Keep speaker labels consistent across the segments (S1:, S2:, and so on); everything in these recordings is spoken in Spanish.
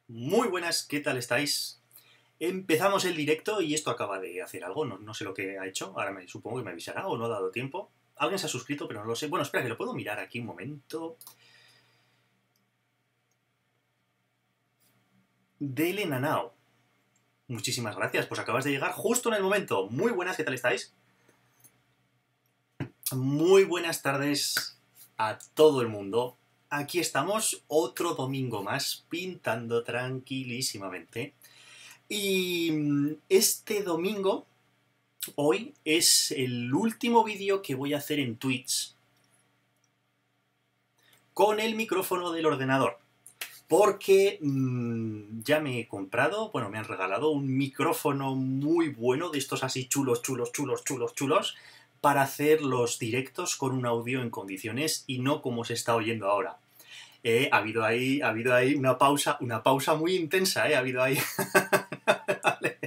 S1: Muy buenas, ¿qué tal estáis? Empezamos el directo y esto acaba de hacer algo, no sé lo que ha hecho, ahora supongo que me avisará o no ha dado tiempo. Alguien se ha suscrito, pero no lo sé. Bueno, espera, que lo puedo mirar aquí un momento. Dele Nanao. Muchísimas gracias, pues acabas de llegar justo en el momento. Muy buenas, ¿qué tal estáis? Muy buenas tardes a todo el mundo. Aquí estamos otro domingo más pintando tranquilísimamente. Y este domingo hoy es el último vídeo que voy a hacer en Twitch con el micrófono del ordenador. Porque ya me he comprado, bueno, me han regalado un micrófono muy bueno, de estos así chulos, para hacer los directos con un audio en condiciones y no como se está oyendo ahora. Ha habido ahí una pausa muy intensa, ha habido ahí. Vale.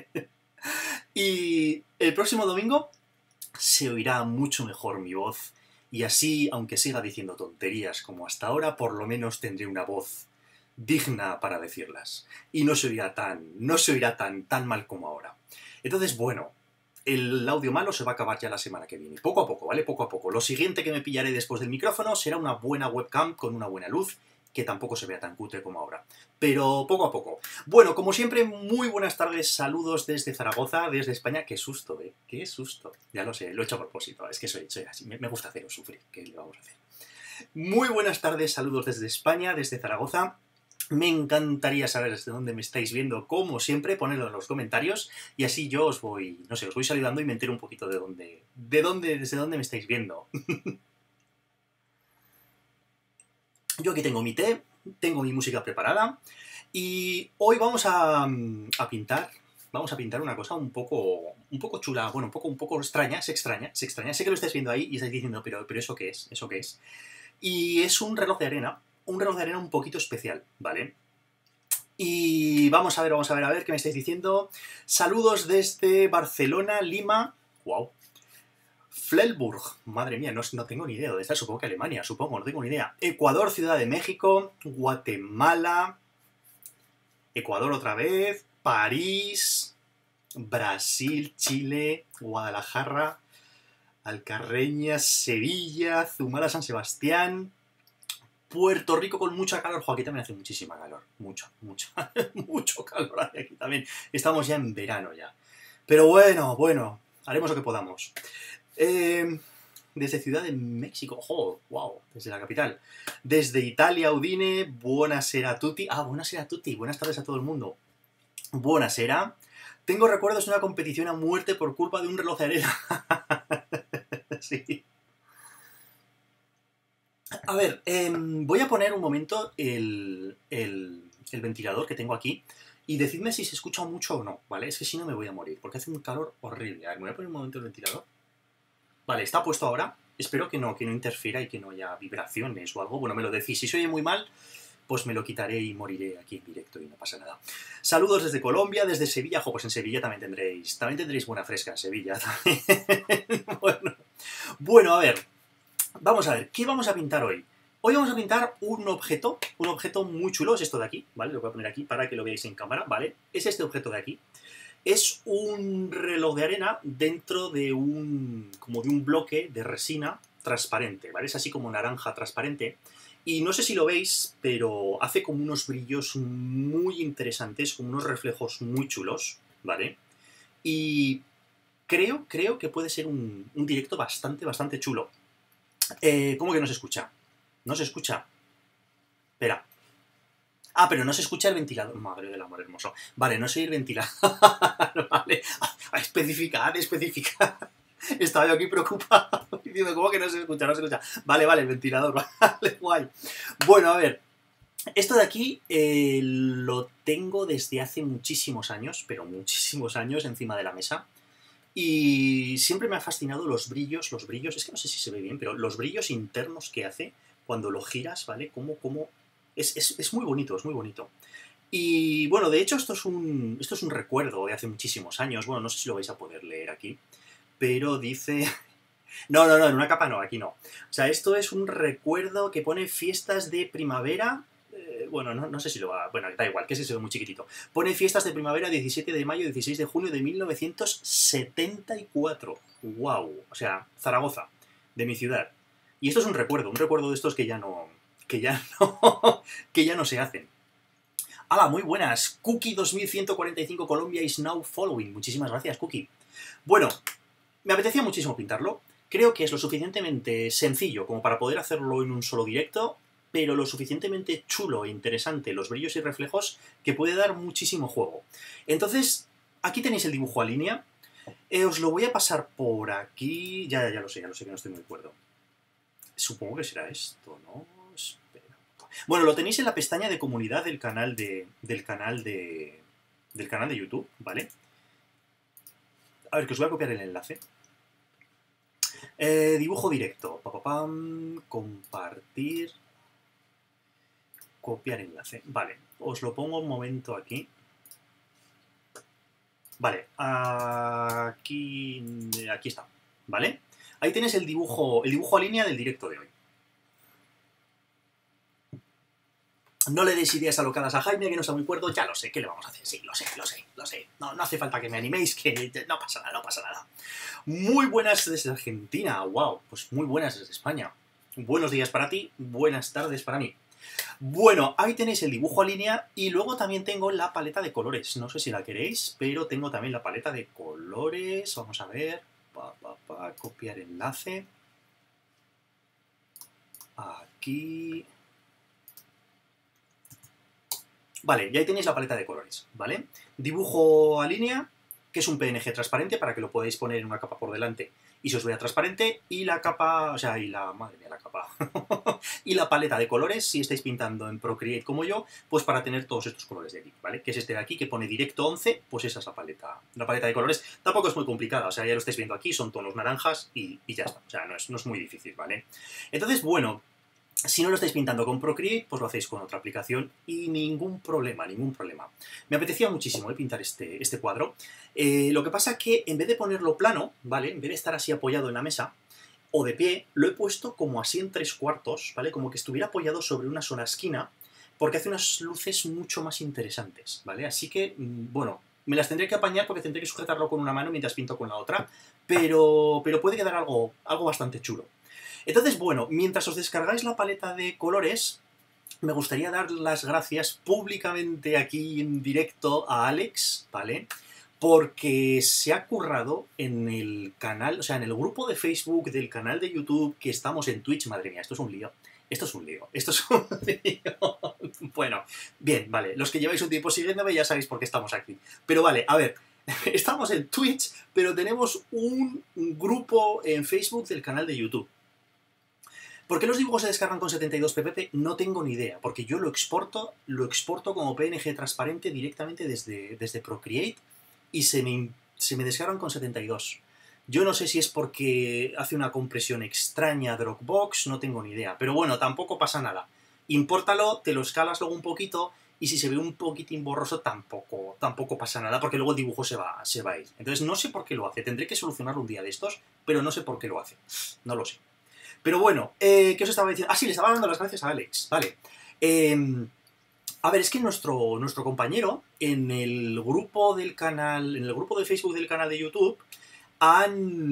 S1: Y el próximo domingo se oirá mucho mejor mi voz, y así, aunque siga diciendo tonterías como hasta ahora, por lo menos tendré una voz digna para decirlas. Y no se oirá tan mal como ahora. Entonces, bueno, el audio malo se va a acabar ya la semana que viene. Poco a poco, ¿vale? Poco a poco. Lo siguiente que me pillaré después del micrófono será una buena webcam con una buena luz, que tampoco se vea tan cutre como ahora. Pero poco a poco. Bueno, como siempre, muy buenas tardes, saludos desde Zaragoza, desde España. Qué susto, ¿eh? Qué susto. Ya lo sé, lo he hecho a propósito. Es que soy así, me gusta haceros sufrir. ¿Qué le vamos a hacer? Muy buenas tardes, saludos desde España, desde Zaragoza. Me encantaría saber desde dónde me estáis viendo, como siempre, ponedlo en los comentarios y así yo os voy, no sé, os voy saludando y me entero un poquito desde dónde me estáis viendo. Yo aquí tengo mi té, tengo mi música preparada y hoy vamos a pintar una cosa un poco chula, bueno, un poco extraña, se extraña. Sé que lo estáis viendo ahí y estáis diciendo, pero ¿eso qué es? ¿Eso qué es? Y es un reloj de arena un poquito especial, ¿vale? Y vamos a ver qué me estáis diciendo. Saludos desde Barcelona, Lima. Wow. Flelburg, madre mía, no tengo ni idea dónde está, supongo que Alemania, no tengo ni idea. Ecuador, Ciudad de México, Guatemala, Ecuador otra vez, París, Brasil, Chile, Guadalajara, Alcarreña, Sevilla, Zumala, San Sebastián, Puerto Rico con mucha calor. Jo, aquí también hace muchísima calor. Mucho calor hace aquí también. Estamos ya en verano ya. Pero bueno, haremos lo que podamos. Desde Ciudad de México, wow, desde la capital. Desde Italia, Udine, buonasera a tutti. Buonasera a tutti, buenas tardes a todo el mundo. Buonasera. Tengo recuerdos de una competición a muerte por culpa de un reloj de arena. Sí. A ver, voy a poner un momento el ventilador que tengo aquí y decidme si se escucha mucho o no, ¿vale? Es que si no me voy a morir, porque hace un calor horrible. A ver, me voy a poner un momento el ventilador. Vale, está puesto ahora. Espero que no interfiera y que no haya vibraciones o algo. Bueno, me lo decís. Si se oye muy mal, pues me lo quitaré y moriré aquí en directo y no pasa nada. Saludos desde Colombia, desde Sevilla. Pues en Sevilla también tendréis buena fresca en Sevilla. Bueno, a ver. Vamos a ver, ¿qué vamos a pintar hoy? Hoy vamos a pintar un objeto muy chulo, es esto de aquí, ¿vale? Lo voy a poner aquí para que lo veáis en cámara, ¿vale? Es este objeto de aquí. Es un reloj de arena dentro de como de un bloque de resina transparente, ¿vale? Es así como naranja transparente. Y no sé si lo veis, pero hace como unos brillos muy interesantes, como unos reflejos muy chulos, ¿vale? Y creo que puede ser un directo bastante chulo. ¿Cómo que no se escucha? No se escucha. Espera. Pero no se escucha el ventilador. Madre del amor hermoso. Vale, no sé el ventilador. Vale. Especificad. Estaba yo aquí preocupado. Diciendo, ¿cómo que no se escucha? No se escucha. Vale, el ventilador. Vale, guay. Bueno, a ver. Esto de aquí lo tengo desde hace muchísimos años, pero muchísimos años encima de la mesa. Y siempre me ha fascinado los brillos, es que no sé si se ve bien, pero los brillos internos que hace cuando lo giras, ¿vale? Es muy bonito, es muy bonito. Y bueno, de hecho esto es un recuerdo de hace muchísimos años, bueno, no sé si lo vais a poder leer aquí, pero dice... No, en una capa no, aquí no. O sea, esto es un recuerdo que pone fiestas de primavera, Bueno, no sé si lo va... Bueno, da igual, que ese se ve muy chiquitito. Pone fiestas de primavera 17 de mayo, 16 de junio de 1974. ¡Wow! O sea, Zaragoza, de mi ciudad. Y esto es un recuerdo de estos que ya no... Que ya no... que ya no se hacen. ¡Hala! Muy buenas. Cookie 2145 Colombia is now following. Muchísimas gracias, Cookie. Bueno, me apetecía muchísimo pintarlo. Creo que es lo suficientemente sencillo como para poder hacerlo en un solo directo, pero lo suficientemente chulo e interesante, los brillos y reflejos, que puede dar muchísimo juego. Entonces, aquí tenéis el dibujo a línea. Os lo voy a pasar por aquí. Ya lo sé que no estoy muy de acuerdo. Supongo que será esto, ¿no? Espera. Bueno, lo tenéis en la pestaña de comunidad del canal de YouTube, ¿vale? A ver, que os voy a copiar el enlace. Dibujo directo. Compartir. Copiar enlace. Vale, os lo pongo un momento aquí. Vale, aquí está. ¿Vale? Ahí tenéis el dibujo a línea del directo de hoy. No le deis ideas alocadas a Jaime, que no está muy cuerdo. Ya lo sé, ¿qué le vamos a hacer? Sí, lo sé. No hace falta que me animéis, que no pasa nada. Muy buenas desde Argentina. Wow, pues muy buenas desde España. Buenos días para ti, buenas tardes para mí. Bueno, ahí tenéis el dibujo a línea y luego también tengo la paleta de colores. No sé si la queréis, pero tengo también la paleta de colores. Vamos a ver. Copiar enlace. Aquí. Vale, y ahí tenéis la paleta de colores, ¿vale? Dibujo a línea, que es un PNG transparente para que lo podáis poner en una capa por delante y se os vea transparente, y la capa, madre mía, la capa, y la paleta de colores, si estáis pintando en Procreate como yo, pues para tener todos estos colores de aquí, ¿vale? Que es este de aquí, que pone directo 11, pues esa es la paleta de colores. Tampoco es muy complicada, o sea, ya lo estáis viendo aquí, son tonos naranjas y ya está, o sea, no es muy difícil, ¿vale? Entonces, bueno, si no lo estáis pintando con Procreate, pues lo hacéis con otra aplicación y ningún problema. Me apetecía muchísimo pintar este cuadro. Lo que pasa es que en vez de ponerlo plano, ¿vale? En vez de estar así apoyado en la mesa o de pie, lo he puesto como así en 3/4, ¿vale? Como que estuviera apoyado sobre una sola esquina, porque hace unas luces mucho más interesantes, ¿vale? Así que, bueno, me las tendré que apañar porque tendré que sujetarlo con una mano mientras pinto con la otra, pero puede quedar algo bastante chulo. Entonces, bueno, mientras os descargáis la paleta de colores, me gustaría dar las gracias públicamente aquí en directo a Alex, ¿vale? Porque se ha currado en el canal, o sea, en el grupo de Facebook del canal de YouTube, que estamos en Twitch. Madre mía, esto es un lío. Bueno, bien, vale. Los que lleváis un tiempo siguiéndome ya sabéis por qué estamos aquí. Pero vale, a ver, estamos en Twitch, pero tenemos un grupo en Facebook del canal de YouTube. ¿Por qué los dibujos se descargan con 72 ppp? No tengo ni idea, porque yo lo exporto como PNG transparente directamente desde Procreate y se me descargan con 72. Yo no sé si es porque hace una compresión extraña Dropbox, no tengo ni idea. Pero bueno, tampoco pasa nada. Impórtalo, te lo escalas luego un poquito y si se ve un poquitín borroso tampoco pasa nada, porque luego el dibujo se va a ir. Entonces no sé por qué lo hace. Tendré que solucionarlo un día de estos, pero no sé por qué lo hace. No lo sé. Pero bueno, ¿qué os estaba diciendo? Ah, sí, le estaba dando las gracias a Alex. Vale. A ver, es que nuestro compañero en el grupo del canal, en el grupo de Facebook del canal de YouTube, ha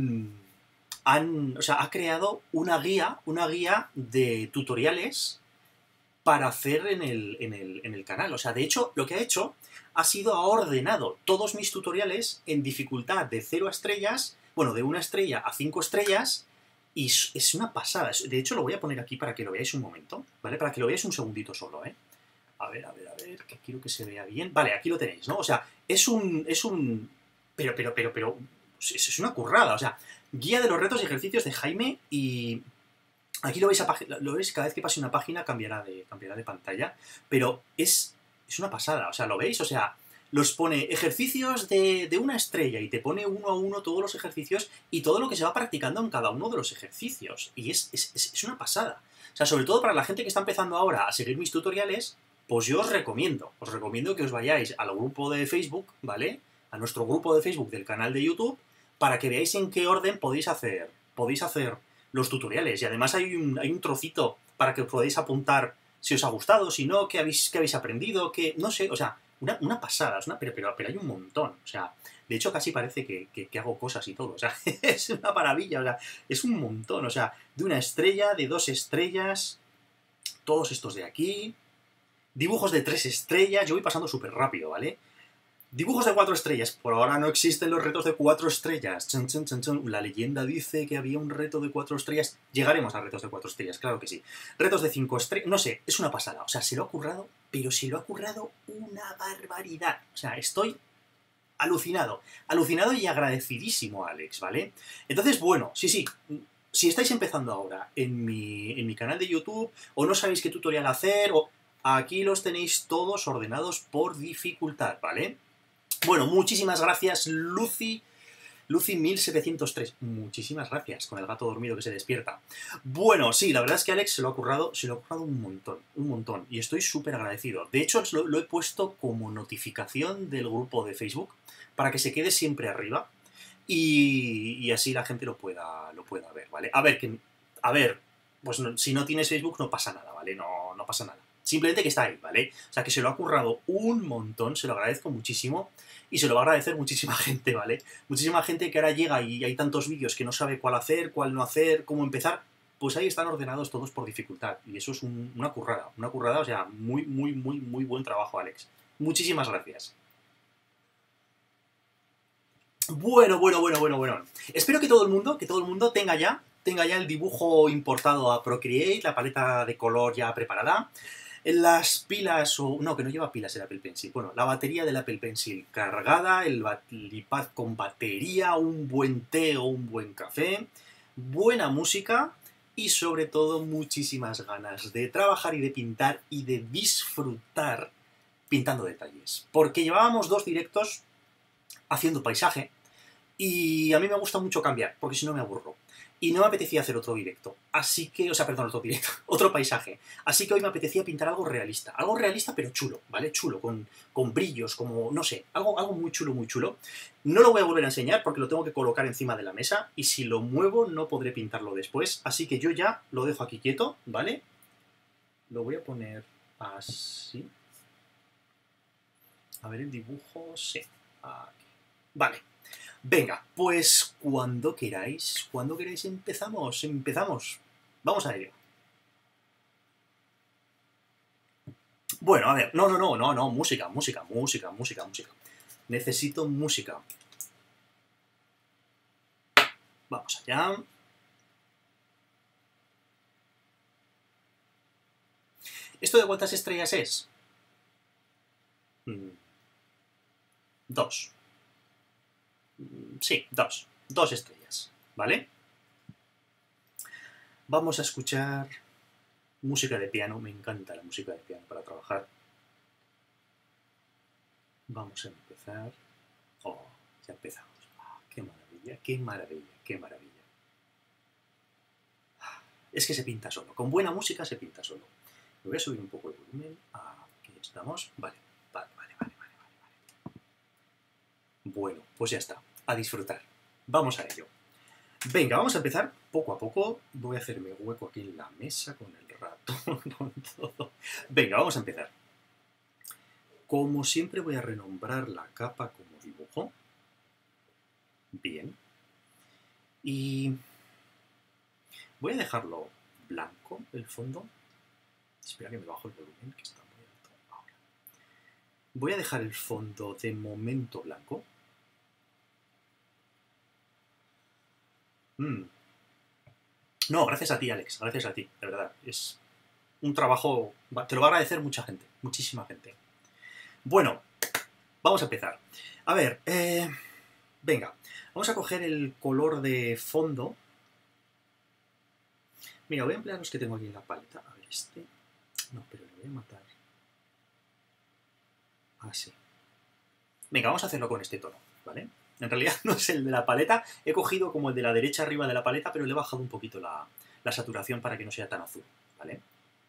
S1: creado una guía de tutoriales para hacer en el canal. O sea, de hecho, lo que ha hecho ha sido ha ordenado todos mis tutoriales en dificultad de 0 a estrellas, bueno, de 1 estrella a 5 estrellas, y es una pasada. De hecho, lo voy a poner aquí para que lo veáis un momento, ¿vale? Para que lo veáis un segundito solo, ¿eh? A ver, que quiero que se vea bien. Vale, aquí lo tenéis, ¿no? O sea, es una currada, o sea, guía de los retos y ejercicios de Jaime, y aquí lo veis, cada vez que pase una página cambiará de pantalla, pero es una pasada, o sea, ¿lo veis? O sea, los pone ejercicios de 1 estrella y te pone uno a uno todos los ejercicios y todo lo que se va practicando en cada uno de los ejercicios. Y es una pasada. O sea, sobre todo para la gente que está empezando ahora a seguir mis tutoriales, pues yo os recomiendo que os vayáis al grupo de Facebook, ¿vale? A nuestro grupo de Facebook del canal de YouTube, para que veáis en qué orden podéis hacer los tutoriales. Y además hay un trocito para que os podáis apuntar si os ha gustado, si no, qué habéis aprendido, qué, no sé, o sea, una pasada, pero hay un montón, o sea, de hecho casi parece que hago cosas y todo, o sea, es una maravilla, o sea, es un montón, o sea, de una estrella, de 2 estrellas, todos estos de aquí, dibujos de 3 estrellas, yo voy pasando súper rápido, ¿vale? Dibujos de 4 estrellas. Por ahora no existen los retos de 4 estrellas. Chun, chun, chun, chun. La leyenda dice que había un reto de 4 estrellas. Llegaremos a retos de 4 estrellas, claro que sí. Retos de 5 estrellas. No sé, es una pasada. O sea, se lo ha currado, pero se lo ha currado una barbaridad. O sea, estoy alucinado. Alucinado y agradecidísimo a Alex, ¿vale? Entonces, bueno, sí. Si estáis empezando ahora en mi canal de YouTube, o no sabéis qué tutorial hacer, o aquí los tenéis todos ordenados por dificultad, ¿vale? Bueno, muchísimas gracias, Lucy1703. Muchísimas gracias, con el gato dormido que se despierta. Bueno, sí, la verdad es que Alex se lo ha currado un montón. Y estoy súper agradecido. De hecho, lo he puesto como notificación del grupo de Facebook para que se quede siempre arriba y así la gente lo pueda ver, ¿vale? A ver, pues no, si no tienes Facebook no pasa nada, ¿vale? No pasa nada. Simplemente que está ahí, ¿vale? O sea, que se lo ha currado un montón, se lo agradezco muchísimo y se lo va a agradecer muchísima gente, ¿vale? Muchísima gente que ahora llega y hay tantos vídeos que no sabe cuál hacer, cuál no hacer, cómo empezar, pues ahí están ordenados todos por dificultad y eso es una currada, o sea, muy buen trabajo, Alex. Muchísimas gracias. Bueno. Espero que todo el mundo tenga ya el dibujo importado a Procreate, la paleta de color ya preparada, las pilas, o no, que no lleva pilas el Apple Pencil, bueno, la batería del Apple Pencil cargada, el iPad con batería, un buen té o un buen café, buena música y sobre todo muchísimas ganas de trabajar y de pintar y de disfrutar pintando detalles. Porque llevábamos 2 directos haciendo paisaje, y a mí me gusta mucho cambiar, porque si no me aburro. Y no me apetecía hacer otro directo. Así que, otro directo, otro paisaje. Así que hoy me apetecía pintar algo realista. Algo realista pero chulo, ¿vale? Chulo, con brillos, como, no sé, algo muy chulo. No lo voy a volver a enseñar porque lo tengo que colocar encima de la mesa y si lo muevo no podré pintarlo después. Así que yo ya lo dejo aquí quieto, ¿vale? Lo voy a poner así. A ver el dibujo, sí. Aquí. Vale. Venga, pues cuando queráis empezamos. Vamos a ello. Bueno, a ver, no, música. Necesito música. Vamos allá. ¿Esto de cuántas estrellas es? 2. Sí, 2. 2 estrellas, ¿vale? Vamos a escuchar música de piano. Me encanta la música de piano para trabajar. Vamos a empezar. Oh, ya empezamos. Oh, qué maravilla. Es que se pinta solo. Con buena música se pinta solo. Me voy a subir un poco el volumen. Aquí estamos. Vale. Bueno, pues ya está. A disfrutar. Vamos a ello. Venga, vamos a empezar poco a poco. Voy a hacerme hueco aquí en la mesa con el ratón, con todo. Venga, vamos a empezar. Como siempre voy a renombrar la capa como dibujo. Bien. Y voy a dejarlo blanco, el fondo. Espera que me bajo el volumen, que está muy alto. Ahora. Voy a dejar el fondo de momento blanco. No, gracias a ti, Alex. Gracias a ti, de verdad. Es un trabajo... Te lo va a agradecer mucha gente. Muchísima gente. Bueno, vamos a empezar. A ver, venga. Vamos a coger el color de fondo. Mira, voy a emplear los que tengo aquí en la paleta. A ver, este... No, pero lo voy a matar. Así. Venga, vamos a hacerlo con este tono, ¿vale? En realidad no es el de la paleta. He cogido como el de la derecha arriba de la paleta, pero le he bajado un poquito la saturación para que no sea tan azul, ¿vale?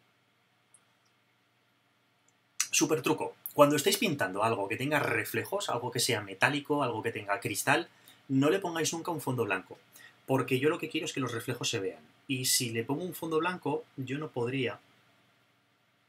S1: Súper truco. Cuando estéis pintando algo que tenga reflejos, algo que sea metálico, algo que tenga cristal, no le pongáis nunca un fondo blanco. Porque yo lo que quiero es que los reflejos se vean. Y si le pongo un fondo blanco, yo no podría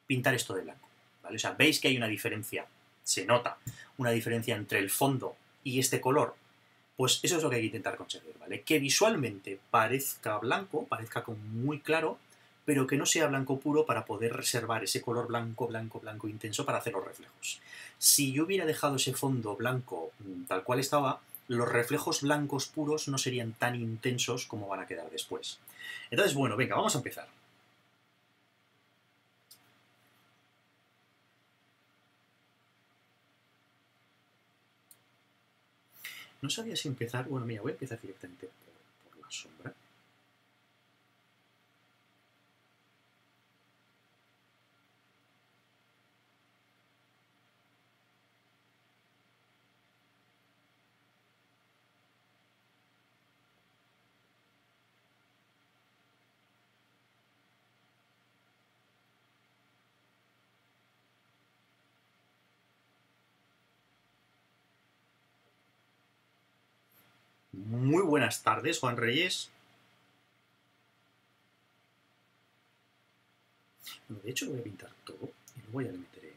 S1: pintar esto de blanco, ¿vale? O sea, veis que hay una diferencia, se nota una diferencia entre el fondo y este color. Pues eso es lo que hay que intentar conseguir, ¿vale? Que visualmente parezca blanco, parezca como muy claro, pero que no sea blanco puro para poder reservar ese color blanco, blanco, blanco intenso para hacer los reflejos. Si yo hubiera dejado ese fondo blanco tal cual estaba, los reflejos blancos puros no serían tan intensos como van a quedar después. Entonces, bueno, venga, vamos a empezar. No sabía si empezar... Bueno, mira, voy a empezar directamente por la sombra. Muy buenas tardes, Juan Reyes. Bueno, de hecho lo voy a pintar todo y luego ya le meteré.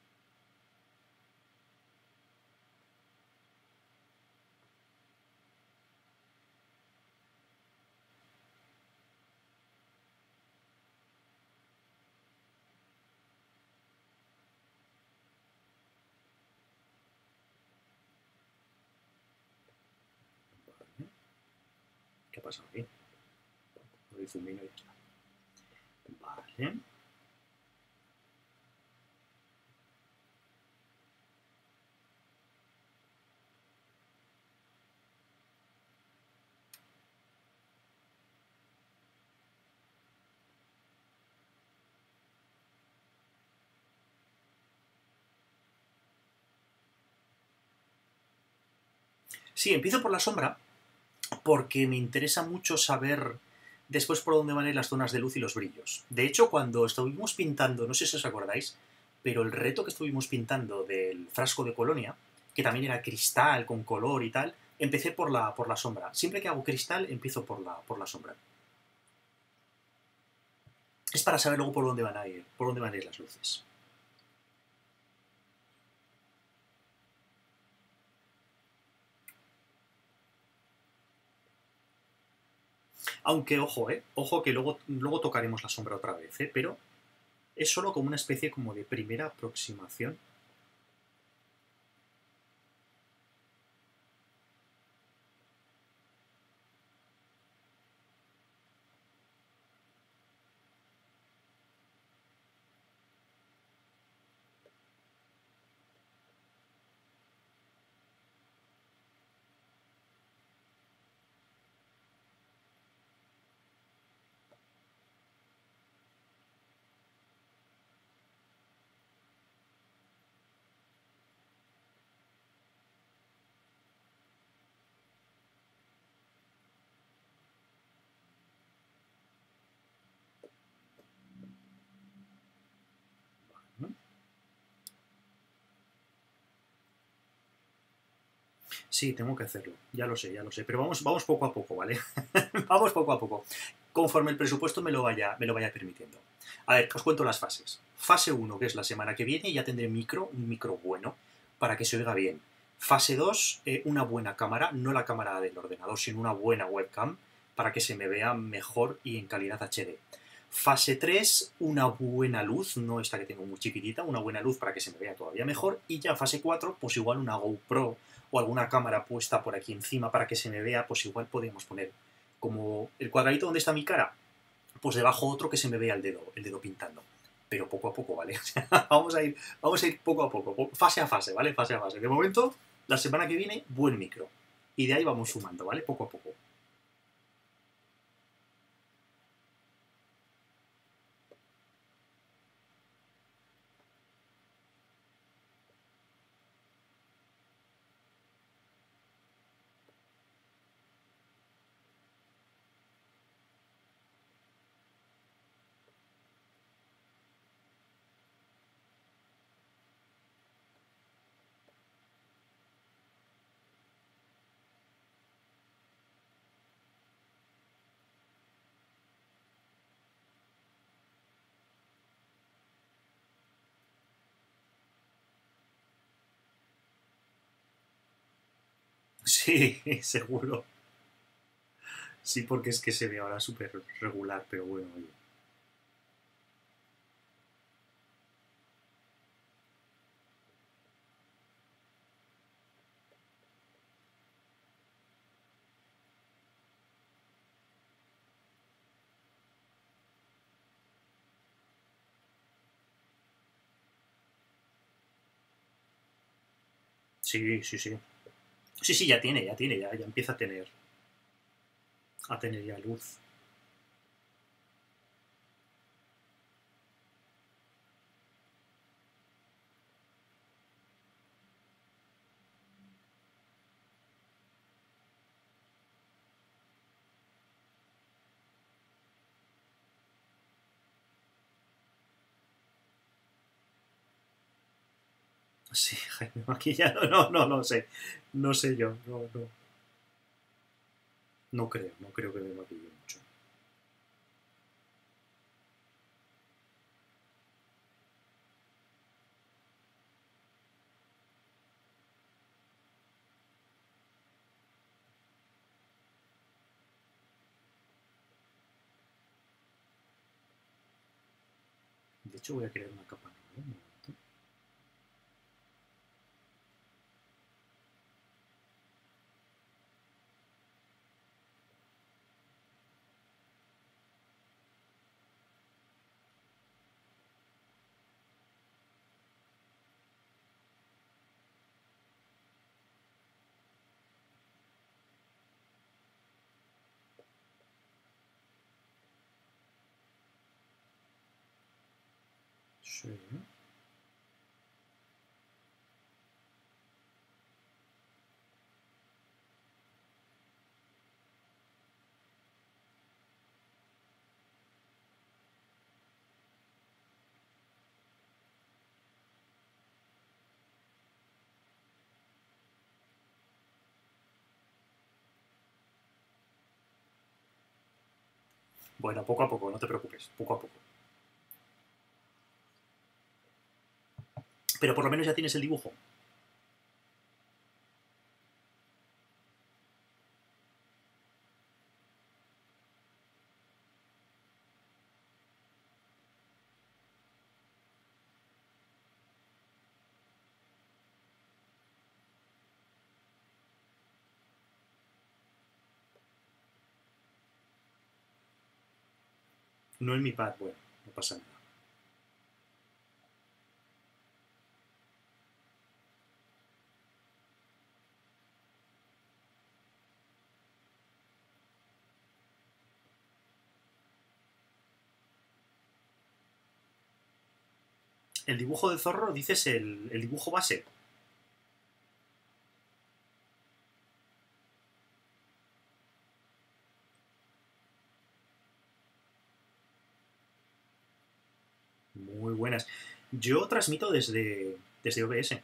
S1: Vale. ¿Qué ha pasado aquí? Lo difumino y ya está. Vale. Sí, empiezo por la sombra porque me interesa mucho saber después por dónde van a ir las zonas de luz y los brillos. De hecho, cuando estuvimos pintando, no sé si os acordáis, pero el reto que estuvimos pintando del frasco de Colonia, que también era cristal con color y tal, empecé por la sombra. Siempre que hago cristal, empiezo por la sombra. Es para saber luego por dónde van a ir las luces. Aunque, ojo, ojo que luego tocaremos la sombra otra vez, pero es solo como una especie como de primera aproximación. ¿No? Sí, tengo que hacerlo, ya lo sé, pero vamos poco a poco, ¿vale? Vamos poco a poco, conforme el presupuesto me lo vaya permitiendo. A ver, os cuento las fases. Fase uno, que es la semana que viene, ya tendré un micro bueno, para que se oiga bien. Fase 2, una buena cámara, no la cámara del ordenador, sino una buena webcam, para que se me vea mejor y en calidad HD. Fase 3, una buena luz, no esta que tengo muy chiquitita, una buena luz para que se me vea todavía mejor. Y ya fase 4, pues igual una GoPro o alguna cámara puesta por aquí encima para que se me vea, pues igual podríamos poner como el cuadradito donde está mi cara, pues debajo otro que se me vea el dedo pintando. Pero poco a poco, ¿vale? Vamos a ir poco a poco, fase a fase, ¿vale? Fase a fase. De momento, la semana que viene, buen micro. Y de ahí vamos sumando, ¿vale? Poco a poco. Sí, seguro. Sí, porque es que se ve ahora súper regular, pero bueno, oye. Sí, sí, sí. Sí, sí, ya empieza a tener ya luz. Sí, Jaime maquillado, no sé. No sé yo, no. No creo que me maquille mucho. De hecho, voy a crear una capa nueva, un momento. Sí. Bueno, poco a poco, no te preocupes, poco a poco. Pero por lo menos ya tienes el dibujo. No en mi pad, bueno, no pasa nada. El dibujo de zorro, dices el dibujo base. Muy buenas. Yo transmito desde OBS.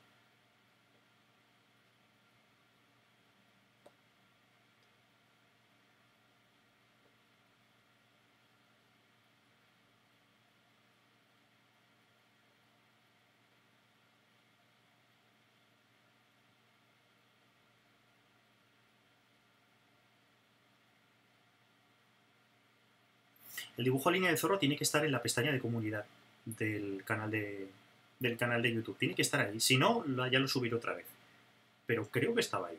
S1: El dibujo a línea de zorro tiene que estar en la pestaña de comunidad del canal del canal de YouTube. Tiene que estar ahí. Si no, ya lo subiré otra vez. Pero creo que estaba ahí.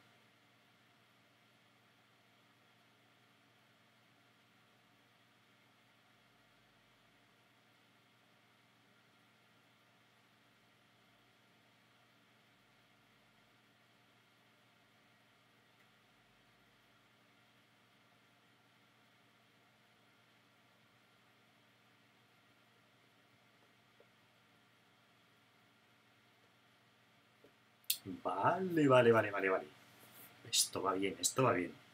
S1: Vale. Esto va bien, esto va bien.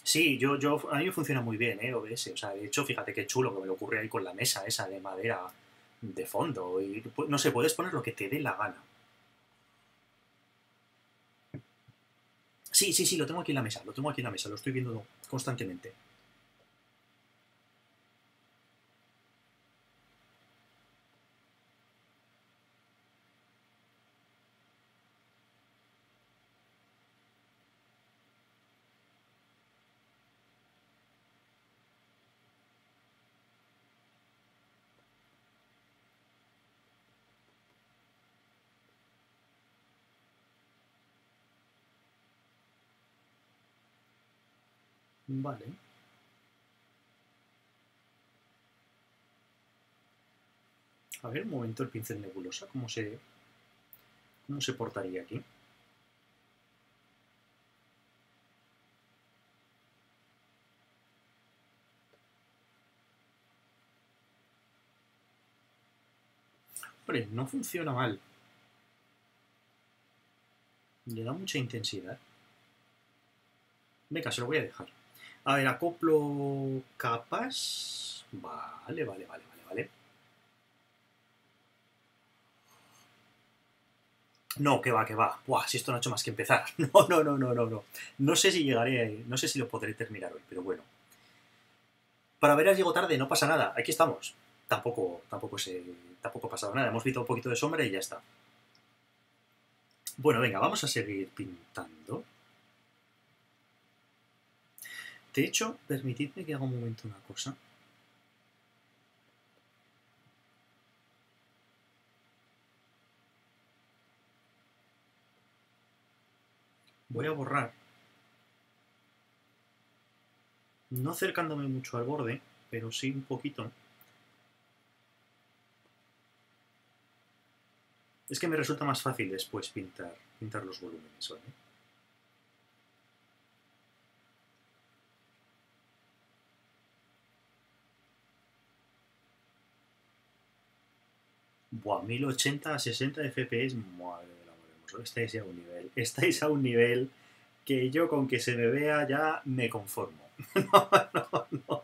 S1: Sí, a mí me funciona muy bien, OBS. O sea, de hecho, fíjate qué chulo que me lo ocurre ahí con la mesa esa de madera de fondo. Y, no sé, puedes poner lo que te dé la gana. Sí, sí, sí, lo tengo aquí en la mesa, lo tengo aquí en la mesa, lo estoy viendo constantemente. Vale. A ver, un momento el pincel nebulosa, cómo se portaría aquí? Hombre, no funciona mal. Le da mucha intensidad. Venga, se lo voy a dejar. A ver, acoplo capas. Vale, vale, vale, vale, vale. No, que va, que va. Buah, si esto no ha hecho más que empezar. No, no, no, no, no, no. No sé si llegaré, no sé si lo podré terminar hoy, pero bueno. Para veras llego tarde, no pasa nada. Aquí estamos. Tampoco ha pasado nada. Hemos visto un poquito de sombra y ya está. Bueno, venga, vamos a seguir pintando. De hecho, permitidme que haga un momento una cosa. Voy a borrar, no acercándome mucho al borde, pero sí un poquito. Es que me resulta más fácil después pintar los volúmenes, ¿vale? Buah, 1080 a 60 FPS, madre del amor hermoso. Estáis a un nivel que yo con que se me vea ya me conformo. No, no, no.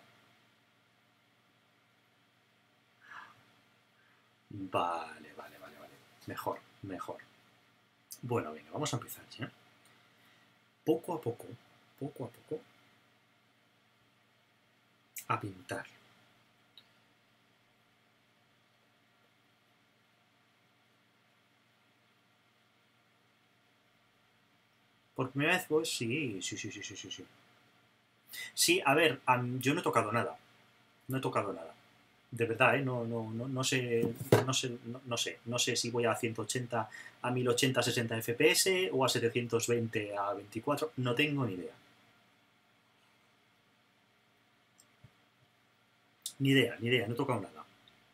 S1: Vale, vale, vale, vale. Mejor, mejor. Bueno, venga, vamos a empezar ya. Poco a poco, a pintar. Por primera vez, pues sí, sí, sí, sí, sí, sí, sí. Sí, a ver, yo no he tocado nada. No he tocado nada. De verdad, ¿eh? No, no, no, no sé si voy a 180 a 1080 a 60 FPS o a 720 a 24. No tengo ni idea. Ni idea, ni idea, no he tocado nada.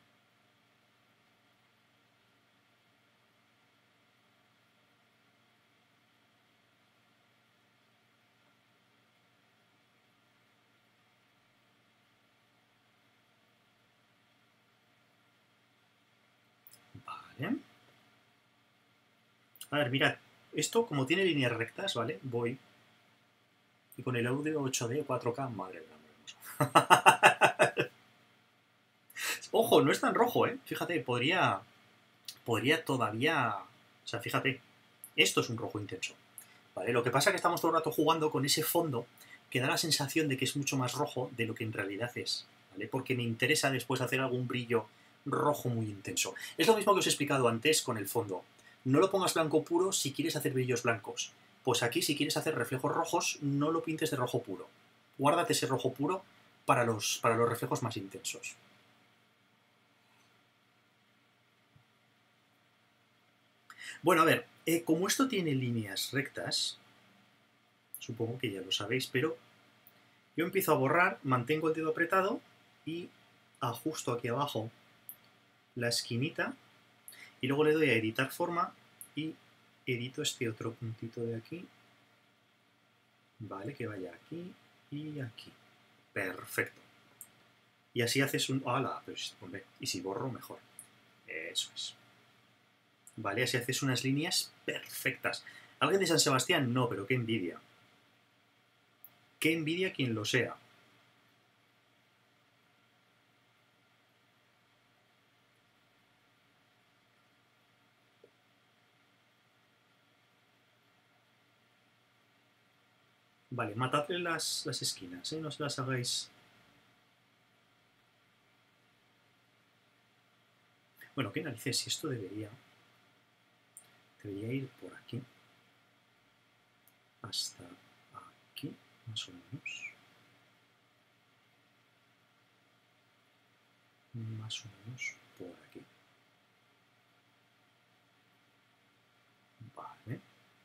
S1: Vale. A ver, mirad. Esto, como tiene líneas rectas, ¿vale? Voy. Y con el audio 8D 4K, madre mía. Ojo, no es tan rojo, ¿eh? Fíjate, podría todavía... O sea, fíjate, esto es un rojo intenso. ¿Vale? Lo que pasa es que estamos todo el rato jugando con ese fondo que da la sensación de que es mucho más rojo de lo que en realidad es. ¿Vale? Porque me interesa después hacer algún brillo rojo muy intenso. Es lo mismo que os he explicado antes con el fondo. No lo pongas blanco puro si quieres hacer brillos blancos. Pues aquí, si quieres hacer reflejos rojos, no lo pintes de rojo puro. Guárdate ese rojo puro para los reflejos más intensos. Bueno, a ver, como esto tiene líneas rectas, supongo que ya lo sabéis, pero yo empiezo a borrar, mantengo el dedo apretado y ajusto aquí abajo la esquinita y luego le doy a editar forma y edito este otro puntito de aquí, vale, que vaya aquí y aquí. Perfecto. Y así haces un... ¡Hala! Pues, hombre, y si borro, mejor. Eso es. Vale, así haces unas líneas perfectas. ¿Alguien de San Sebastián? No, pero qué envidia. Qué envidia quien lo sea. Vale, matadle las esquinas, ¿eh? No se las hagáis... Bueno, qué narices, si esto debería ir por aquí. Hasta aquí, más o menos. Más o menos por aquí. Vale.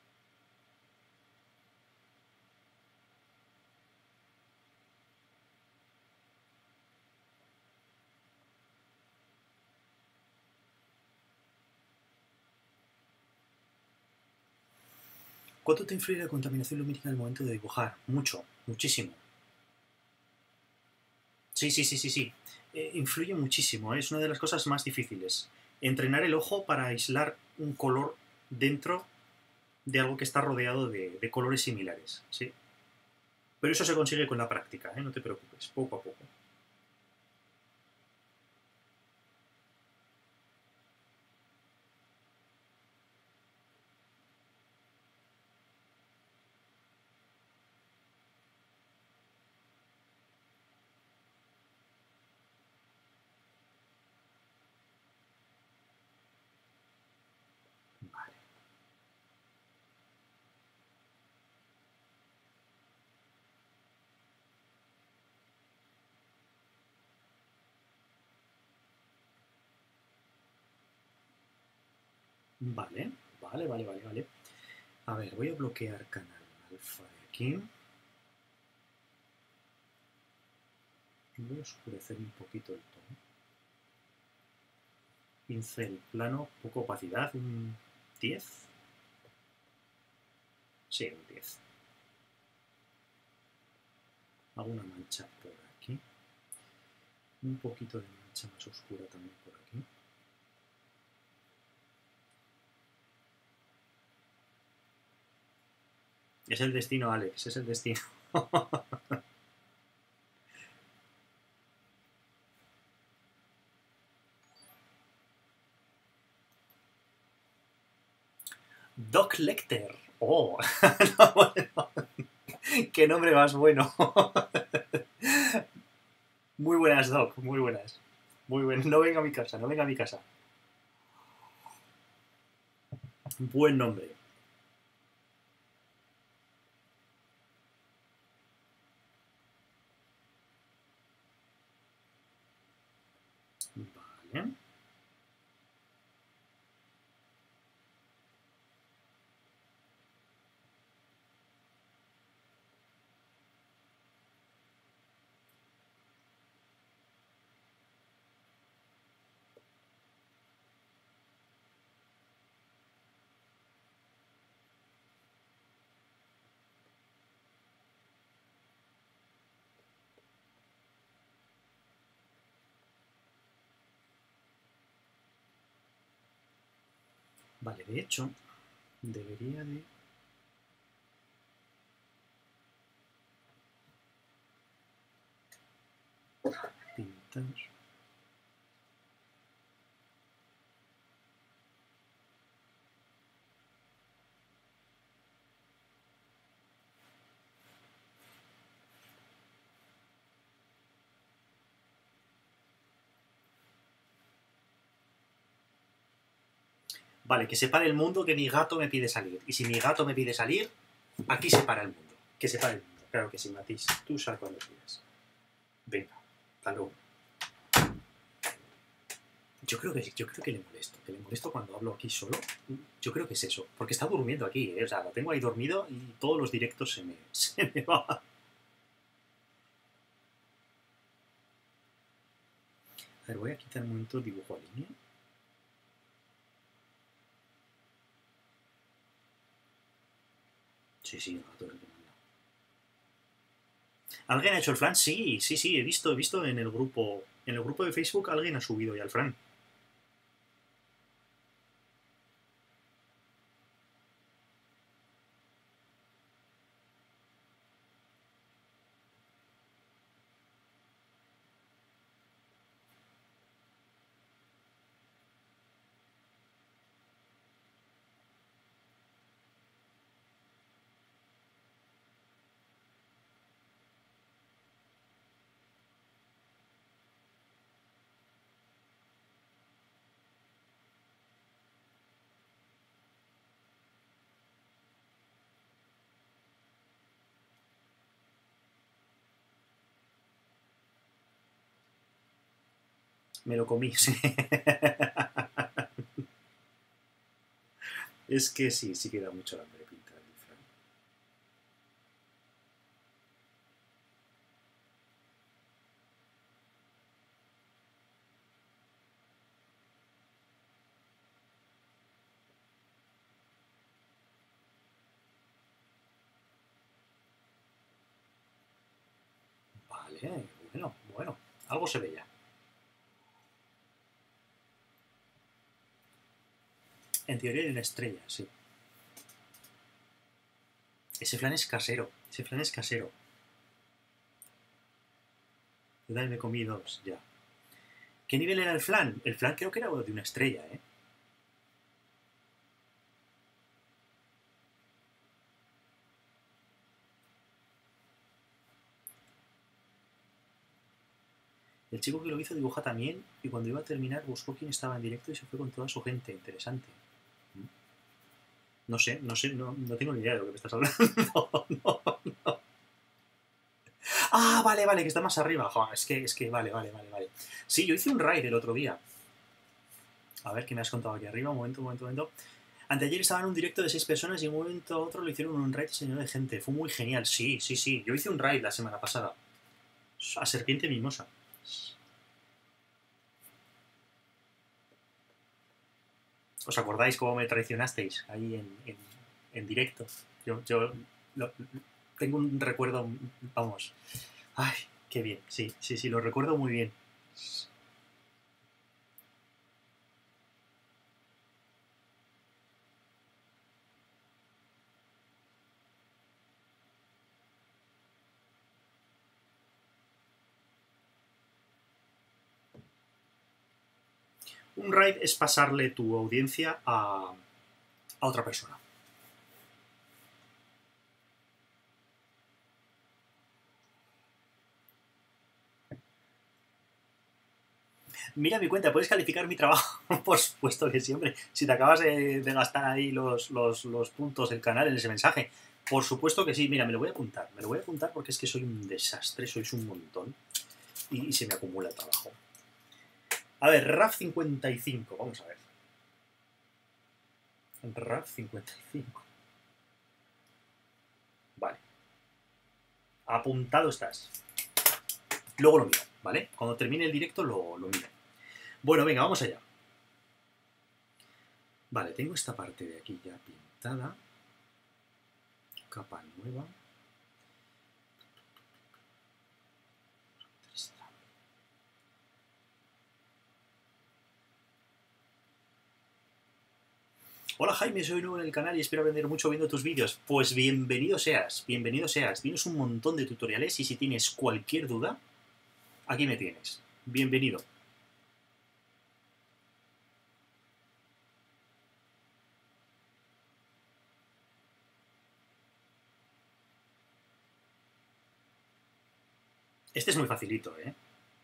S1: ¿Cuánto te influye la contaminación lumínica en el momento de dibujar? Mucho, muchísimo. Sí, sí, sí, sí, sí. Influye muchísimo, ¿eh? Es una de las cosas más difíciles. Entrenar el ojo para aislar un color dentro de algo que está rodeado de colores similares, ¿sí? Pero eso se consigue con la práctica, ¿eh? No te preocupes, poco a poco. Vale. Vale, vale, vale, vale, vale. A ver, voy a bloquear canal alfa de aquí. Voy a oscurecer un poquito el tono. Pincel plano, poca opacidad, un 10. Sí, un 10. Hago una mancha por aquí. Un poquito de mancha más oscura también por aquí. Es el destino, Alex, es el destino. Doc Lecter. Oh, no, bueno. Qué nombre más bueno. Muy buenas, Doc, muy buenas. Muy buenas. No venga a mi casa, no venga a mi casa. Buen nombre. Vale. Vale, de hecho, debería de... pintar... Vale, que se pare el mundo que mi gato me pide salir. Y si mi gato me pide salir, aquí se para el mundo. Que se pare el mundo. Claro que sí, Matisse. Tú sal cuando quieras. Venga, hasta luego. Yo creo que le molesto cuando hablo aquí solo. Yo creo que es eso, porque está durmiendo aquí, ¿eh? O sea, lo tengo ahí dormido y todos los directos se me va. A ver, voy a quitar un momento el dibujo a línea. Sí, sí, el gato es el que manda. ¿Alguien ha hecho el Fran? Sí, sí, sí, he visto en el grupo de Facebook alguien ha subido ya el Fran. Me lo comí, sí. Es que sí, sí que da mucho hambre pintar el flan. Vale, bueno, bueno. Algo se ve ya. En teoría hay una estrella, sí. Ese flan es casero. Ese flan es casero. Yo también me comí dos, ya. ¿Qué nivel era el flan? El flan creo que era de una estrella, ¿eh? El chico que lo hizo dibuja también y cuando iba a terminar buscó quién estaba en directo y se fue con toda su gente. Interesante. No sé, no sé, no tengo ni idea de lo que me estás hablando. No, no. Ah, vale, vale, que está más arriba. Joder, es que, vale, vale, vale, vale. Sí, yo hice un raid el otro día. A ver, ¿qué me has contado aquí arriba? Un momento, un momento, un momento. Anteayer estaba en un directo de 6 personas y de un momento a otro lo hicieron un raid lleno de gente. Fue muy genial. Sí, sí, sí. Yo hice un raid la semana pasada. A Serpiente Mimosa. ¿Os acordáis cómo me traicionasteis ahí en directo? Yo tengo un recuerdo, vamos. Ay, qué bien. Sí, sí, sí, lo recuerdo muy bien. Un raid es pasarle tu audiencia a otra persona. Mira mi cuenta, puedes calificar mi trabajo. Por supuesto que siempre. Si te acabas de gastar ahí los puntos del canal en ese mensaje. Por supuesto que sí. Mira, me lo voy a apuntar. Me lo voy a apuntar porque es que soy un desastre, sois un montón. Y se me acumula el trabajo. A ver, RAF55. Vamos a ver. RAF55. Vale. Apuntado estás. Luego lo miro, ¿vale? Cuando termine el directo lo miro. Bueno, venga, vamos allá. Vale, tengo esta parte de aquí ya pintada. Capa nueva. Hola Jaime, soy nuevo en el canal y espero aprender mucho viendo tus vídeos. Pues bienvenido seas, bienvenido seas. Tienes un montón de tutoriales y si tienes cualquier duda, aquí me tienes. Bienvenido. Este es muy facilito, ¿eh?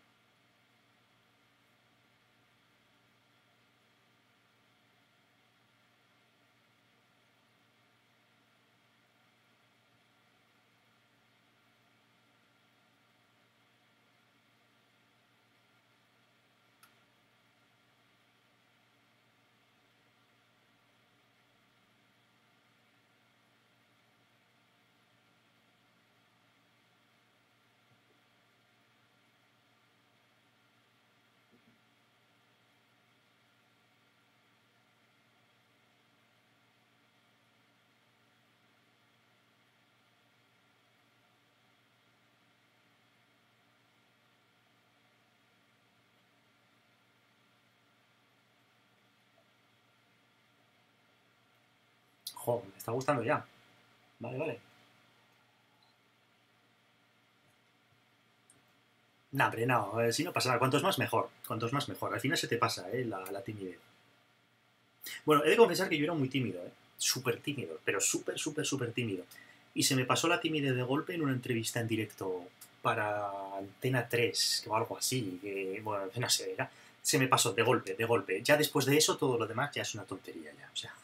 S1: Jo, me está gustando ya. Vale, vale. No, hombre, no, si no pasa nada. Cuantos más mejor. Cuantos más mejor. Al final se te pasa, la timidez. Bueno, he de confesar que yo era muy tímido, ¿eh? Súper tímido, pero súper, súper, súper tímido. Y se me pasó la timidez de golpe en una entrevista en directo para Antena 3 o algo así, que, bueno, no sé, era, se me pasó de golpe, de golpe. Ya después de eso, todo lo demás ya es una tontería ya, o sea.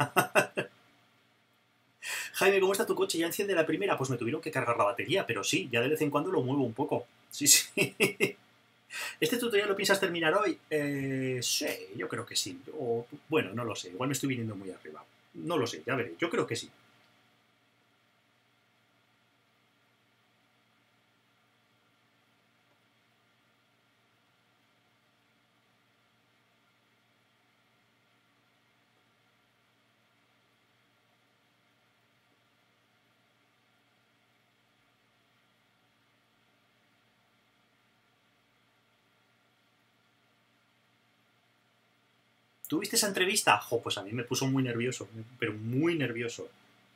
S1: Jaime, ¿cómo está tu coche? ¿Ya enciende la primera? Pues me tuvieron que cargar la batería, pero sí, ya de vez en cuando lo muevo un poco. Sí, sí. ¿Este tutorial lo piensas terminar hoy? Sí, yo creo que sí. O, bueno, no lo sé. Igual me estoy viniendo muy arriba. No lo sé, ya veré. Yo creo que sí. ¿Tuviste esa entrevista? Jo, pues a mí me puso muy nervioso, pero muy nervioso.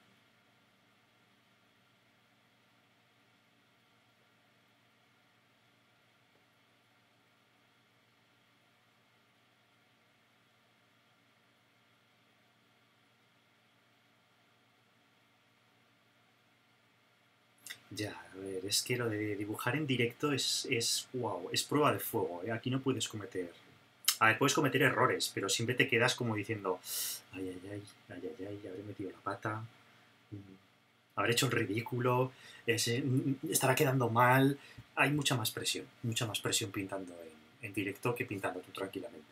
S1: Ya, a ver, es que lo de dibujar en directo wow, es prueba de fuego, ¿eh? Aquí no puedes cometer... A ver, puedes cometer errores, pero siempre te quedas como diciendo, ay, ay, ay, ay, ay, ay, habré metido la pata, mm, habré hecho el ridículo, estará quedando mal. Hay mucha más presión pintando en directo que pintando tú tranquilamente.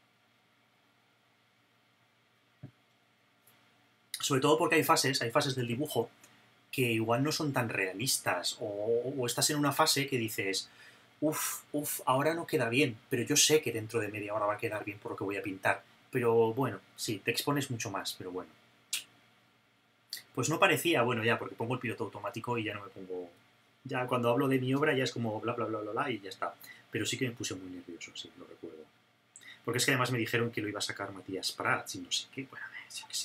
S1: Sobre todo porque hay fases del dibujo que igual no son tan realistas, o estás en una fase que dices, uff, ahora no queda bien, pero yo sé que dentro de media hora va a quedar bien por lo que voy a pintar. Pero bueno, sí, te expones mucho más, pero bueno. Pues no parecía, bueno, ya, porque pongo el piloto automático y ya no me pongo... Ya cuando hablo de mi obra ya es como bla, bla, bla, bla, bla y ya está. Pero sí que me puse muy nervioso, sí, lo recuerdo. Porque es que además me dijeron que lo iba a sacar Matías Prats y no sé qué, bueno, yo qué sé.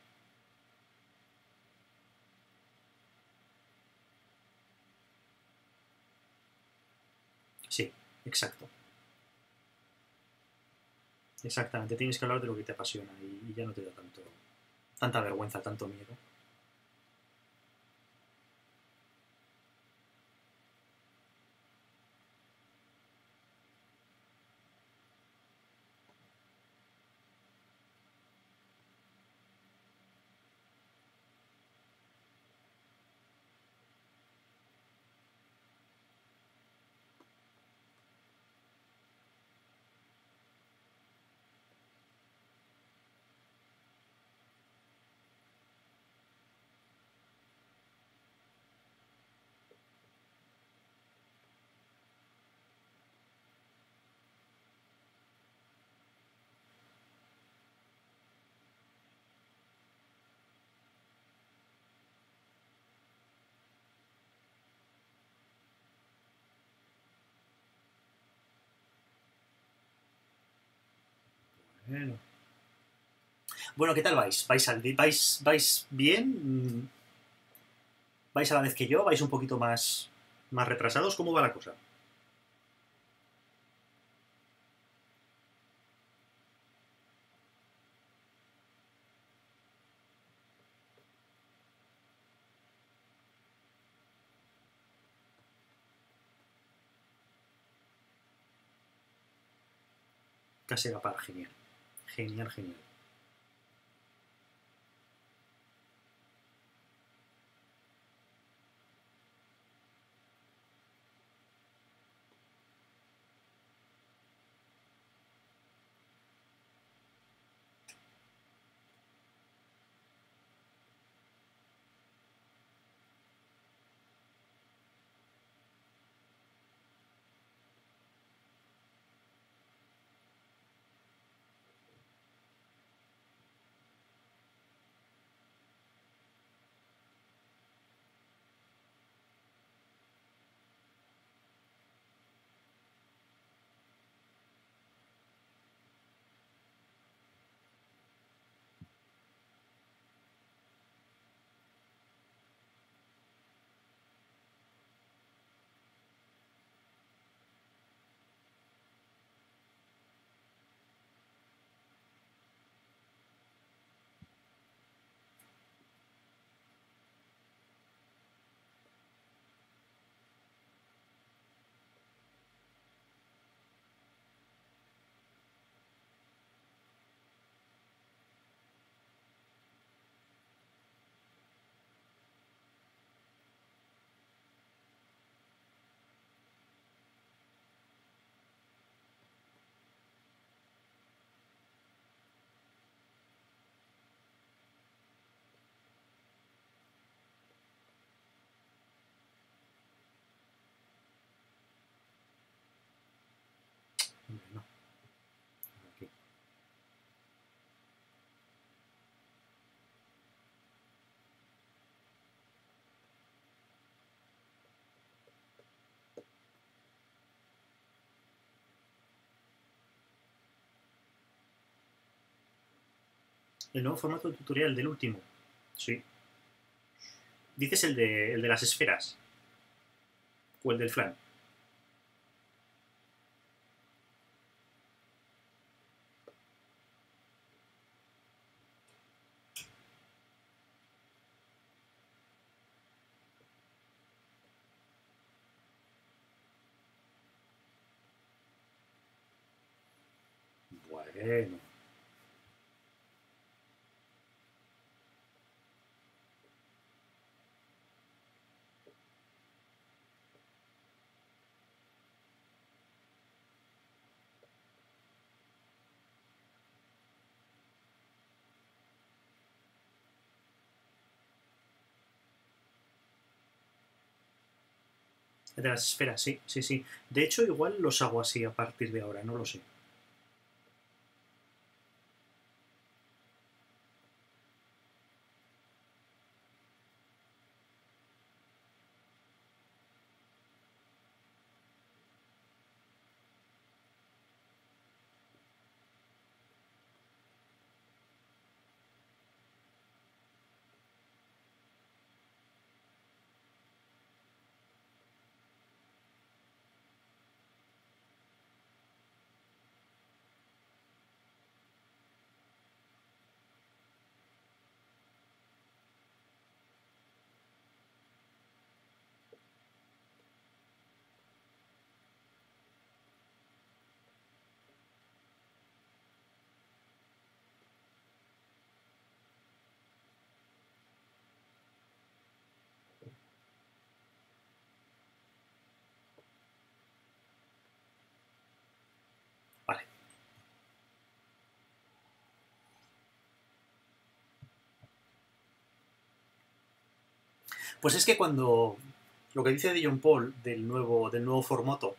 S1: Sí, exacto. Exactamente, tienes que hablar de lo que te apasiona y ya no te da tanta vergüenza, tanto miedo. Bueno, bueno, ¿qué tal vais? ¿Vais bien? ¿Vais a la vez que yo? ¿Vais un poquito más retrasados? ¿Cómo va la cosa? Casi va para genial. Genial, genial. El nuevo formato de tutorial del último. Sí. Dices el de las esferas. O el del flan. Bueno. De las esferas, sí, sí, sí. De hecho, igual los hago así a partir de ahora, no lo sé. Vale. Pues es que cuando lo que dice de John Paul del nuevo formato,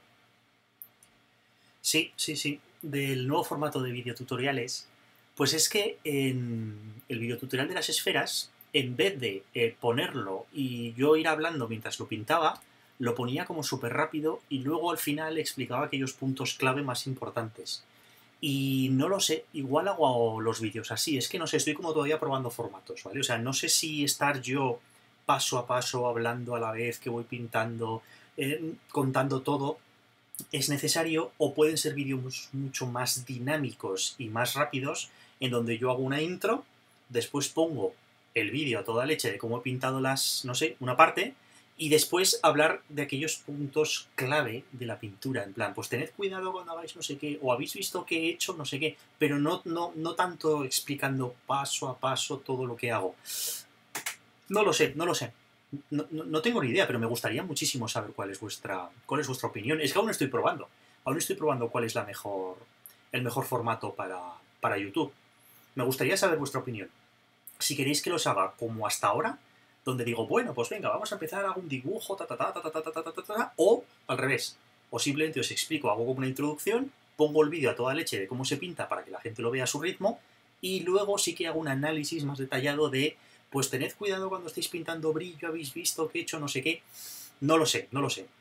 S1: sí, sí, sí, del nuevo formato de videotutoriales, pues es que en el videotutorial de las esferas, en vez de ponerlo y yo ir hablando mientras lo pintaba, lo ponía como súper rápido y luego al final explicaba aquellos puntos clave más importantes. Y no lo sé, igual hago los vídeos así, es que no sé, estoy como todavía probando formatos, ¿vale? O sea, no sé si estar yo paso a paso hablando a la vez que voy pintando, contando todo, es necesario o pueden ser vídeos mucho más dinámicos y más rápidos en donde yo hago una intro, después pongo el vídeo a toda leche de cómo he pintado las, no sé, una parte y después hablar de aquellos puntos clave de la pintura, en plan, pues tened cuidado cuando hagáis no sé qué, o habéis visto que he hecho no sé qué, pero no tanto explicando paso a paso todo lo que hago. No lo sé, no lo sé. No tengo ni idea, pero me gustaría muchísimo saber cuál es vuestra opinión. Es que aún estoy probando. Aún estoy probando cuál es el mejor formato para YouTube. Me gustaría saber vuestra opinión. Si queréis que los haga como hasta ahora, donde digo, bueno, pues venga, vamos a empezar, hago un dibujo, o al revés. O simplemente os explico, hago como una introducción, pongo el vídeo a toda leche de cómo se pinta para que la gente lo vea a su ritmo, y luego sí que hago un análisis más detallado de, pues tened cuidado cuando estéis pintando brillo, habéis visto que he hecho no sé qué. No lo sé, no lo sé.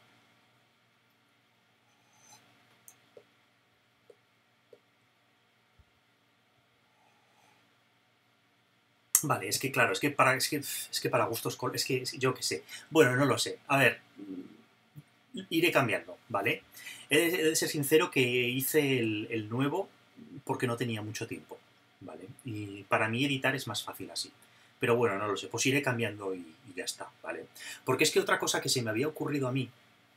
S1: Vale, es que claro, es que para gustos, es que yo qué sé. Bueno, no lo sé. A ver, iré cambiando, ¿vale? He de ser sincero que hice el nuevo porque no tenía mucho tiempo, ¿vale? Y para mí editar es más fácil así. Pero bueno, no lo sé, pues iré cambiando y ya está, ¿vale? Porque es que otra cosa que se me había ocurrido a mí,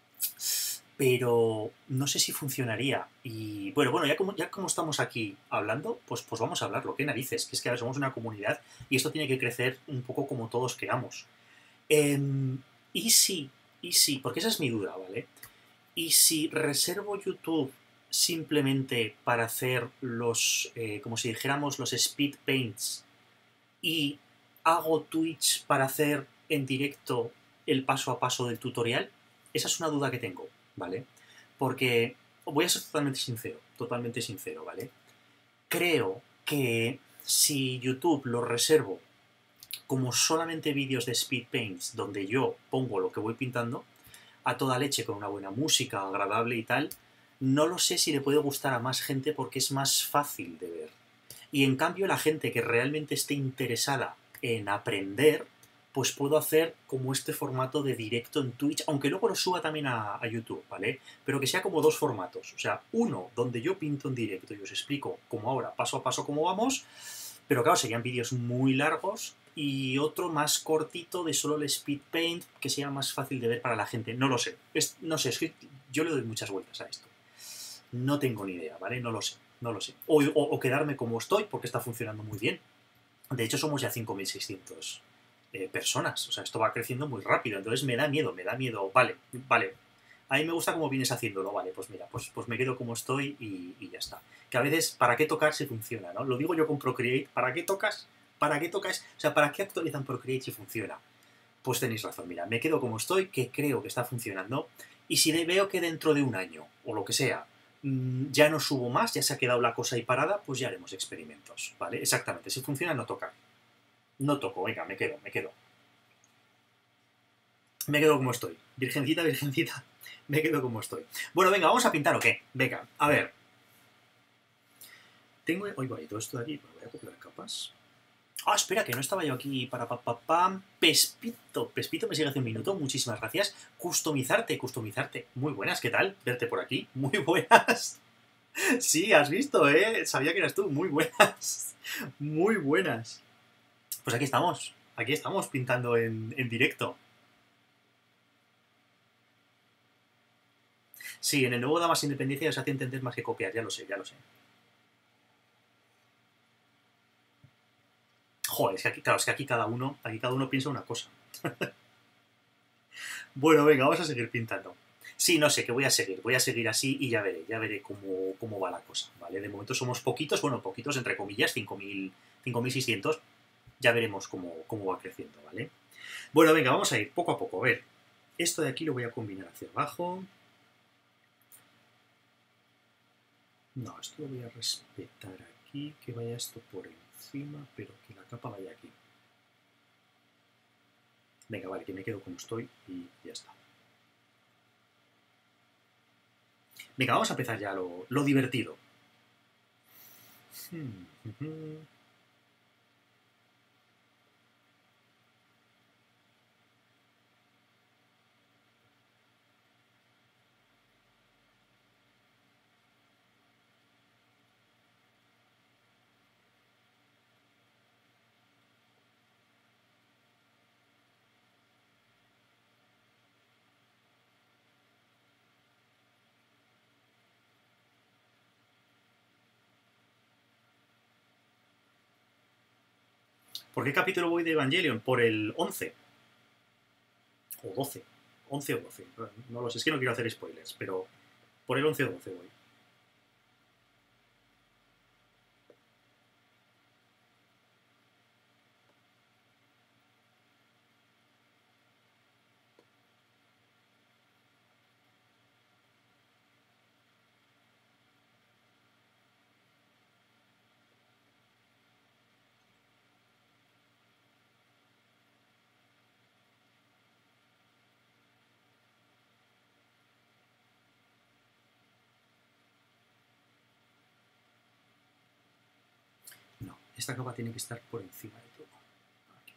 S1: pero no sé si funcionaría. Y bueno, ya como estamos aquí hablando, pues vamos a hablarlo. ¿Qué narices? Que es que a ver, somos una comunidad y esto tiene que crecer un poco como todos queramos. Em, y sí, y sí, porque esa es mi duda, ¿vale? Y si reservo YouTube simplemente para hacer como si dijéramos, los speed paints y hago Twitch para hacer en directo el paso a paso del tutorial, esa es una duda que tengo, ¿vale? Porque voy a ser totalmente sincero, ¿vale? Creo que si YouTube lo reservo como solamente vídeos de speed paints donde yo pongo lo que voy pintando, a toda leche con una buena música, agradable y tal, no lo sé si le puede gustar a más gente porque es más fácil de ver. Y en cambio la gente que realmente esté interesada en aprender, pues puedo hacer como este formato de directo en Twitch, aunque luego lo suba también a YouTube, ¿vale? Pero que sea como dos formatos. O sea, uno donde yo pinto en directo y os explico como ahora, paso a paso, cómo vamos, pero claro, serían vídeos muy largos, y otro más cortito de solo el speed paint, que sea más fácil de ver para la gente. No lo sé. No sé, es que yo le doy muchas vueltas a esto. No tengo ni idea, ¿vale? No lo sé, no lo sé. O quedarme como estoy, porque está funcionando muy bien. De hecho, somos ya 5.600 personas. O sea, esto va creciendo muy rápido. Entonces me da miedo, me da miedo. Vale, vale. A mí me gusta cómo vienes haciéndolo. Vale, pues mira, pues me quedo como estoy y ya está. Que a veces, ¿para qué tocar si funciona, no? Lo digo yo con Procreate. ¿Para qué tocas? ¿Para qué tocas? O sea, ¿para qué actualizan Procreate si funciona? Pues tenéis razón. Mira, me quedo como estoy, que creo que está funcionando. Y si veo que dentro de un año, o lo que sea, ya no subo más, ya se ha quedado la cosa ahí parada, pues ya haremos experimentos, ¿vale? Exactamente, si funciona no toca. No toco, venga, me quedo, me quedo. Me quedo como estoy. Virgencita, virgencita, me quedo como estoy. Bueno, venga, ¿vamos a pintar o qué? Venga, a ver. Tengo... Oigo ahí todo esto de aquí, voy a copiar capas. Ah, espera, que no estaba yo aquí para pam. Pespito. Pespito me sigue hace un minuto. Muchísimas gracias. Customizarte, customizarte. Muy buenas, ¿qué tal? Verte por aquí. Muy buenas. Sí, has visto, ¿eh? Sabía que eras tú. Muy buenas. Muy buenas. Pues aquí estamos. Aquí estamos pintando en directo. Sí, en el nuevo da más independencia y os hace entender más que copiar. Ya lo sé, ya lo sé. Joder, es que aquí, claro, es que aquí cada uno piensa una cosa. Bueno, venga, vamos a seguir pintando. Sí, no sé, que voy a seguir así y ya veré cómo va la cosa, ¿vale? De momento somos poquitos, bueno, poquitos entre comillas, 5.600, ya veremos cómo va creciendo, ¿vale? Bueno, venga, vamos a ir poco a poco, a ver. Esto de aquí lo voy a combinar hacia abajo. No, esto lo voy a respetar aquí, que vaya esto por encima, pero que la capa vaya aquí. Venga, vale, que me quedo como estoy y ya está. Venga, vamos a empezar ya lo divertido. ¿Por qué capítulo voy de Evangelion? Por el 11 o 12. 11 o 12. No lo sé, es que no quiero hacer spoilers, pero por el 11 o 12 voy. No, esta capa tiene que estar por encima de todo. Aquí.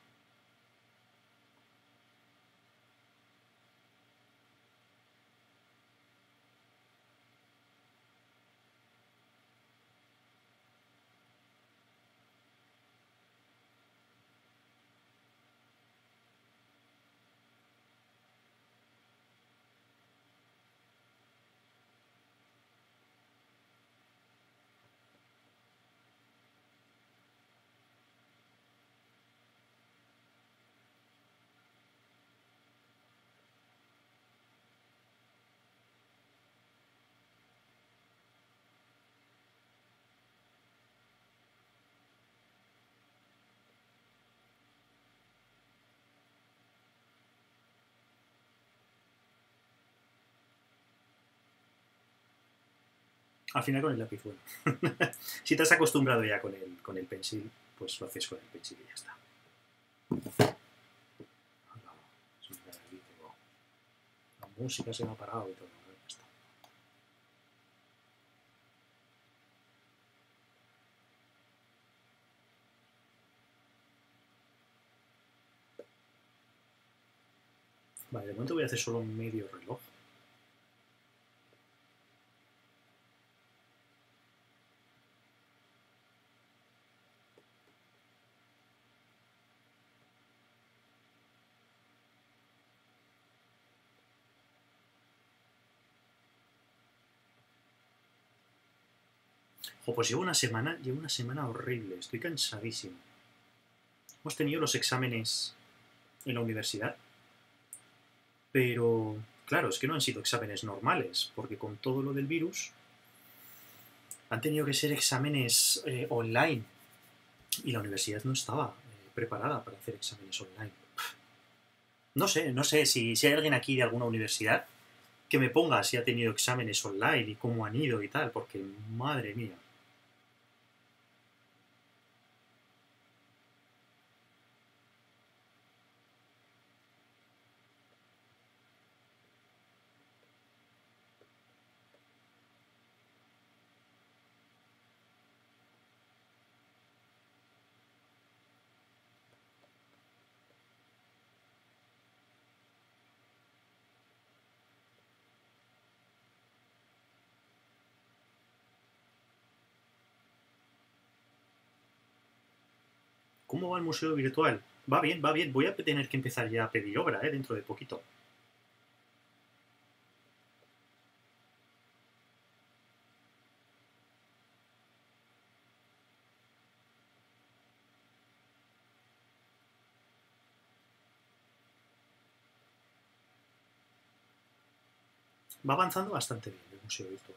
S1: Al final con el lápiz, bueno. Si te has acostumbrado ya con el pencil, pues lo haces con el pencil y ya está. La música se me ha parado y todo. Ya está. Vale, de momento voy a hacer solo medio reloj. Pues llevo una semana horrible, estoy cansadísimo. Hemos tenido los exámenes en la universidad, pero claro, es que no han sido exámenes normales, porque con todo lo del virus han tenido que ser exámenes online y la universidad no estaba preparada para hacer exámenes online. No sé si hay alguien aquí de alguna universidad que me ponga si ha tenido exámenes online y cómo han ido y tal, porque madre mía. ¿Cómo va el museo virtual? Va bien, va bien. Voy a tener que empezar ya a pedir obra, dentro de poquito. Va avanzando bastante bien el museo virtual,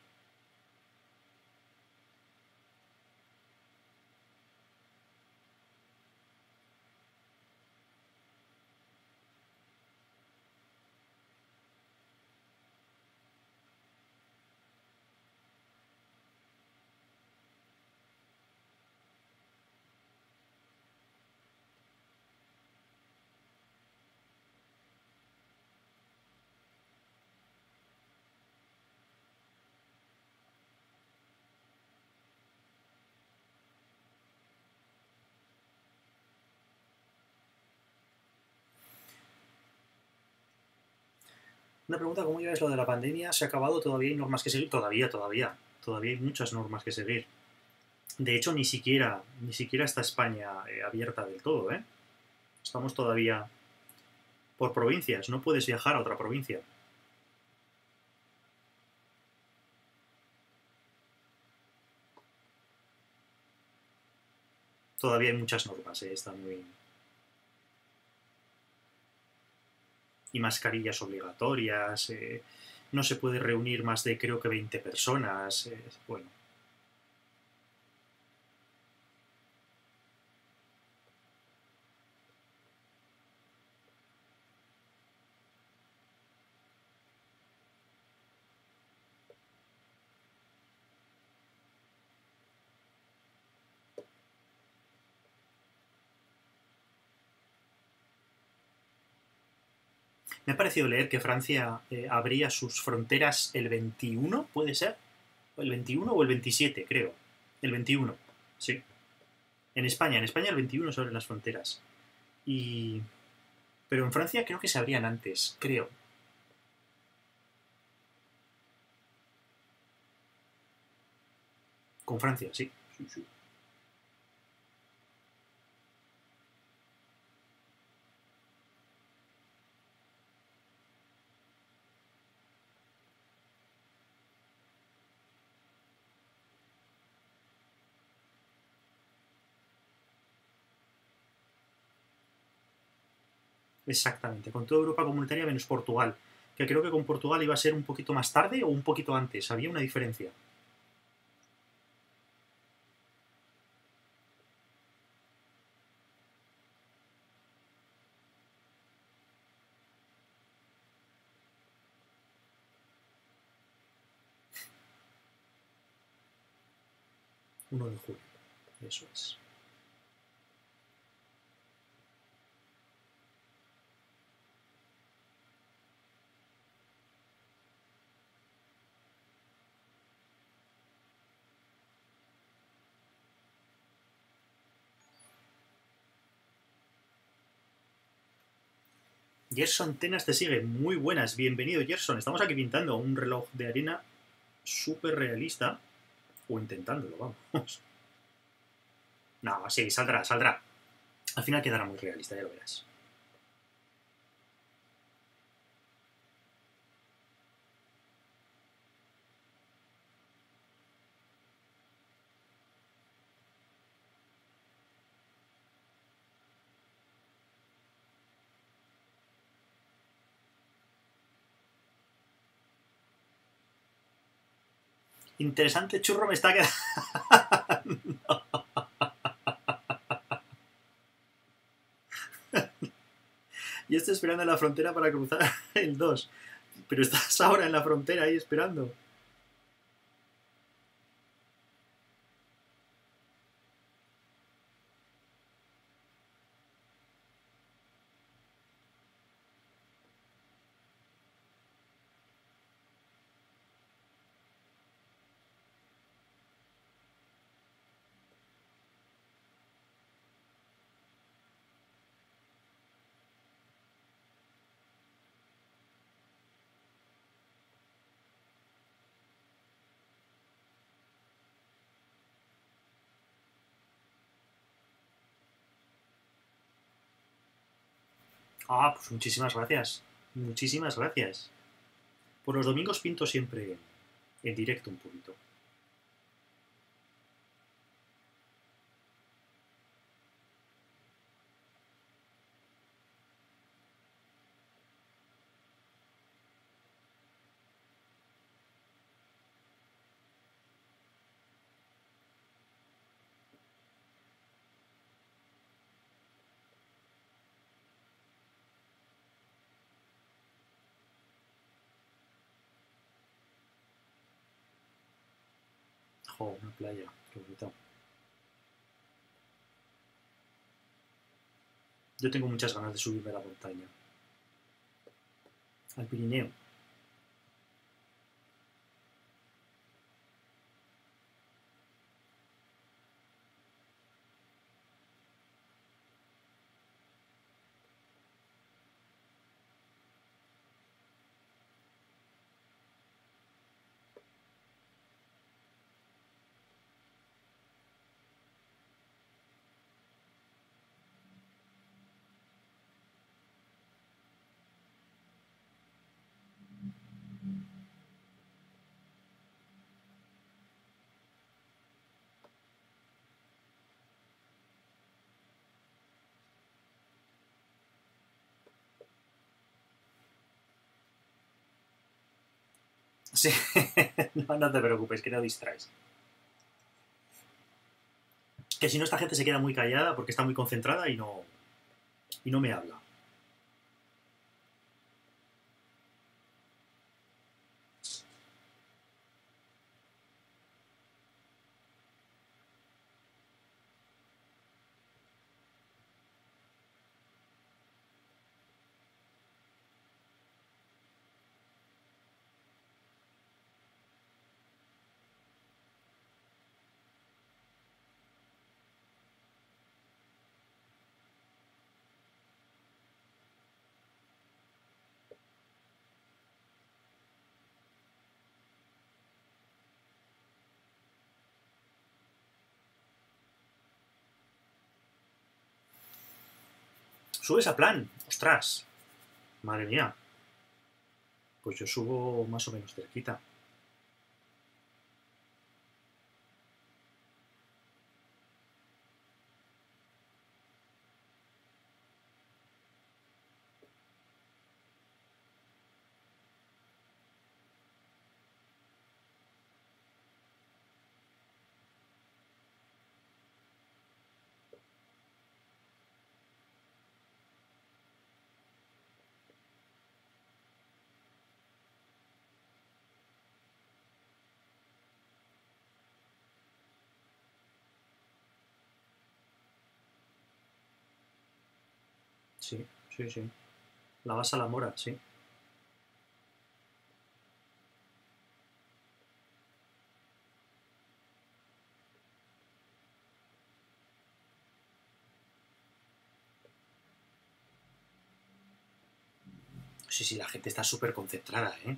S1: Una pregunta, ¿cómo lleváis lo de la pandemia? ¿Se ha acabado? ¿Todavía hay normas que seguir? Todavía. Todavía hay muchas normas que seguir. De hecho, ni siquiera está España abierta del todo, ¿eh? Estamos todavía por provincias. No puedes viajar a otra provincia. Todavía hay muchas normas, está muy... Y mascarillas obligatorias, no se puede reunir más de creo que 20 personas, bueno. Me ha parecido leer que Francia abría sus fronteras el 21, ¿puede ser? ¿El 21 o el 27, creo? El 21, sí. En España el 21 se abren las fronteras. Y... Pero en Francia creo que se abrían antes, creo. Con Francia, sí. Sí, sí. Exactamente, con toda Europa comunitaria menos Portugal. Que creo que con Portugal iba a ser un poquito más tarde o un poquito antes. Había una diferencia. 1 de julio. Eso es. Gerson Tenas te sigue. Muy buenas. Bienvenido, Gerson. Estamos aquí pintando un reloj de arena súper realista. O intentándolo, vamos. No, sí, saldrá, saldrá. Al final quedará muy realista, ya lo verás. Interesante churro me está quedando. Yo estoy esperando en la frontera para cruzar el 2. Pero estás ahora en la frontera ahí esperando. Ah, pues muchísimas gracias. Muchísimas gracias. Por los domingos pinto siempre en directo un poquito. Jo, una playa. Qué bonito. Yo tengo muchas ganas de subirme a la montaña. Al Pirineo. Sí. No, no te preocupes, que no distraes. Que si no, esta gente se queda muy callada porque está muy concentrada y no me habla. ¿Subes a plan? ¡Ostras! Madre mía. Pues yo subo más o menos cerquita. Sí, sí, sí. La vas a la mora, sí. Sí, sí, la gente está súper concentrada, ¿eh?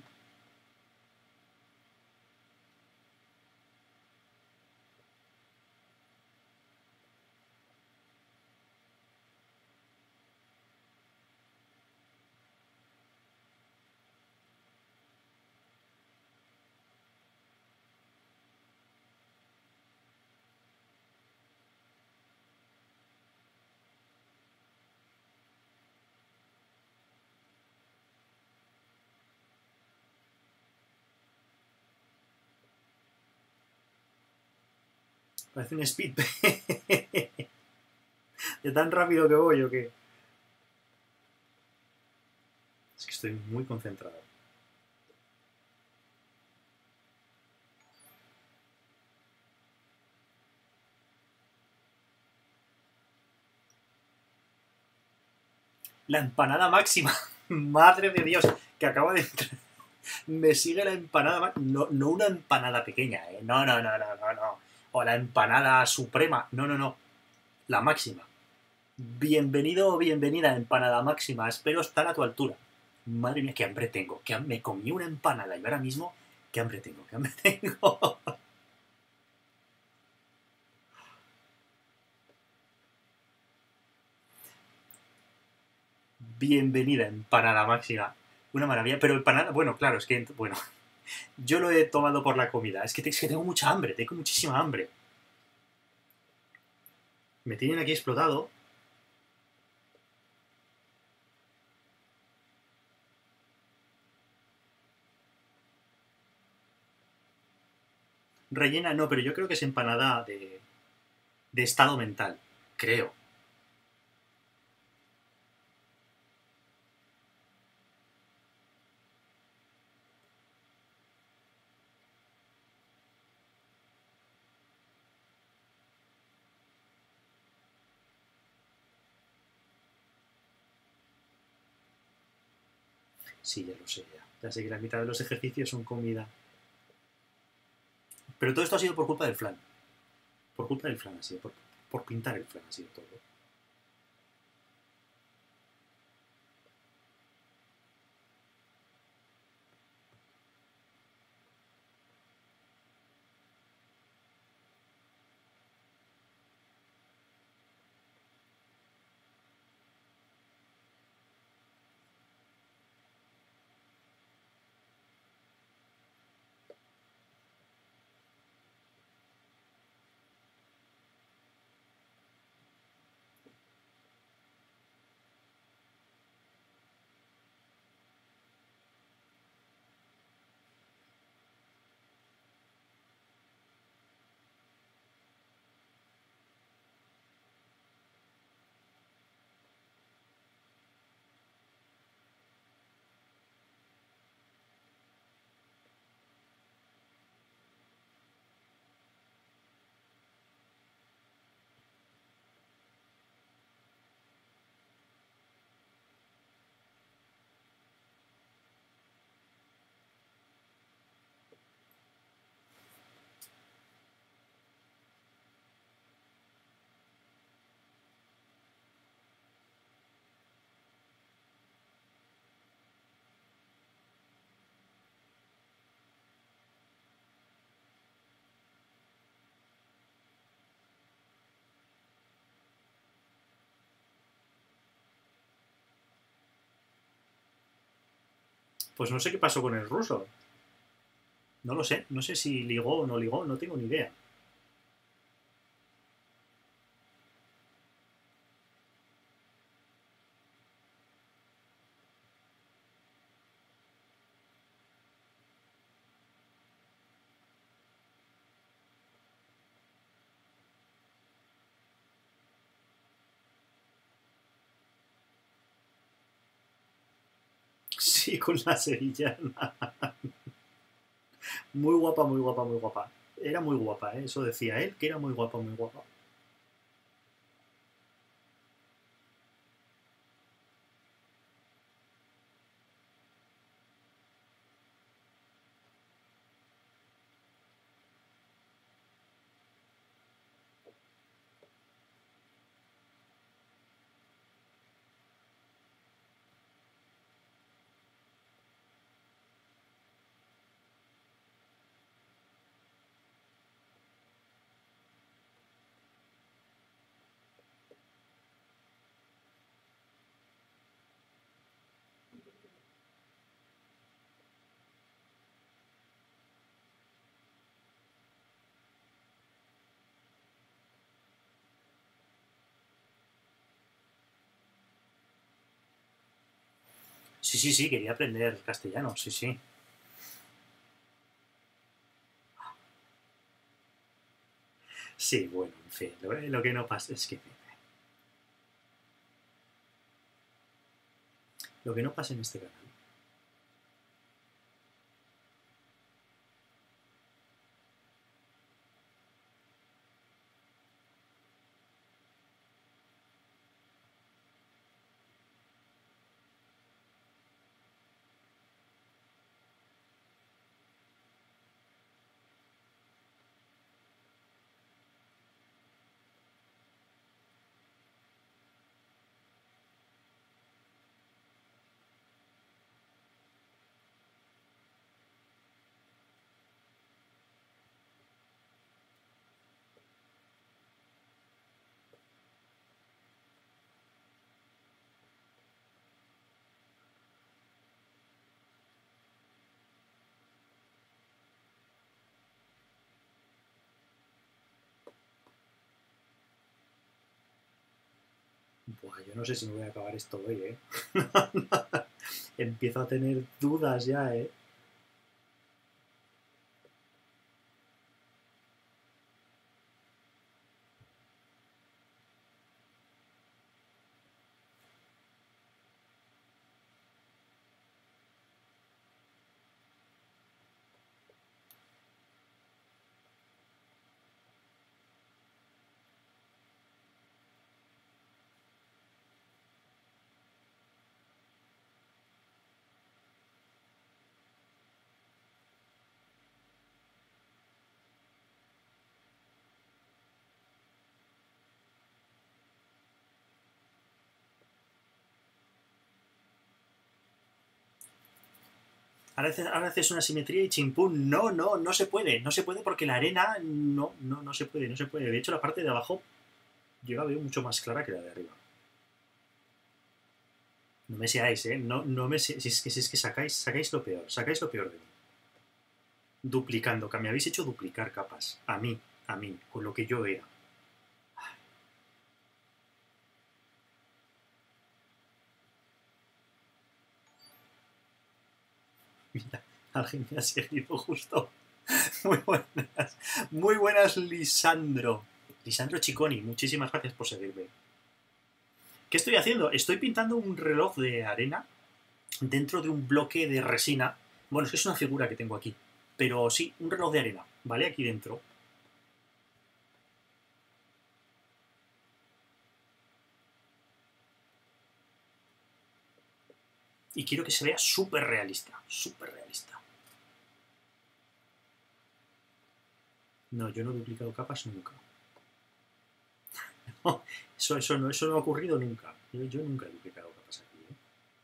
S1: Parece un speed. ¿De tan rápido que voy o qué? Es que estoy muy concentrado. La empanada máxima. Madre de Dios, que acaba de entrar. Me sigue la empanada máxima. No, no una empanada pequeña, ¿eh? No, no, no, no, no, no. O la empanada suprema. No, no, no. La máxima. Bienvenido o bienvenida, empanada máxima. Espero estar a tu altura. Madre mía, qué hambre tengo. Me comí una empanada y ahora mismo, qué hambre tengo, qué hambre tengo. Bienvenida, empanada máxima. Una maravilla. Pero empanada, bueno, claro, es que, bueno, yo lo he tomado por la comida. Es que tengo mucha hambre, tengo muchísima hambre. Me tienen aquí explotado. Rellena, no, pero yo creo que es empanada de estado mental. Creo. Sí, ya lo sé, ya. Ya sé que la mitad de los ejercicios son comida. Pero todo esto ha sido por culpa del flan. Por culpa del flan ha sido. Por pintar el flan ha sido todo. Pues no sé qué pasó con el ruso. No lo sé. No sé si ligó o no ligó. No tengo ni idea. Sí, con la sevillana. Muy guapa, muy guapa, muy guapa. Era muy guapa, ¿eh? Eso decía él, que era muy guapa, muy guapa. Sí, sí, sí, quería aprender castellano, sí, sí. Sí, bueno, en fin, lo que no pasa es que... Lo que no pasa en este canal. Buah, yo no sé si me voy a acabar esto hoy, ¿eh? Empiezo a tener dudas ya, ¿eh? Ahora haces una simetría y chimpún. No, no, no se puede. No se puede porque la arena no, no, no se puede, no se puede. De hecho, la parte de abajo yo la veo mucho más clara que la de arriba. No me seáis, ¿eh? No, no me si es que sacáis lo peor de mí. Duplicando, que me habéis hecho duplicar capas. A mí, con lo que yo era. Mira, alguien me ha seguido justo. Muy buenas, Lisandro. Lisandro Chiconi, muchísimas gracias por seguirme. ¿Qué estoy haciendo? Estoy pintando un reloj de arena dentro de un bloque de resina. Bueno, es que es una figura que tengo aquí. Pero sí, un reloj de arena, ¿vale? Aquí dentro. Y quiero que se vea súper realista. Súper realista. No, yo no he duplicado capas nunca. Eso no ha ocurrido nunca. Yo nunca he duplicado capas aquí, ¿eh?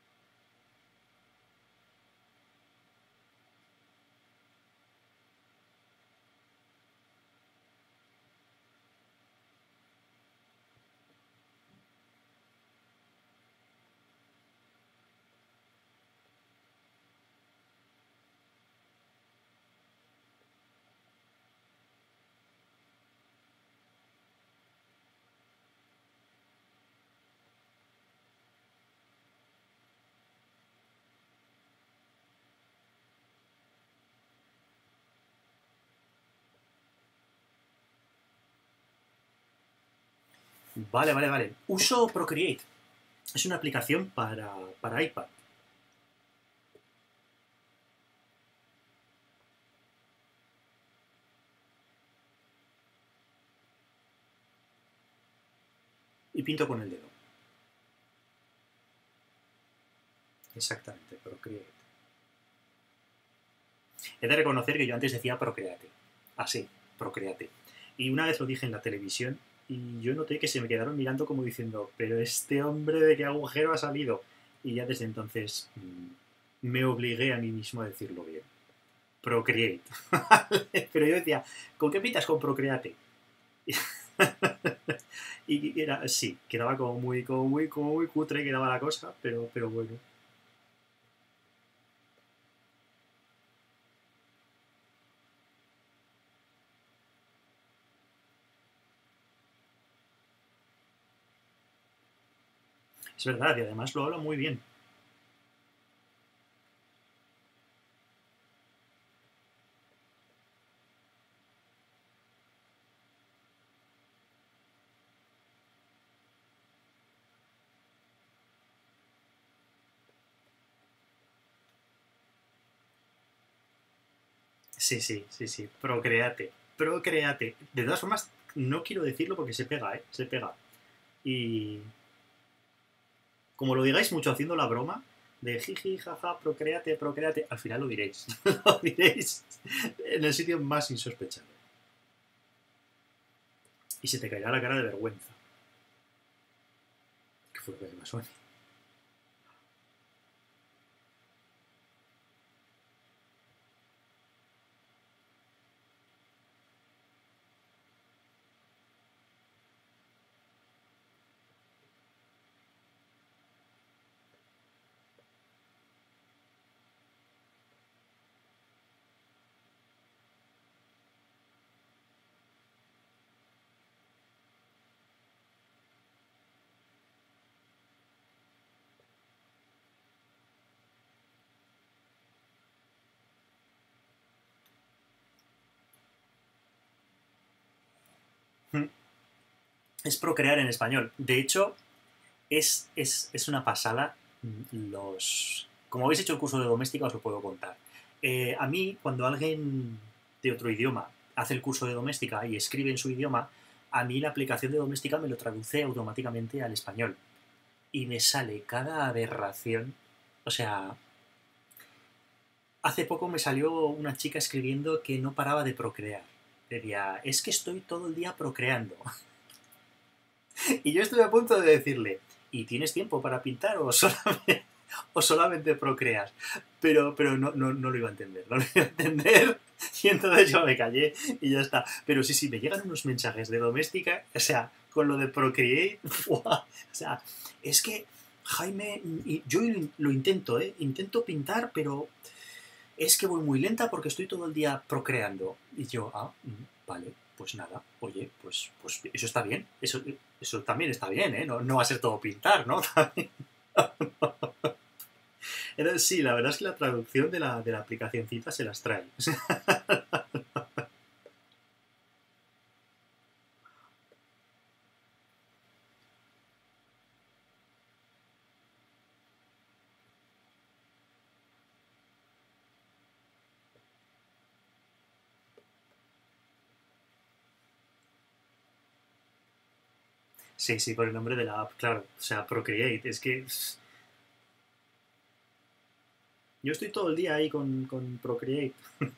S1: Vale, vale, vale. Uso Procreate. Es una aplicación para iPad. Y pinto con el dedo. Exactamente, Procreate. He de reconocer que yo antes decía Procreate. Así, Procreate. Y una vez lo dije en la televisión y yo noté que se me quedaron mirando como diciendo, pero este hombre de qué agujero ha salido. Y ya desde entonces me obligué a mí mismo a decirlo bien. Procreate. Pero yo decía, ¿con qué pintas con Procreate? Y era, sí, quedaba como muy cutre quedaba la cosa, pero bueno. Es verdad, y además lo habla muy bien. Sí, sí, sí, sí. Procréate. Procréate. De todas formas, no quiero decirlo porque se pega, ¿eh? Se pega. Y como lo digáis mucho haciendo la broma de jiji, jaja, procréate, procréate, al final lo diréis. Lo diréis en el sitio más insospechado. Y se te caerá la cara de vergüenza. ¿Qué fue lo que me pasó? Es procrear en español. De hecho, es una pasada los... Como habéis hecho el curso de doméstica, os lo puedo contar. A mí, cuando alguien de otro idioma hace el curso de doméstica y escribe en su idioma, a mí la aplicación de doméstica me lo traduce automáticamente al español. Y me sale cada aberración. O sea, hace poco me salió una chica escribiendo que no paraba de procrear. Decía, es que estoy todo el día procreando. Y yo estuve a punto de decirle, ¿y tienes tiempo para pintar o solamente procreas? Pero no lo iba a entender, no lo iba a entender. Y entonces yo me callé y ya está. Pero sí, sí, me llegan unos mensajes de doméstica, o sea, con lo de Procreate, ¡buah! O sea, es que, Jaime, yo lo intento, ¿eh? Intento pintar, pero es que voy muy lenta porque estoy todo el día procreando. Y yo, vale, pues nada, oye, pues eso está bien, eso también está bien, ¿eh? No va a ser todo pintar, ¿no? Sí, la verdad es que la traducción de la aplicacioncita se las trae. Sí, sí, por el nombre de la app, claro. O sea, Procreate, es que yo estoy todo el día ahí con Procreate.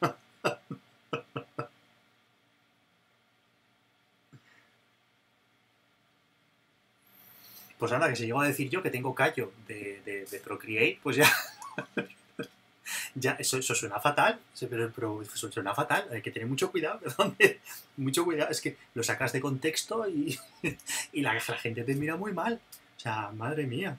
S1: Pues anda, que si llego a decir yo que tengo callo de Procreate, pues ya, ya eso suena fatal, pero eso suena fatal, hay que tener mucho cuidado, mucho cuidado, es que lo sacas de contexto y la gente te mira muy mal, o sea, madre mía.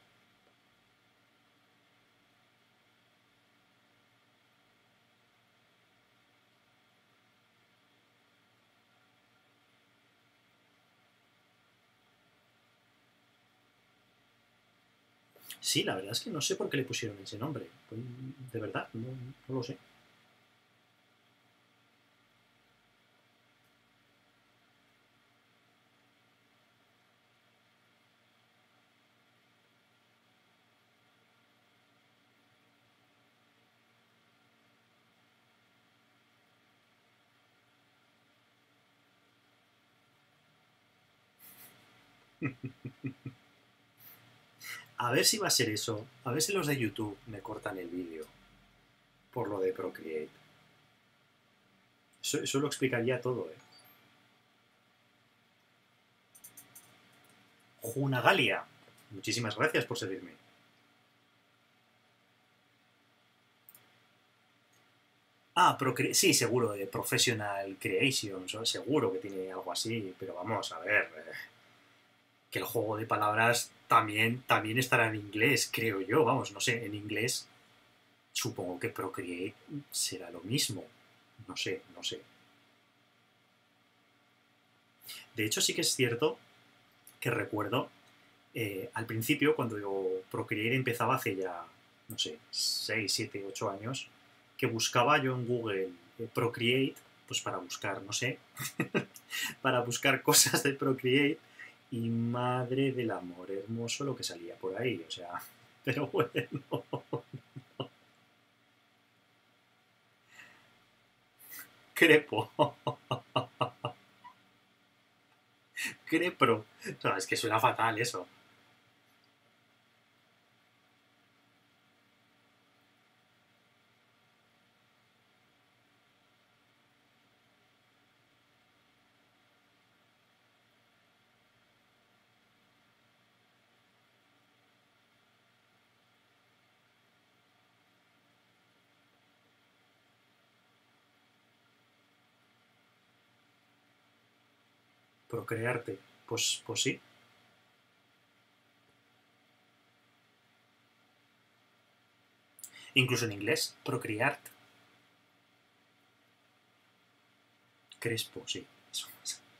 S1: Sí, la verdad es que no sé por qué le pusieron ese nombre, de verdad, no lo sé. A ver si va a ser eso, a ver si los de YouTube me cortan el vídeo por lo de Procreate. Eso lo explicaría todo, ¿eh? Junagalia, muchísimas gracias por seguirme. Sí, seguro, de Professional Creations, ¿no? Seguro que tiene algo así, pero vamos, a ver, que el juego de palabras también estará en inglés, creo yo, vamos, no sé, en inglés supongo que Procreate será lo mismo, no sé, no sé. De hecho, sí que es cierto que recuerdo al principio, cuando yo Procreate empezaba hace ya, no sé, 6 7 8 años, que buscaba yo en Google Procreate, pues para buscar, no sé, para buscar cosas de Procreate y madre del amor hermoso lo que salía por ahí, o sea, pero bueno. Crepo. Crepro. O sea, es que suena fatal eso. Procrearte. Pues sí. Incluso en inglés. Procreart. Crespo, sí. Eso.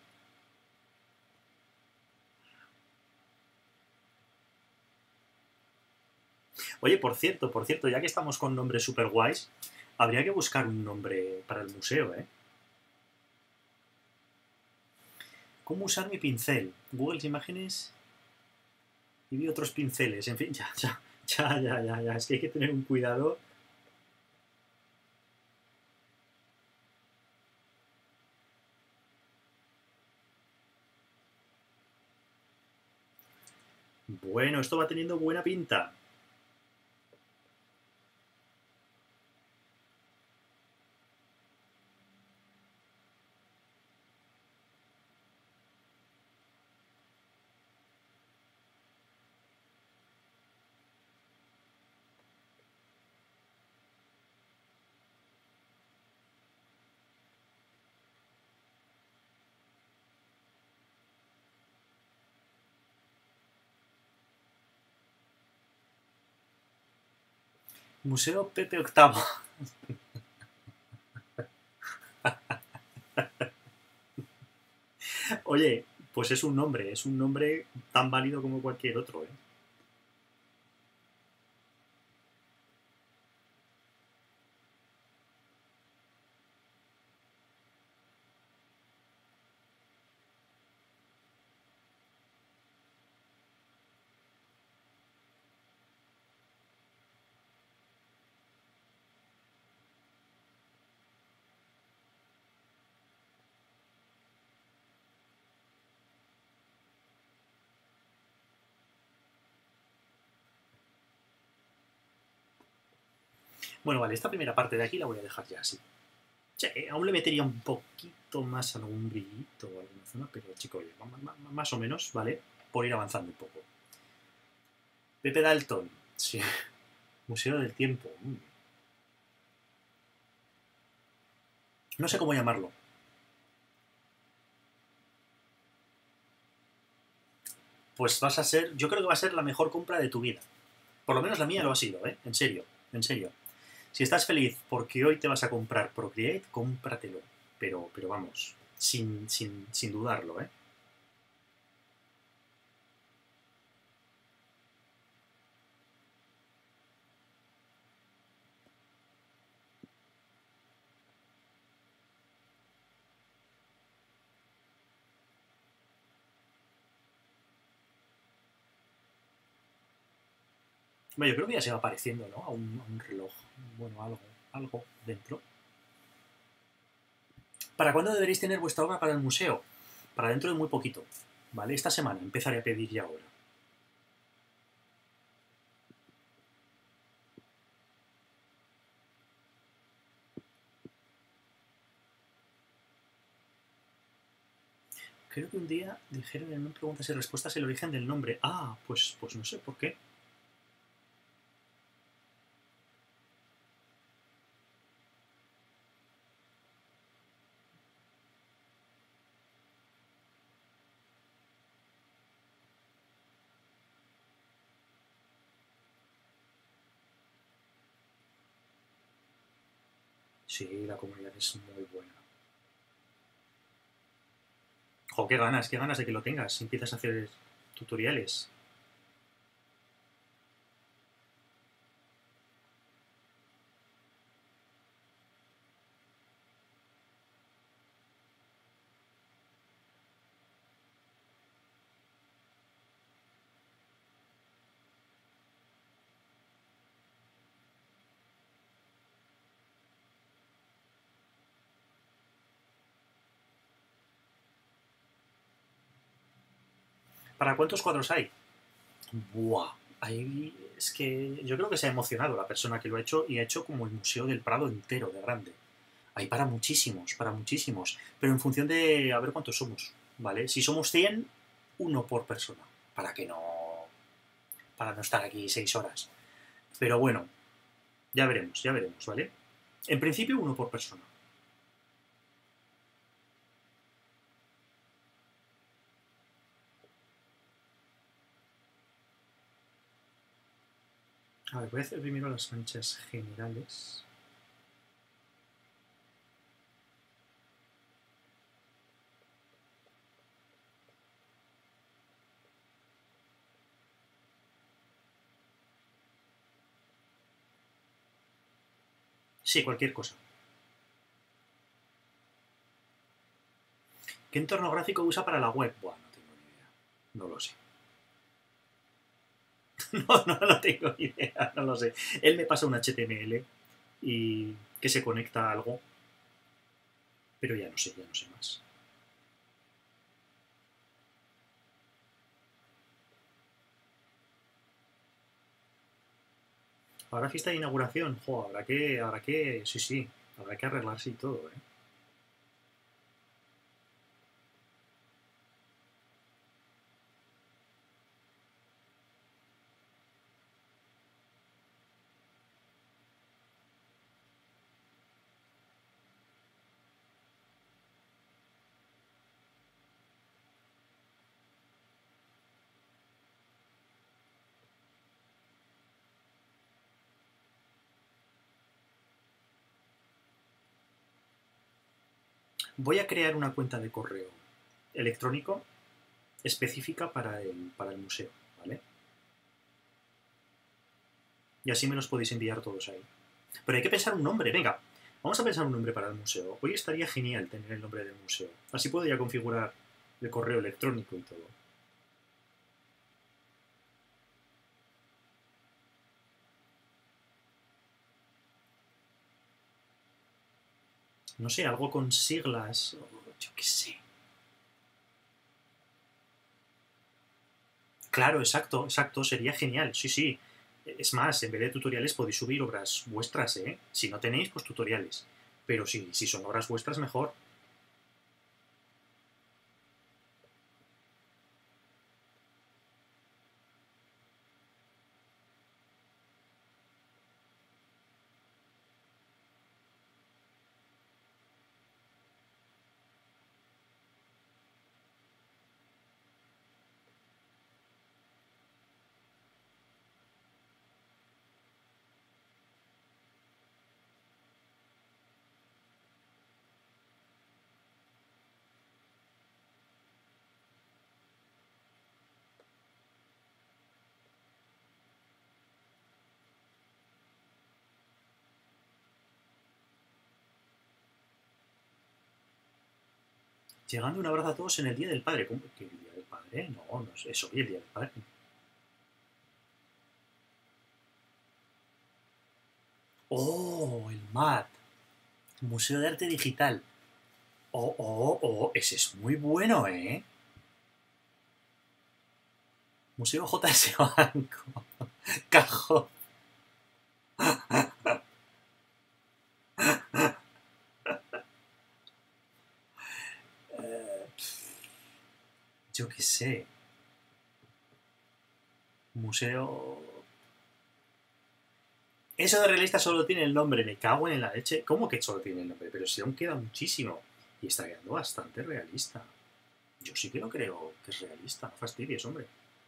S1: Oye, por cierto, ya que estamos con nombres super guays, habría que buscar un nombre para el museo, ¿eh? ¿Cómo usar mi pincel? Google Imágenes y vi otros pinceles. En fin, ya. Es que hay que tener un cuidado. Bueno, esto va teniendo buena pinta. Museo Pepe Octavo. Oye, pues es un nombre tan válido como cualquier otro, ¿eh? Bueno, vale, esta primera parte de aquí la voy a dejar ya así. Sí, aún le metería un poquito más algún brillito o alguna zona, pero chico, oye, más o menos, ¿vale? Por ir avanzando un poco. Pepe Dalton, sí. Museo del Tiempo. No sé cómo llamarlo. Pues vas a ser, yo creo que va a ser la mejor compra de tu vida. Por lo menos la mía lo ha sido, ¿eh? En serio, en serio. Si estás feliz porque hoy te vas a comprar Procreate, cómpratelo. Pero vamos, sin dudarlo, ¿eh? Bueno, yo creo que ya se va pareciendo, ¿no? A un reloj. Bueno, algo dentro. ¿Para cuándo deberéis tener vuestra obra para el museo? Para dentro de muy poquito. ¿Vale? Esta semana empezaré a pedir ya ahora. Creo que un día dijeron en un preguntas y respuestas el origen del nombre. Ah, pues no sé por qué. Sí, la comunidad es muy buena. Jo, qué ganas de que lo tengas. Empiezas a hacer tutoriales. ¿Para cuántos cuadros hay? Buah, ahí es que yo creo que se ha emocionado la persona que lo ha hecho y ha hecho como el Museo del Prado entero de grande. Hay para muchísimos, pero en función de a ver cuántos somos, ¿vale? Si somos 100, uno por persona, para que no, para no estar aquí 6 horas. Pero bueno, ya veremos, ¿vale? En principio, uno por persona. A ver, voy a hacer primero las manchas generales. Sí, cualquier cosa. ¿Qué entorno gráfico usa para la web? Buah, no tengo ni idea. No lo sé. No tengo ni idea, no lo sé. Él me pasa un HTML y que se conecta a algo, pero ya no sé más. Ahora fiesta de inauguración, jo, sí, sí, habrá que arreglarse y todo, ¿eh? Voy a crear una cuenta de correo electrónico específica para el museo, ¿vale? Y así me los podéis enviar todos ahí. Pero hay que pensar un nombre, venga. Vamos a pensar un nombre para el museo. Hoy estaría genial tener el nombre del museo. Así puedo ya configurar el correo electrónico y todo. No sé, algo con siglas, o yo qué sé. Claro, exacto, exacto, sería genial, sí, sí. Es más, en vez de tutoriales podéis subir obras vuestras, ¿eh? Si no tenéis, pues tutoriales. Pero sí, si son obras vuestras, mejor. Llegando un abrazo a todos en el Día del Padre. ¿Cómo? ¿Qué Día del Padre? No, no es hoy el Día del Padre. ¡Oh! El MAD. Museo de Arte Digital. ¡Oh, oh, oh! Ese es muy bueno, ¿eh? Museo JS Banco. Cajón. Eh, yo qué sé. Museo. Eso de realista solo tiene el nombre, me cago en la leche. ¿Cómo que solo tiene el nombre? Pero si aún queda muchísimo. Y está quedando bastante realista. Yo sí que lo creo que es realista, no fastidies, hombre.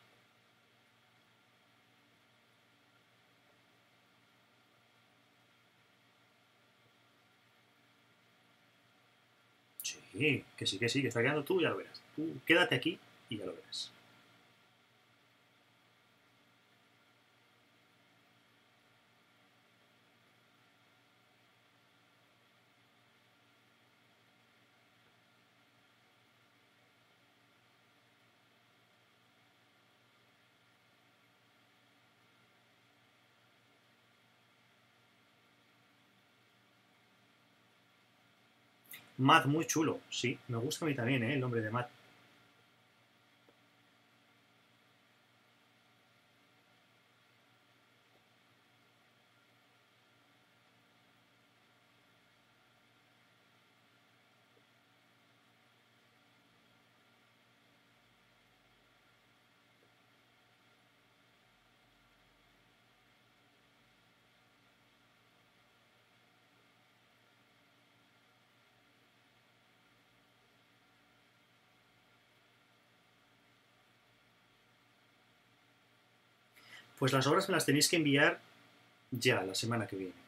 S1: Sí, que está quedando tú, ya lo verás. Tú quédate aquí y ya lo verás. Matt, muy chulo, sí. Me gusta a mí también, ¿eh? El nombre de Matt. Pues las obras me las tenéis que enviar ya, la semana que viene.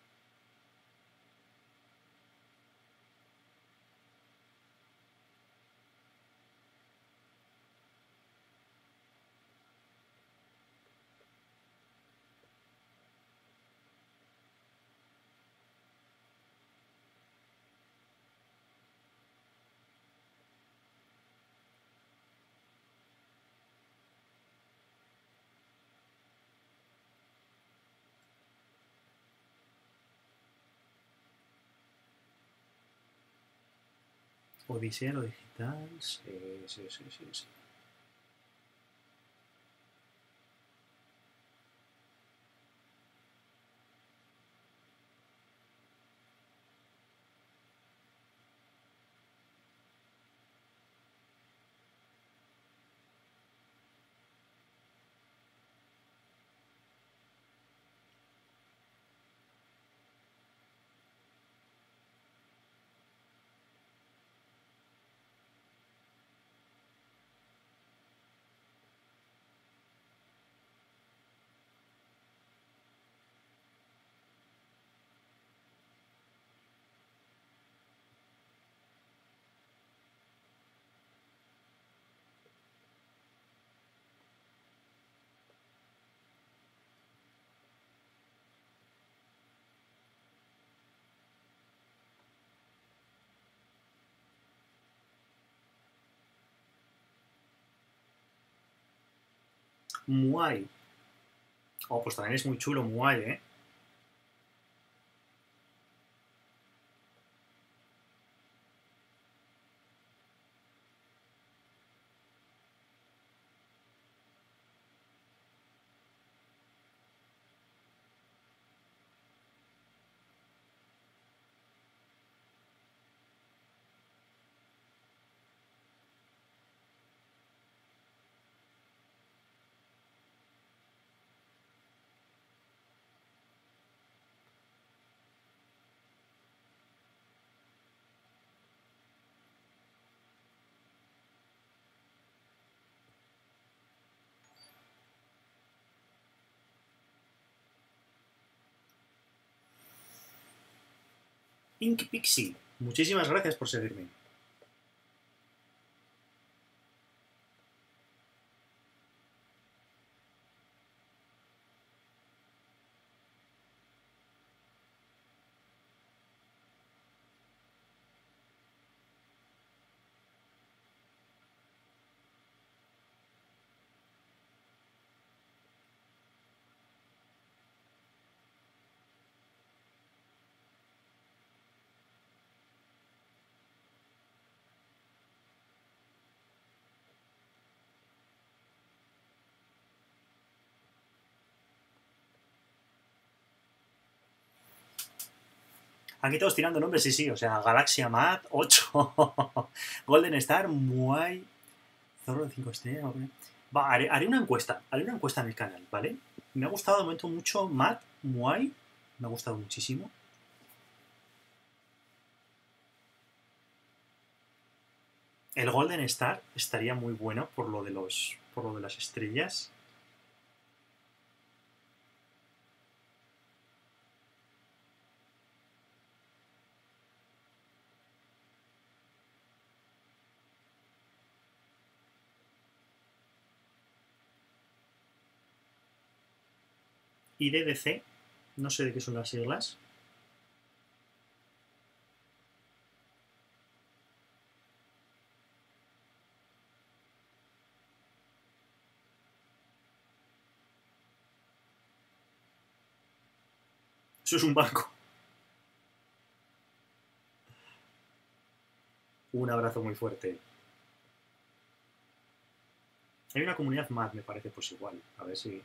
S1: Odisea, lo digital, sí, sí, sí, sí, sí. Muay. Oh, pues también es muy chulo Muay, ¿eh? Ink Pixie, muchísimas gracias por seguirme. Aquí todos tirando nombres, sí, sí, o sea, Galaxia Mat 8, Golden Star, Muay, Zorro de 5 estrellas. Va, haré una encuesta en el canal, ¿vale? Me ha gustado de momento mucho Mat, Muay, me ha gustado muchísimo. El Golden Star estaría muy bueno por lo de las estrellas. Y DDC, no sé de qué son las siglas. Eso es un banco. Un abrazo muy fuerte. Hay una comunidad más, me parece, pues igual. A ver si.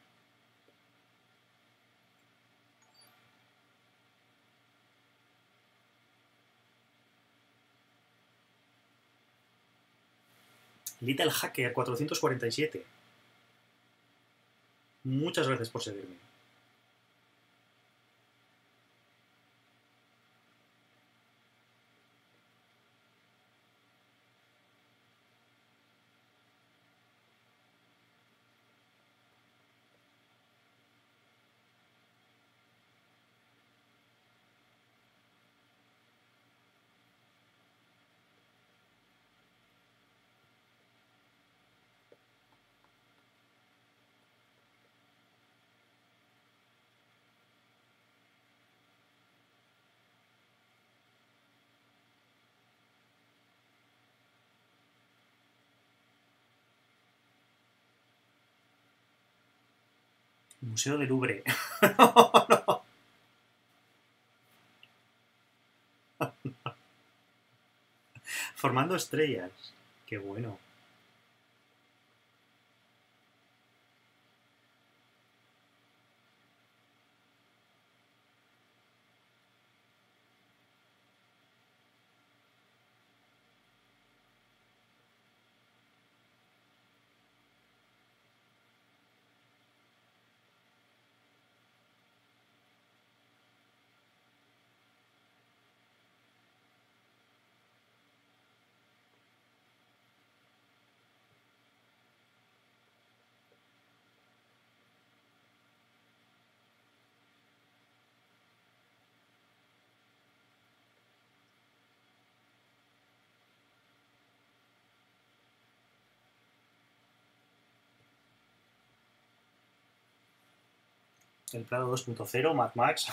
S1: Little Hacker 447. Muchas gracias por seguirme. Museo del Louvre. Formando estrellas. Qué bueno. El Prado 2.0, Mad Max.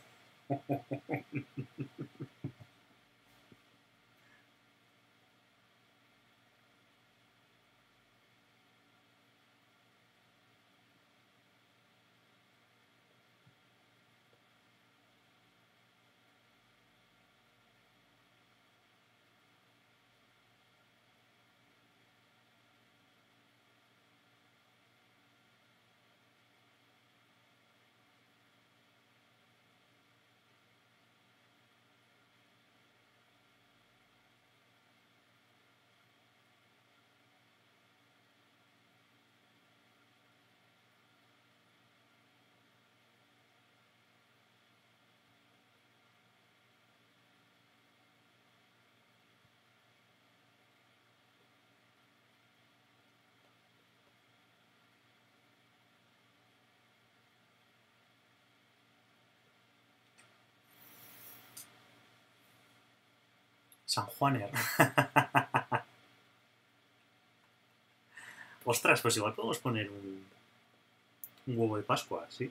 S1: San Juaner. Ostras, pues igual podemos poner un huevo de Pascua, ¿sí?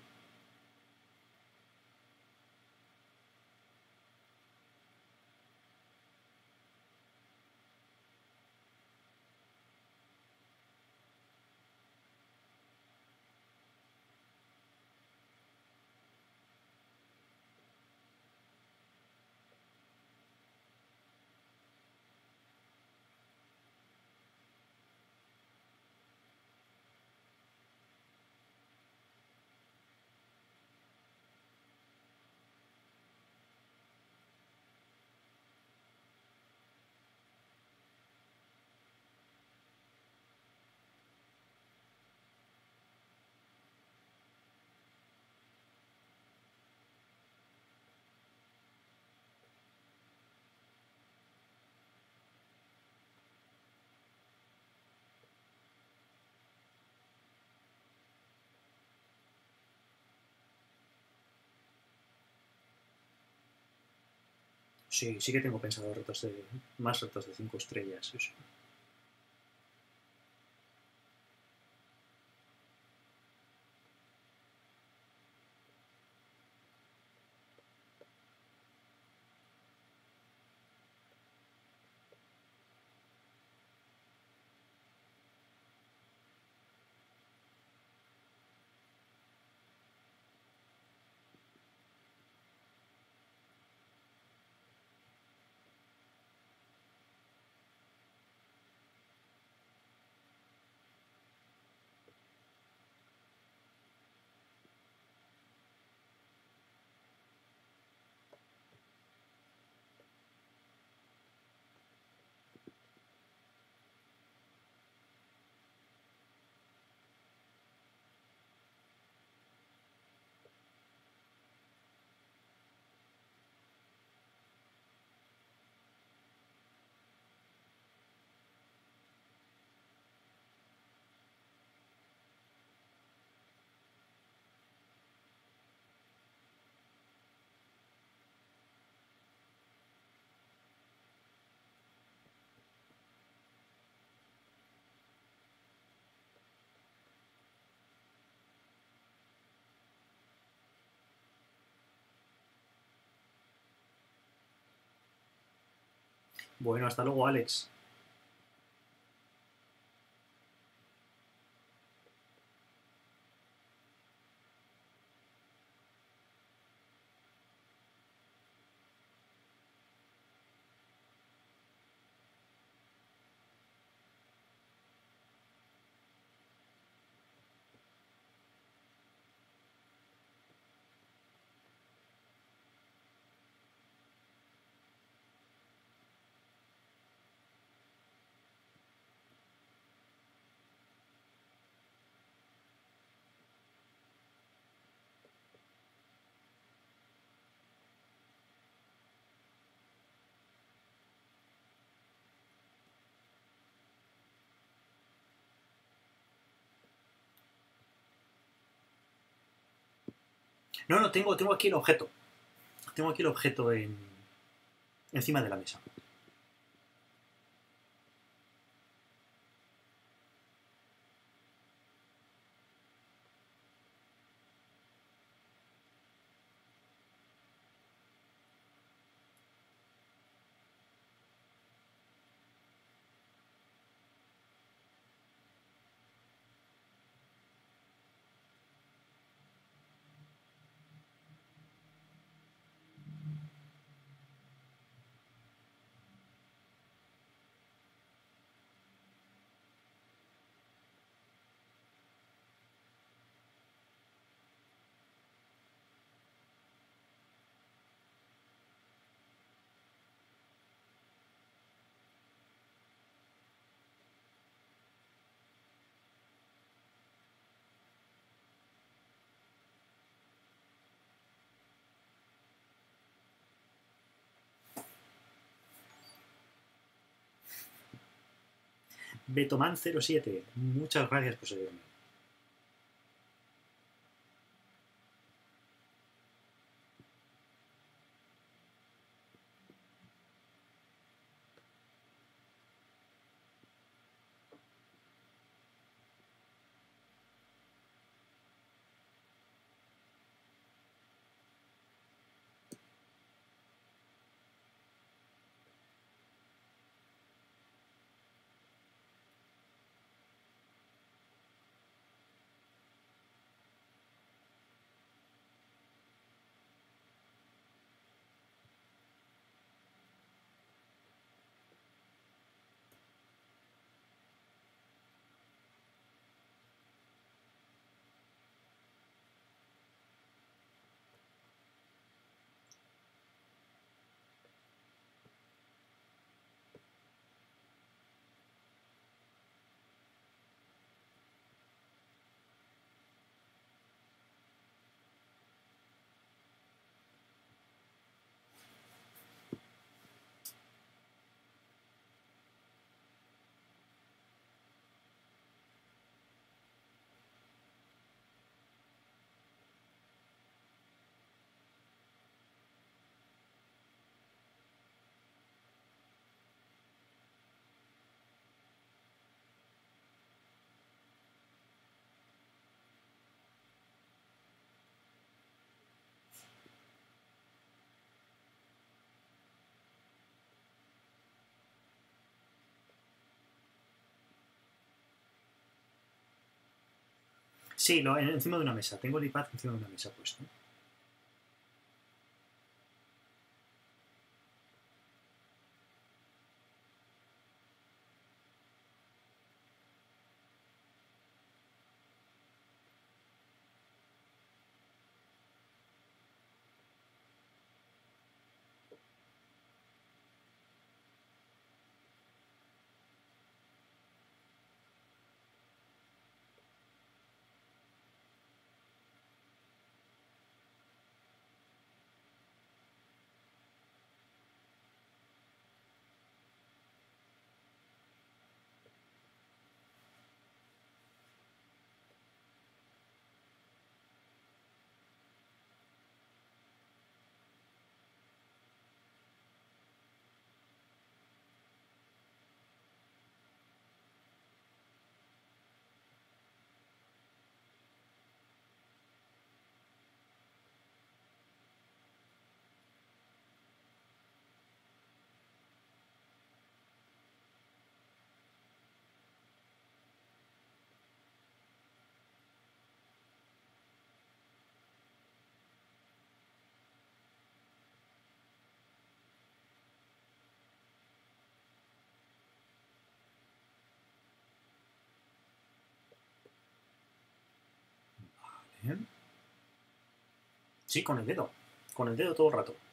S1: Sí, sí que tengo pensado más retos de 5 estrellas. Eso. Bueno, hasta luego, Alex. No, no, tengo aquí el objeto. Tengo aquí el objeto encima de la mesa. Betoman07, muchas gracias por seguirme. Sí, encima de una mesa. Tengo el iPad encima de una mesa puesto. Bien. Sí, con el dedo. Con el dedo todo el rato.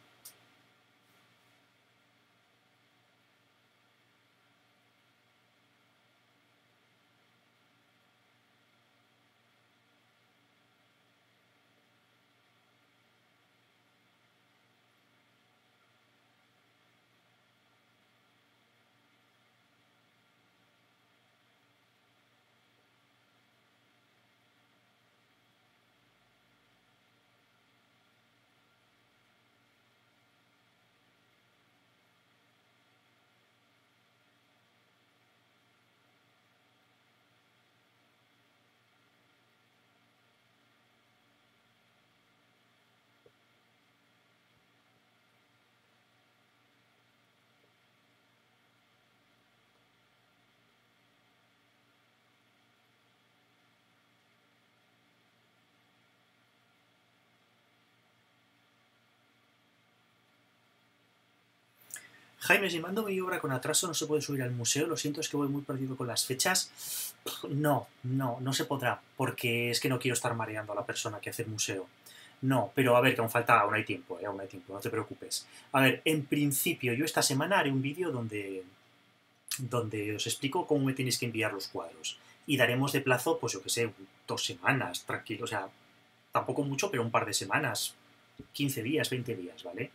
S1: Jaime, si mando mi obra con atraso no se puede subir al museo, lo siento, es que voy muy perdido con las fechas. No se podrá, porque es que no quiero estar mareando a la persona que hace el museo. No, pero a ver, que aún hay tiempo, aún hay tiempo, no te preocupes. A ver, en principio, yo esta semana haré un vídeo donde os explico cómo me tenéis que enviar los cuadros. Y daremos de plazo, pues yo que sé, 2 semanas, tranquilo, o sea, tampoco mucho, pero un par de semanas, 15 días, 20 días, ¿vale?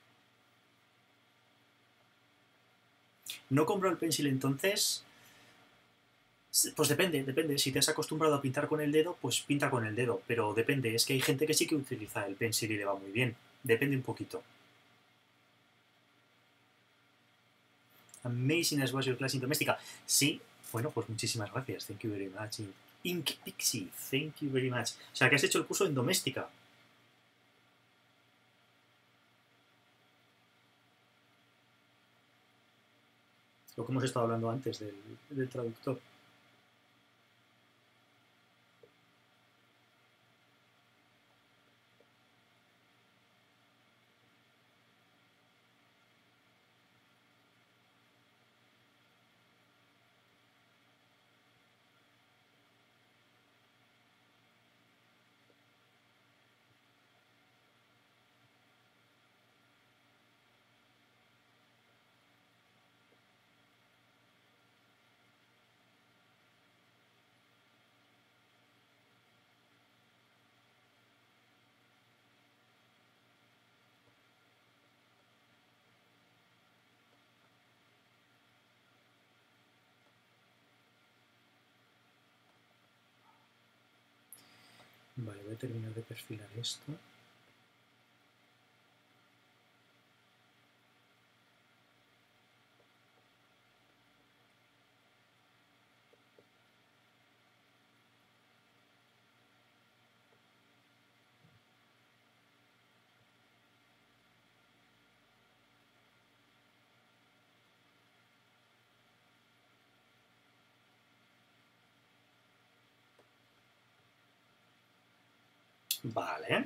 S1: No compro el pencil entonces, pues depende. Si te has acostumbrado a pintar con el dedo, pues pinta con el dedo. Pero depende, es que hay gente que sí que utiliza el pencil y le va muy bien. Depende un poquito. Amazing as was your class in doméstica. Sí, bueno, pues muchísimas gracias. Thank you very much. Ink Pixie, thank you very much. O sea, que has hecho el curso en doméstica. Lo que hemos estado hablando antes del traductor. Vale, voy a terminar de perfilar esto. Vale.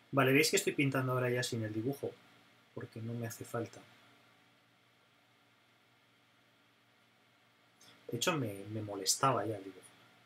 S1: Vale, veis que estoy pintando ahora ya sin el dibujo, porque no me hace falta. De hecho, me molestaba ya el dibujo.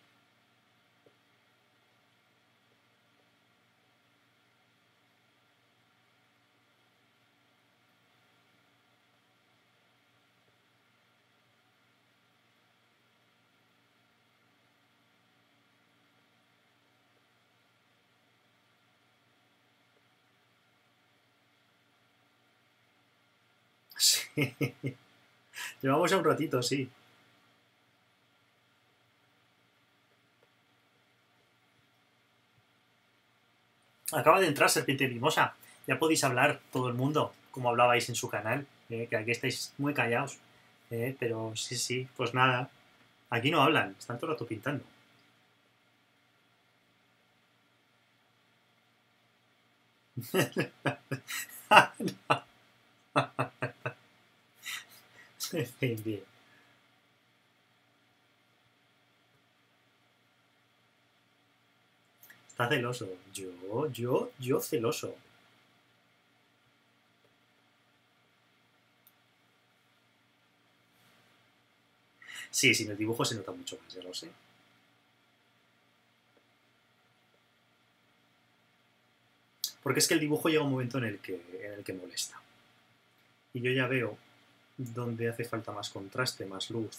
S1: Sí. Llevamos ya un ratito, sí. Acaba de entrar Serpiente Mimosa. Ya podéis hablar todo el mundo, como hablabais en su canal. Que aquí estáis muy callados. Pero sí, sí, pues nada. Aquí no hablan, están todo el rato pintando. Bien, bien. Está celoso. Yo celoso. Sí, sí, en el dibujo se nota mucho más, ya lo sé. Porque es que el dibujo llega un momento en el que molesta. Y yo ya veo dónde hace falta más contraste, más luz.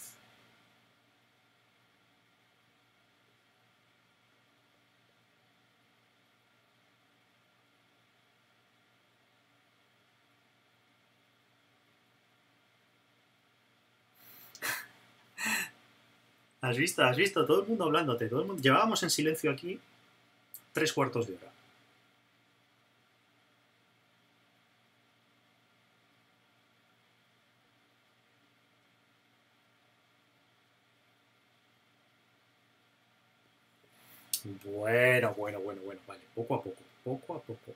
S1: ¿Has visto? ¿Has visto? Todo el mundo hablándote. Todo el mundo... Llevábamos en silencio aquí 3 cuartos de hora. Bueno, bueno, bueno, bueno. Vale, poco a poco. Poco a poco.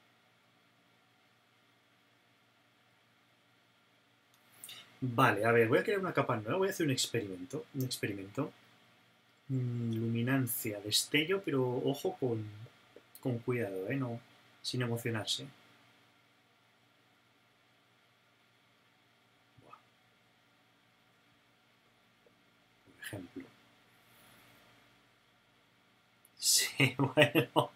S1: Vale, a ver, voy a crear una capa nueva. Voy a hacer un experimento. Un experimento. Luminancia, destello, pero ojo con cuidado, ¿eh? No, sin emocionarse. Buah, por ejemplo. Sí, bueno.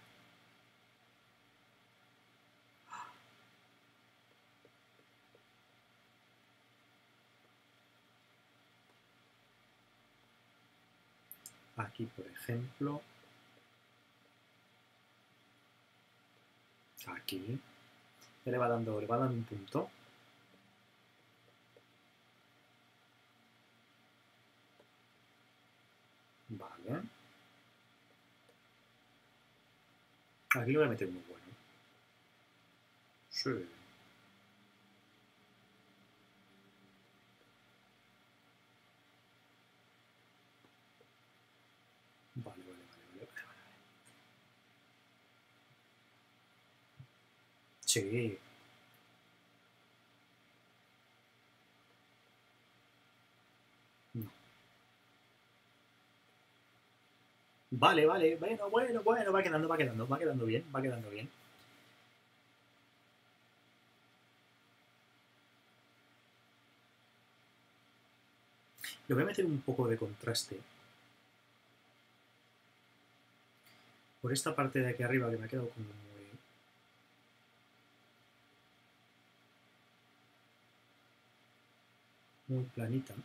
S1: Aquí, por ejemplo. Aquí. Ya le va dando un punto. Vale. Aquí le voy a meter muy bueno. Sí. Vale, vale, vale, vale, vale. Sí. No. Vale, vale. Bueno, bueno, bueno. Va quedando, va quedando, va quedando bien, va quedando bien. Le voy a meter un poco de contraste por esta parte de aquí arriba que me ha quedado como muy planita.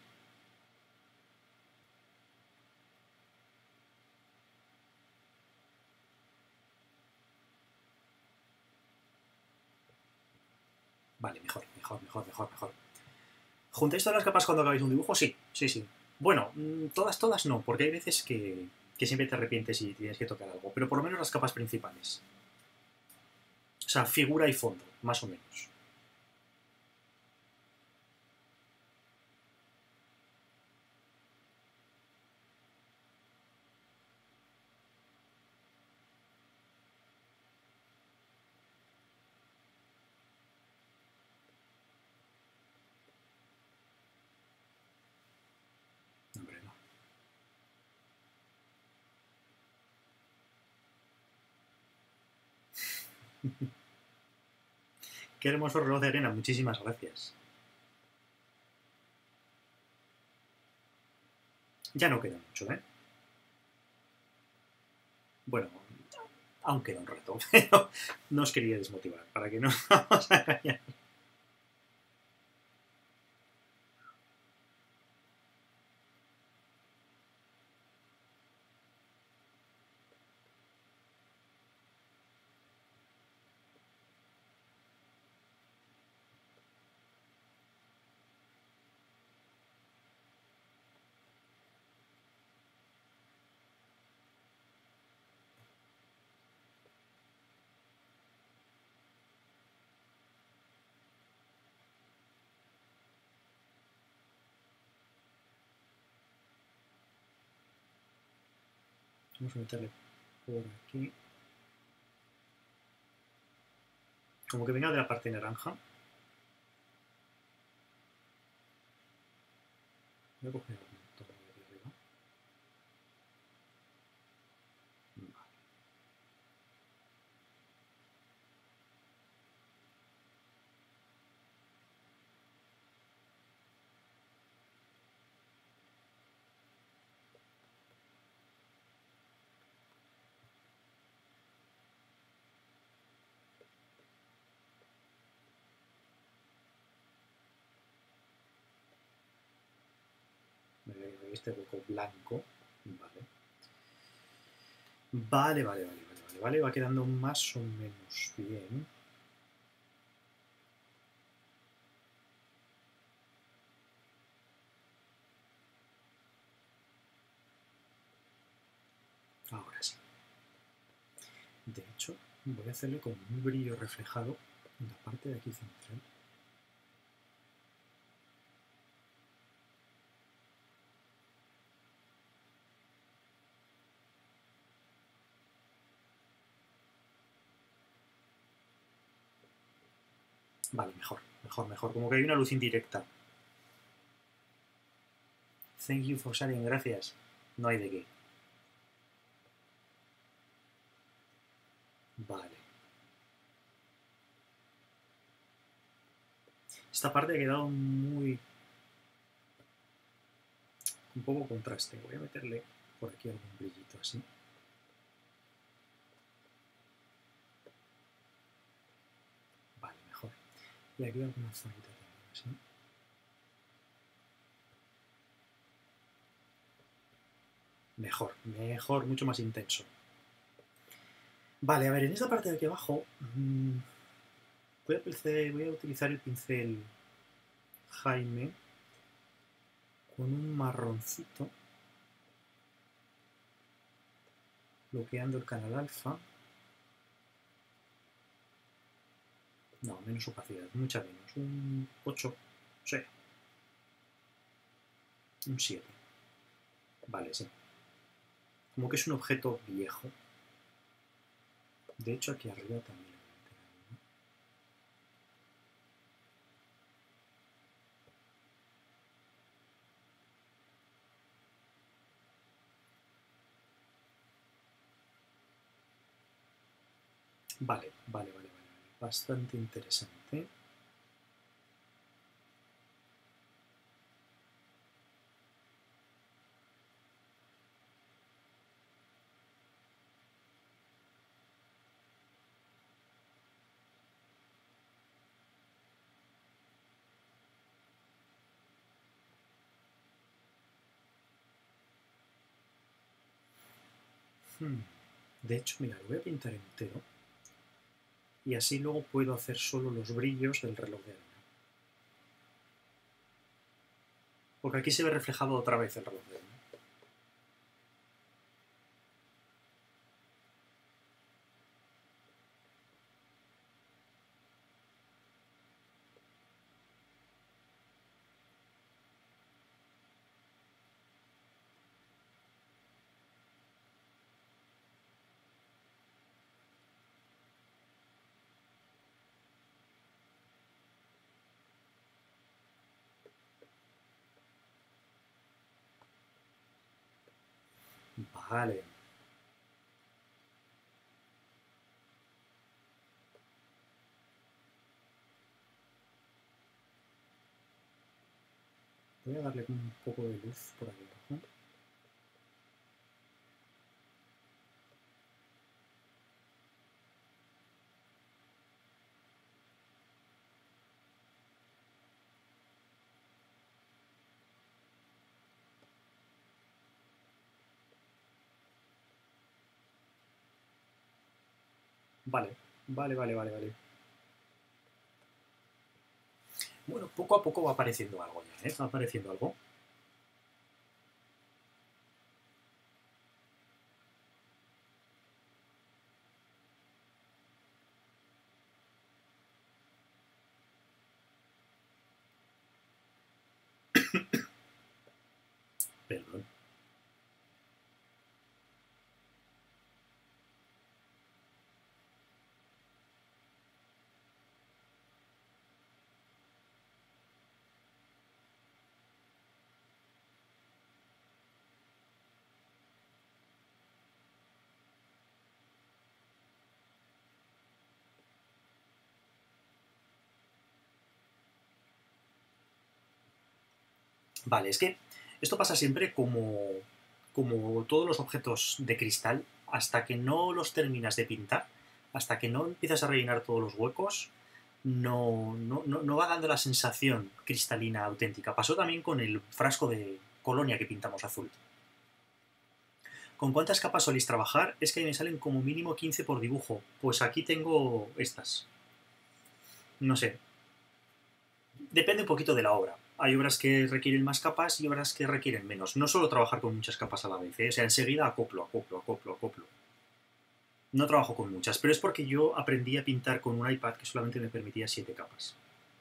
S1: Vale, mejor, mejor, mejor, mejor, mejor. ¿Juntáis todas las capas cuando acabáis un dibujo? Sí, sí, sí. Bueno, todas no, porque hay veces que siempre te arrepientes y tienes que tocar algo, pero por lo menos las capas principales. O sea, figura y fondo, más o menos. Hombre, no. Qué hermoso reloj de arena, muchísimas gracias. Ya no queda mucho, ¿eh? Bueno, aún queda un rato, pero no os quería desmotivar, para que no nos vamos a engañar. Vamos a meterle por aquí. Como que venga de la parte naranja. Voy a coger todo de aquí arriba. Vale. Este hueco blanco. Vale. Vale. Va quedando más o menos bien. Ahora sí. De hecho, voy a hacerle con un brillo reflejado en la parte de aquí central. Vale, mejor. Como que hay una luz indirecta. Thank you for sharing, gracias. No hay de qué. Vale. Esta parte ha quedado muy... un poco contraste. Voy a meterle por aquí algún brillito así. Vale, mejor. Y aquí alguna zonita también así. Mejor, mucho más intenso. Vale, a ver, en esta parte de aquí abajo voy a utilizar el pincel Jaime con un marroncito bloqueando el canal alfa. No, menos opacidad, mucha menos. Un 8, sí. Un 7. Vale, sí. Como que es un objeto viejo. De hecho, aquí arriba también. Vale. Bastante interesante. De hecho, mira, lo voy a pintar entero. Y así luego puedo hacer solo los brillos del reloj de arena. Porque aquí se ve reflejado otra vez el reloj de arena. Vale. Voy a darle un poco de luz por aquí abajo. Vale, vale. Bueno, poco a poco va apareciendo algo ya, ¿eh? Va apareciendo algo. Perdón. Vale, es que esto pasa siempre como todos los objetos de cristal, hasta que no los terminas de pintar, hasta que no empiezas a rellenar todos los huecos, no va dando la sensación cristalina auténtica. Pasó también con el frasco de colonia que pintamos azul. ¿Con cuántas capas soléis trabajar? Es que me salen como mínimo 15 por dibujo. Pues aquí tengo estas. No sé, depende un poquito de la obra. Hay obras que requieren más capas y obras que requieren menos. No suelo trabajar con muchas capas a la vez, ¿eh? O sea, enseguida acoplo. No trabajo con muchas, pero es porque yo aprendí a pintar con un iPad que solamente me permitía 7 capas.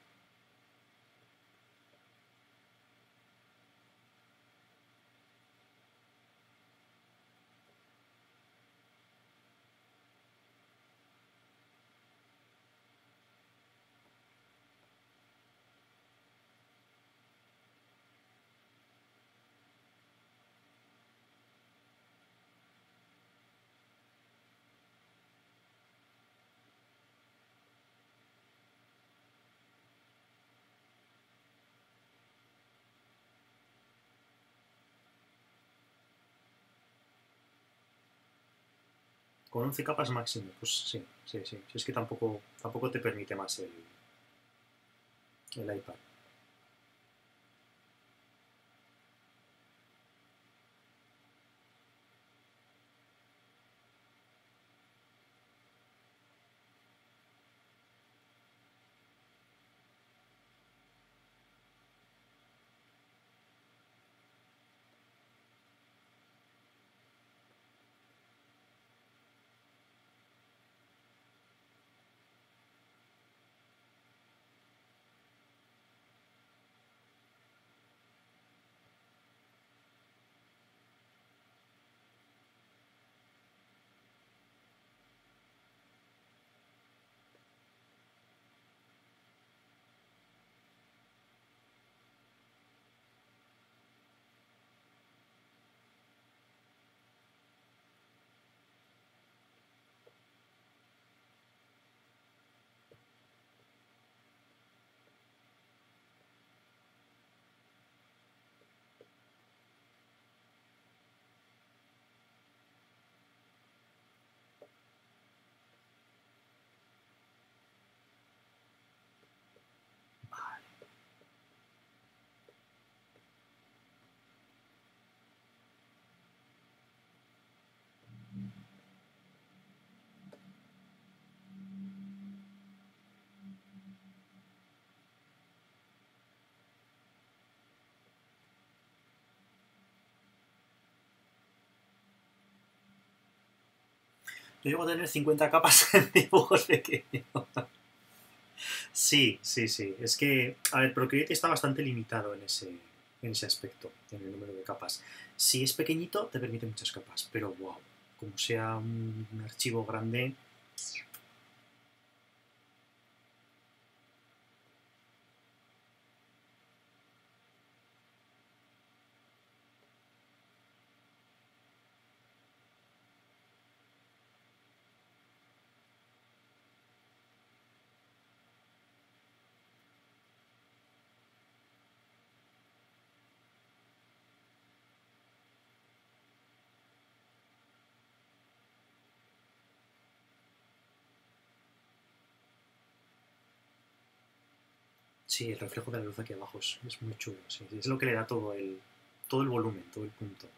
S1: Con 11 capas máximo, pues sí. Es que tampoco te permite más el iPad. Yo llego a tener 50 capas en dibujos pequeños. Sí. Es que, a ver, Procreate está bastante limitado en ese aspecto, en el número de capas. Si es pequeñito, te permite muchas capas, pero wow, como sea un archivo grande. Sí, el reflejo de la luz aquí abajo es muy chulo. Sí, sí, es lo que le da todo el volumen, todo el punto.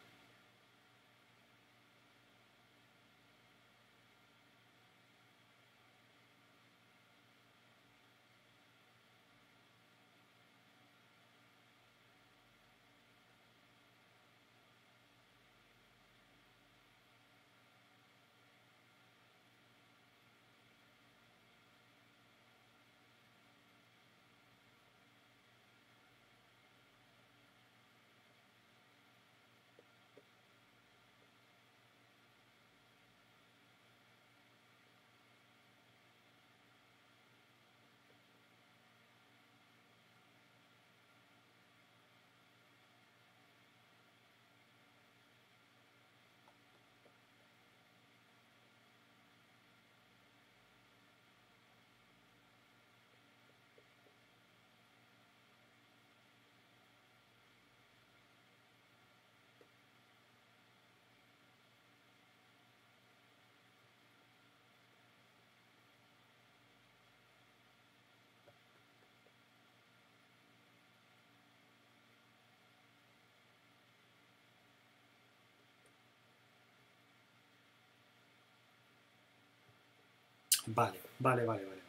S1: Vale, vale, vale, vale, vale.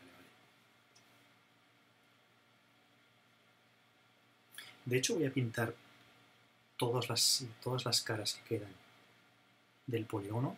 S1: De hecho, voy a pintar todas las caras que quedan del polígono.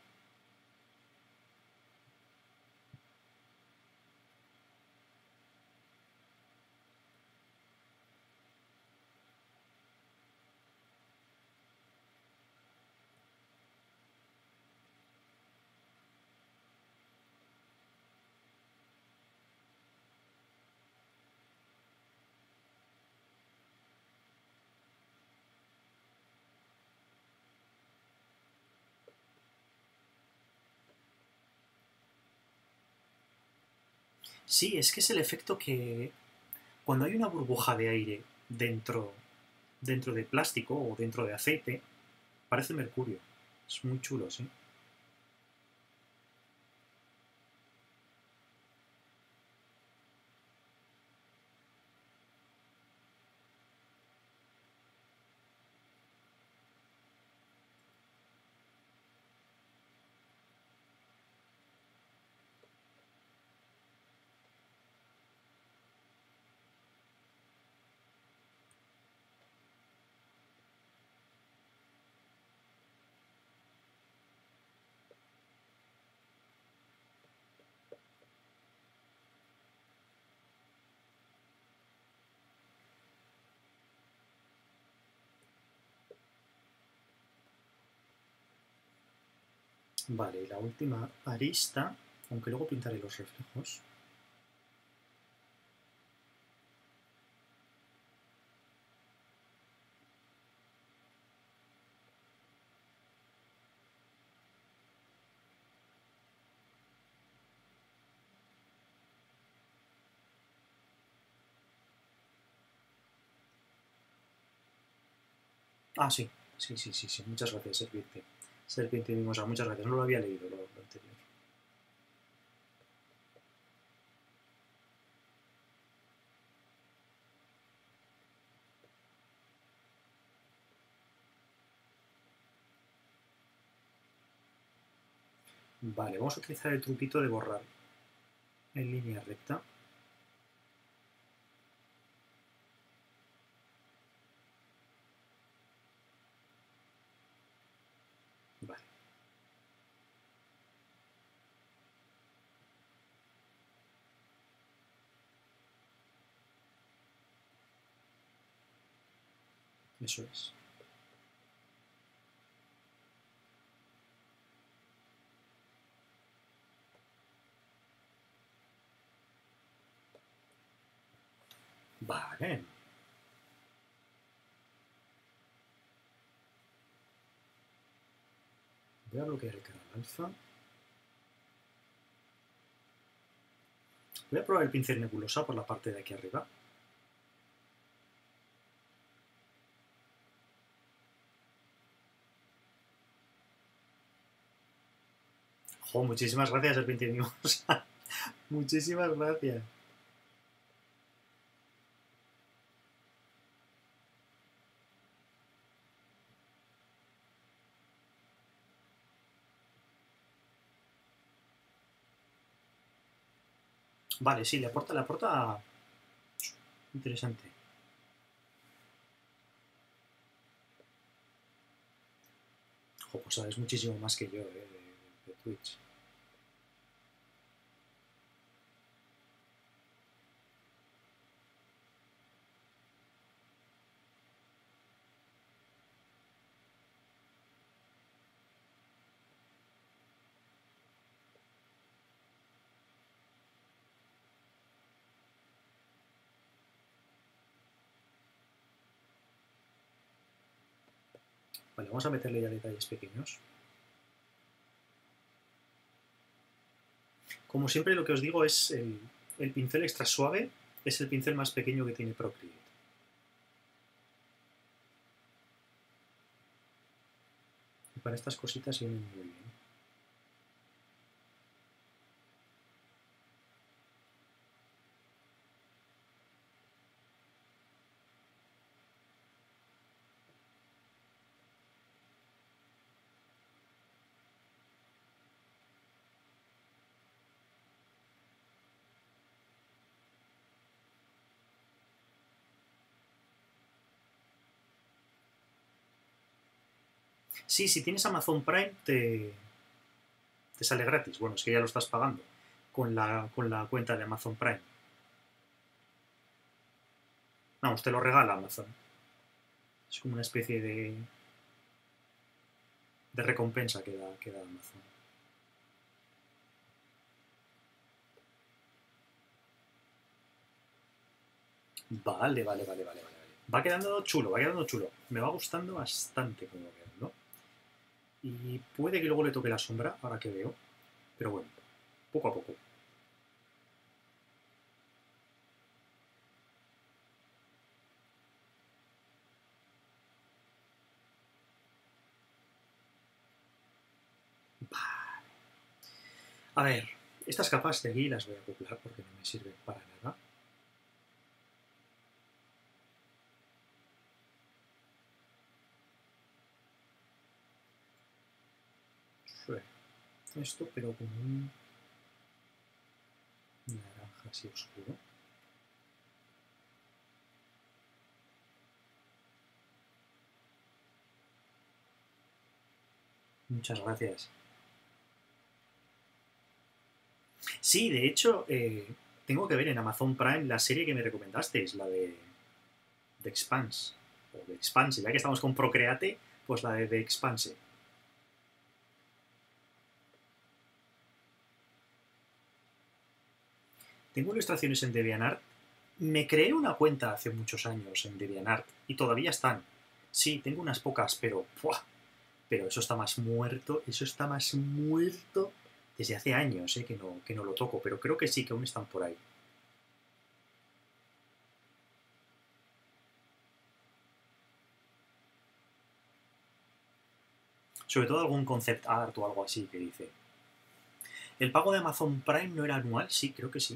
S1: Sí, es que es el efecto que cuando hay una burbuja de aire dentro de plástico o dentro de aceite, parece mercurio. Es muy chulo, sí. Vale, y la última arista, aunque luego pintaré los reflejos. Ah, sí, sí, sí, sí, sí. Muchas gracias, Serpiente. Serpiente Mimosa, muchas gracias. No lo había leído lo anterior. Vale, vamos a utilizar el truquito de borrar en línea recta. Vale. Eso es. Vale. Voy a bloquear el canal alfa. Voy a probar el pincel nebulosa por la parte de aquí arriba. Jo, muchísimas gracias, Serpiente Mimosa. Muchísimas gracias. Vale, sí, le aporta... Interesante. Ojo, pues sabes muchísimo más que yo, de Twitch. Vale, vamos a meterle ya detalles pequeños. Como siempre, lo que os digo es el pincel extra suave, es el pincel más pequeño que tiene Procreate. Y para estas cositas vienen muy bien. Sí, si tienes Amazon Prime te sale gratis. Bueno, es que ya lo estás pagando con la cuenta de Amazon Prime. Vamos, te lo regala Amazon. Es como una especie de recompensa que da Amazon. Vale, vale, vale, vale, vale. Va quedando chulo, va quedando chulo. Me va gustando bastante cómo va quedando. Y puede que luego le toque la sombra, ahora que veo. Pero bueno, poco a poco. A ver, estas capas de aquí las voy a acoplar porque no me sirven para nada. Esto, pero con un naranja así oscuro. Muchas gracias. Sí, de hecho, tengo que ver en Amazon Prime la serie que me recomendasteis, la de Expanse. O de Expanse, ya que estamos con Procreate, pues la de Expanse. Tengo ilustraciones en DeviantArt. Me creé una cuenta hace muchos años en DeviantArt y todavía están. Sí, tengo unas pocas, pero... ¡buah! Pero eso está más muerto desde hace años, que no lo toco, pero creo que sí, que aún están por ahí. Sobre todo algún concept art o algo así que dice. ¿El pago de Amazon Prime no era anual? Sí, creo que sí.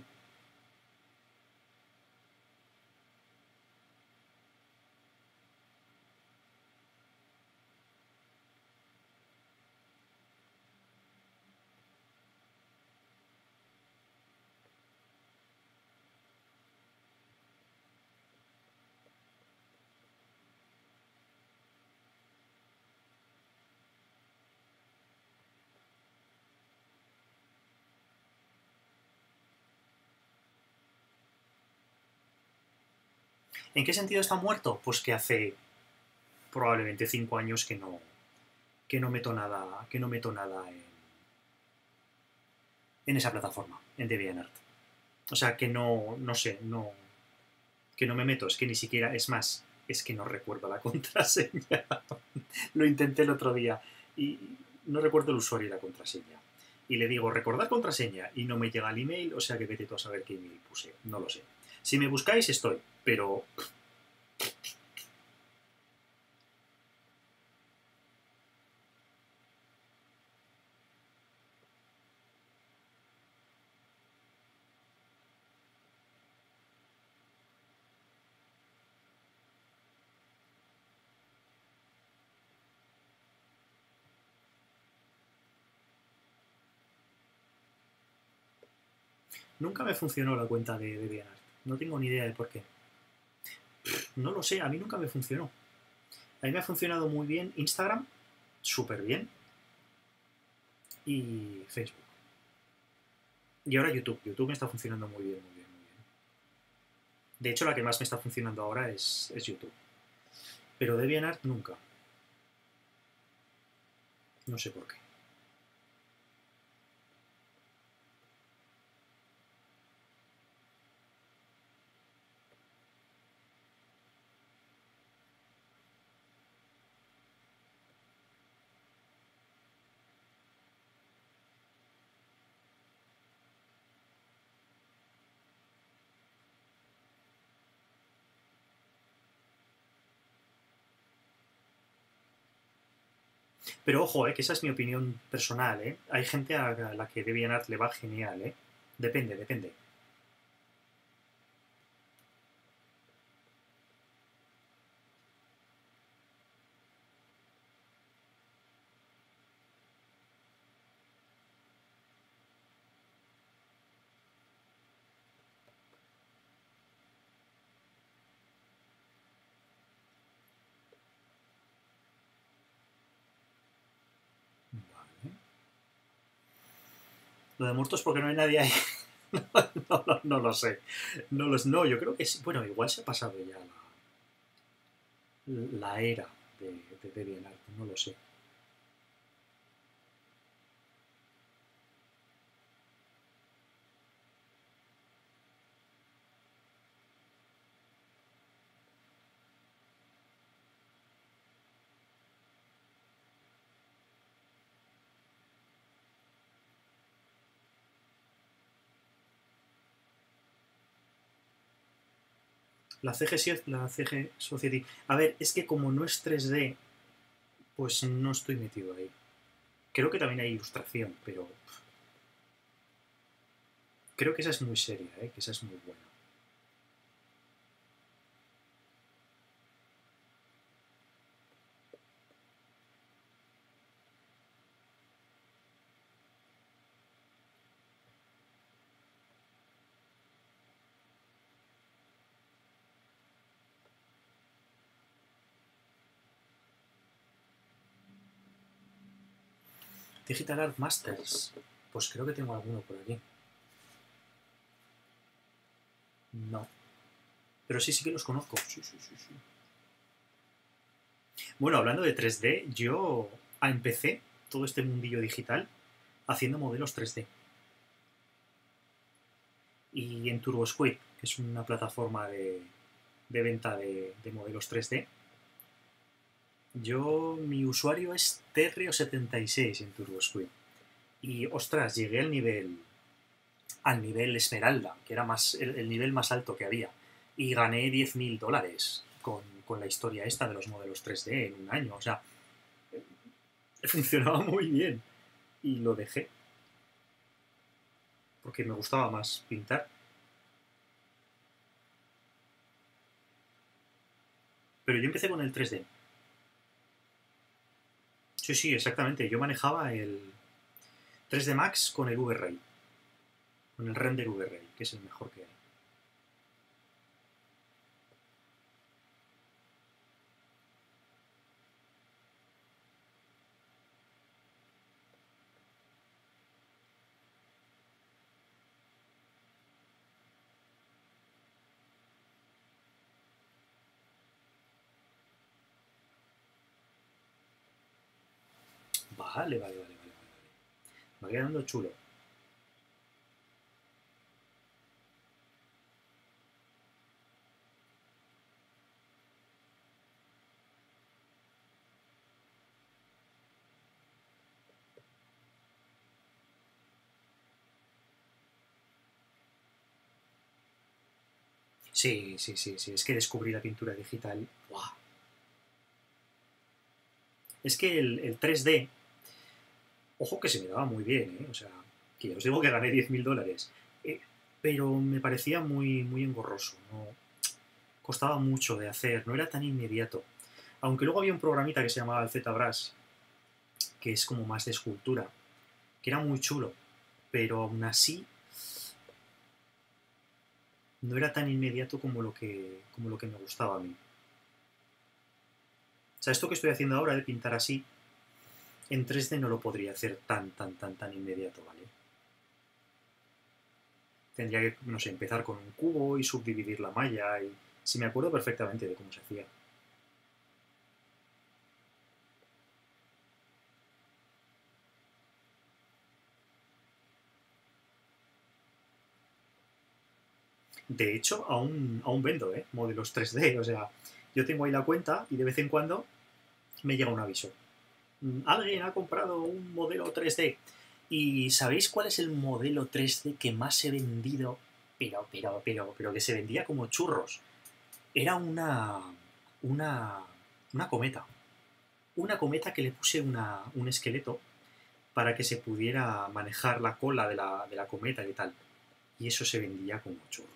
S1: ¿En qué sentido está muerto? Pues que hace probablemente 5 años que no meto nada, en esa plataforma, en DeviantArt. O sea, que no sé, que no me meto, es que ni siquiera, es más, es que no recuerdo la contraseña. Lo intenté el otro día y no recuerdo el usuario y la contraseña. Y le digo, recordad contraseña, y no me llega el email, o sea que vete tú a saber qué email puse, no lo sé. Si me buscáis, estoy, pero... Nunca me funcionó la cuenta de DeviantArt. No tengo ni idea de por qué. No lo sé, a mí nunca me funcionó. A mí me ha funcionado muy bien Instagram, súper bien, y Facebook. Y ahora YouTube. YouTube me está funcionando muy bien, muy bien, muy bien. De hecho, la que más me está funcionando ahora es YouTube. Pero DeviantArt nunca. No sé por qué. Pero ojo, que esa es mi opinión personal, ¿eh? Hay gente a la que DeviantArt le va genial, ¿eh? Depende, depende. Vale. Lo de muertos porque no hay nadie ahí. No lo sé. No, yo creo que sí. Bueno, igual se ha pasado ya la era de DeviantArt, no lo sé. La CG Society. A ver, es que como no es 3D, pues no estoy metido ahí. Creo que también hay ilustración, pero creo que esa es muy seria, que esa es muy buena. Digital Art Masters. Pues creo que tengo alguno por aquí. No. Pero sí, sí que los conozco. Sí, sí, sí, sí. Bueno, hablando de 3D, yo empecé todo este mundillo digital haciendo modelos 3D. Y en TurboSquid, que es una plataforma de venta de modelos 3D, mi usuario es Terrio76 en TurboSquid. Y ostras, llegué al nivel Esmeralda, que era el nivel más alto que había. Y gané $10.000 con la historia esta de los modelos 3D en un año. O sea, funcionaba muy bien. Y lo dejé, porque me gustaba más pintar. Pero yo empecé con el 3D. Sí, sí, exactamente. Yo manejaba el 3D Max con el V-Ray. Con el render V-Ray, que es el mejor que hay. Vale, vale, vale, vale, vale. Va quedando chulo. Sí, sí, sí, sí. Es que descubrí la pintura digital. ¡Buah! Es que el 3D, ojo que se me daba muy bien, ¿eh? O sea, que ya os digo que gané $10.000. Eh, pero me parecía muy, muy engorroso. ¿No? Costaba mucho de hacer, no era tan inmediato. Aunque luego había un programita que se llamaba el ZBrush, que es como más de escultura, que era muy chulo. Pero aún así, no era tan inmediato como lo que me gustaba a mí. O sea, esto que estoy haciendo ahora de pintar así, en 3D no lo podría hacer tan inmediato, ¿vale? Tendría que, no sé, empezar con un cubo y subdividir la malla y... Sí, me acuerdo perfectamente de cómo se hacía. De hecho, aún vendo, ¿eh? Modelos 3D, o sea, yo tengo ahí la cuenta y de vez en cuando me llega un aviso. Alguien ha comprado un modelo 3D. ¿Y sabéis cuál es el modelo 3D que más he vendido? Pero que se vendía como churros. Era una, una cometa. Una cometa que le puse un esqueleto para que se pudiera manejar la cola de la cometa y tal. Y eso se vendía como churros.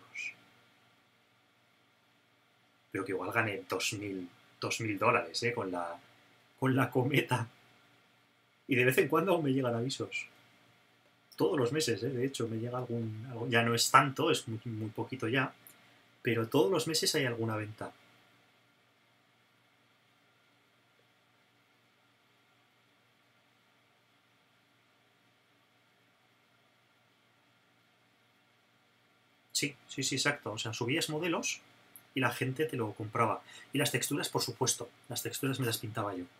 S1: Pero que igual gané 2.000 dólares, con la cometa. Y de vez en cuando aún me llegan avisos. Todos los meses, de hecho, me llega ya no es tanto, es muy poquito ya, pero todos los meses hay alguna venta. Sí, sí, sí, exacto. O sea, subías modelos y la gente te lo compraba. Y las texturas, por supuesto, las texturas me las pintaba yo.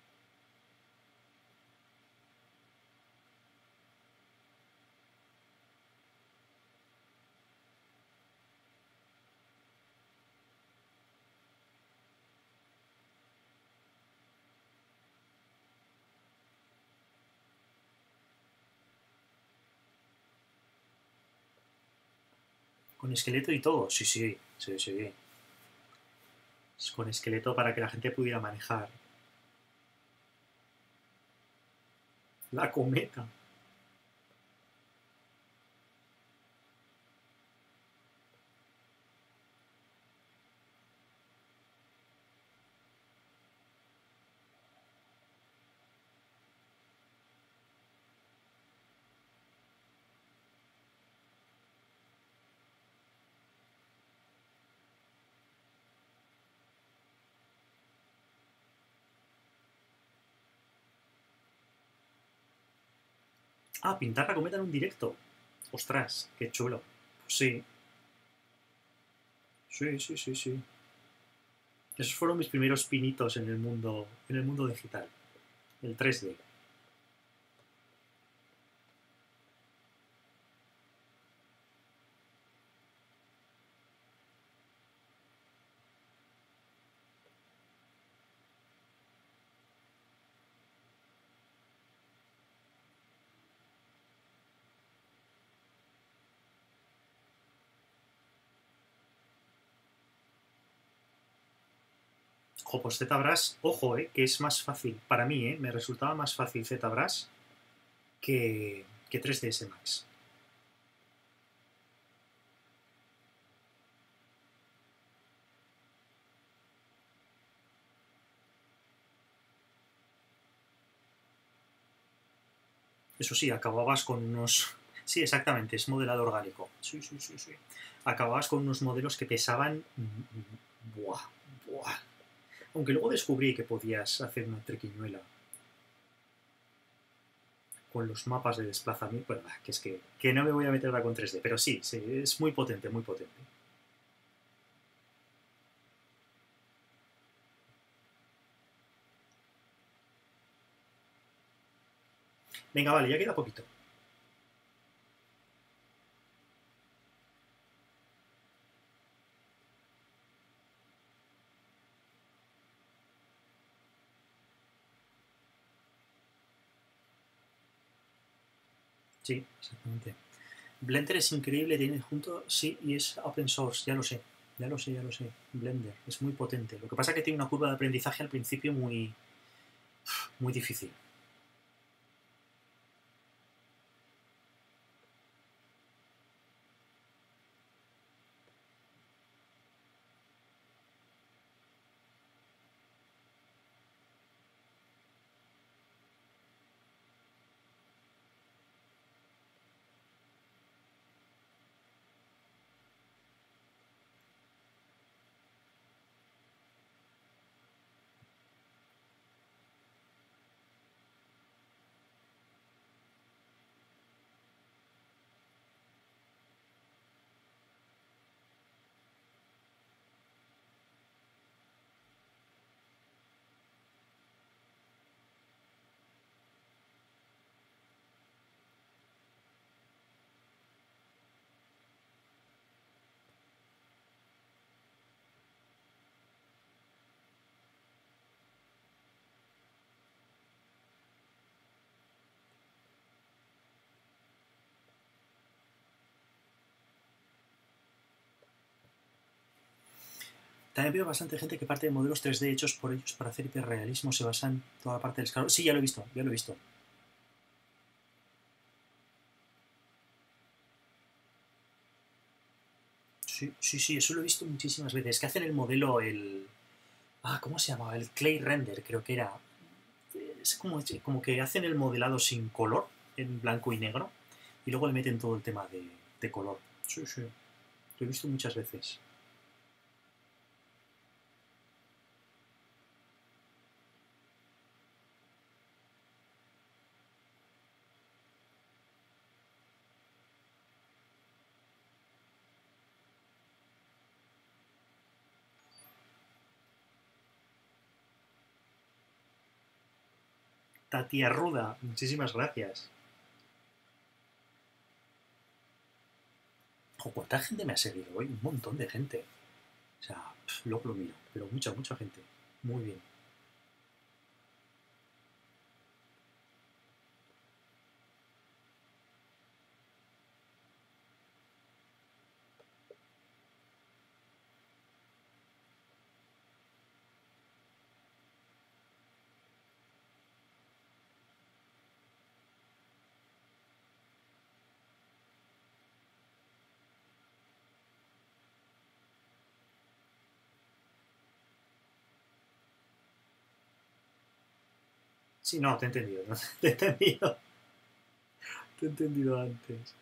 S1: Con esqueleto y todo, sí, sí, sí, sí. Con esqueleto para que la gente pudiera manejar la cometa. Ah, pintar la cometa en un directo. Ostras, qué chulo. Pues sí, sí, sí, sí, sí. Esos fueron mis primeros pinitos en el mundo digital, el 3D. Ojo, pues ZBrush, ojo, que es más fácil. Para mí, me resultaba más fácil ZBrush que 3ds Max. Eso sí, acababas con unos... Sí, exactamente, es modelado orgánico. Sí, sí, sí, sí. Acababas con unos modelos que pesaban... Buah, buah. Aunque luego descubrí que podías hacer una triquiñuela con los mapas de desplazamiento. Bueno, que es que no me voy a meter ahora con 3D, pero sí, sí, es muy potente, muy potente. Venga, vale, ya queda poquito. Sí, exactamente. Blender es increíble, tiene junto, sí, y es open source, ya lo sé, ya lo sé, ya lo sé. Blender es muy potente. Lo que pasa es que tiene una curva de aprendizaje al principio muy difícil. También veo bastante gente que parte de modelos 3D hechos por ellos para hacer hiperrealismo, se basa en toda la parte del escalón. Sí, ya lo he visto, ya lo he visto. Sí, sí, sí, eso lo he visto muchísimas veces. Que hacen el modelo, el... Ah, ¿cómo se llamaba? El clay render, creo que era. Es como que hacen el modelado sin color, en blanco y negro, y luego le meten todo el tema de color. Sí, sí, lo he visto muchas veces. Tatia Ruda, muchísimas gracias. Jo, ¿cuánta gente me ha seguido hoy? Un montón de gente. O sea, luego lo miro, pero mucha, mucha gente. Muy bien. Sí, no, te he entendido, ¿no? Te he entendido. Te he entendido antes.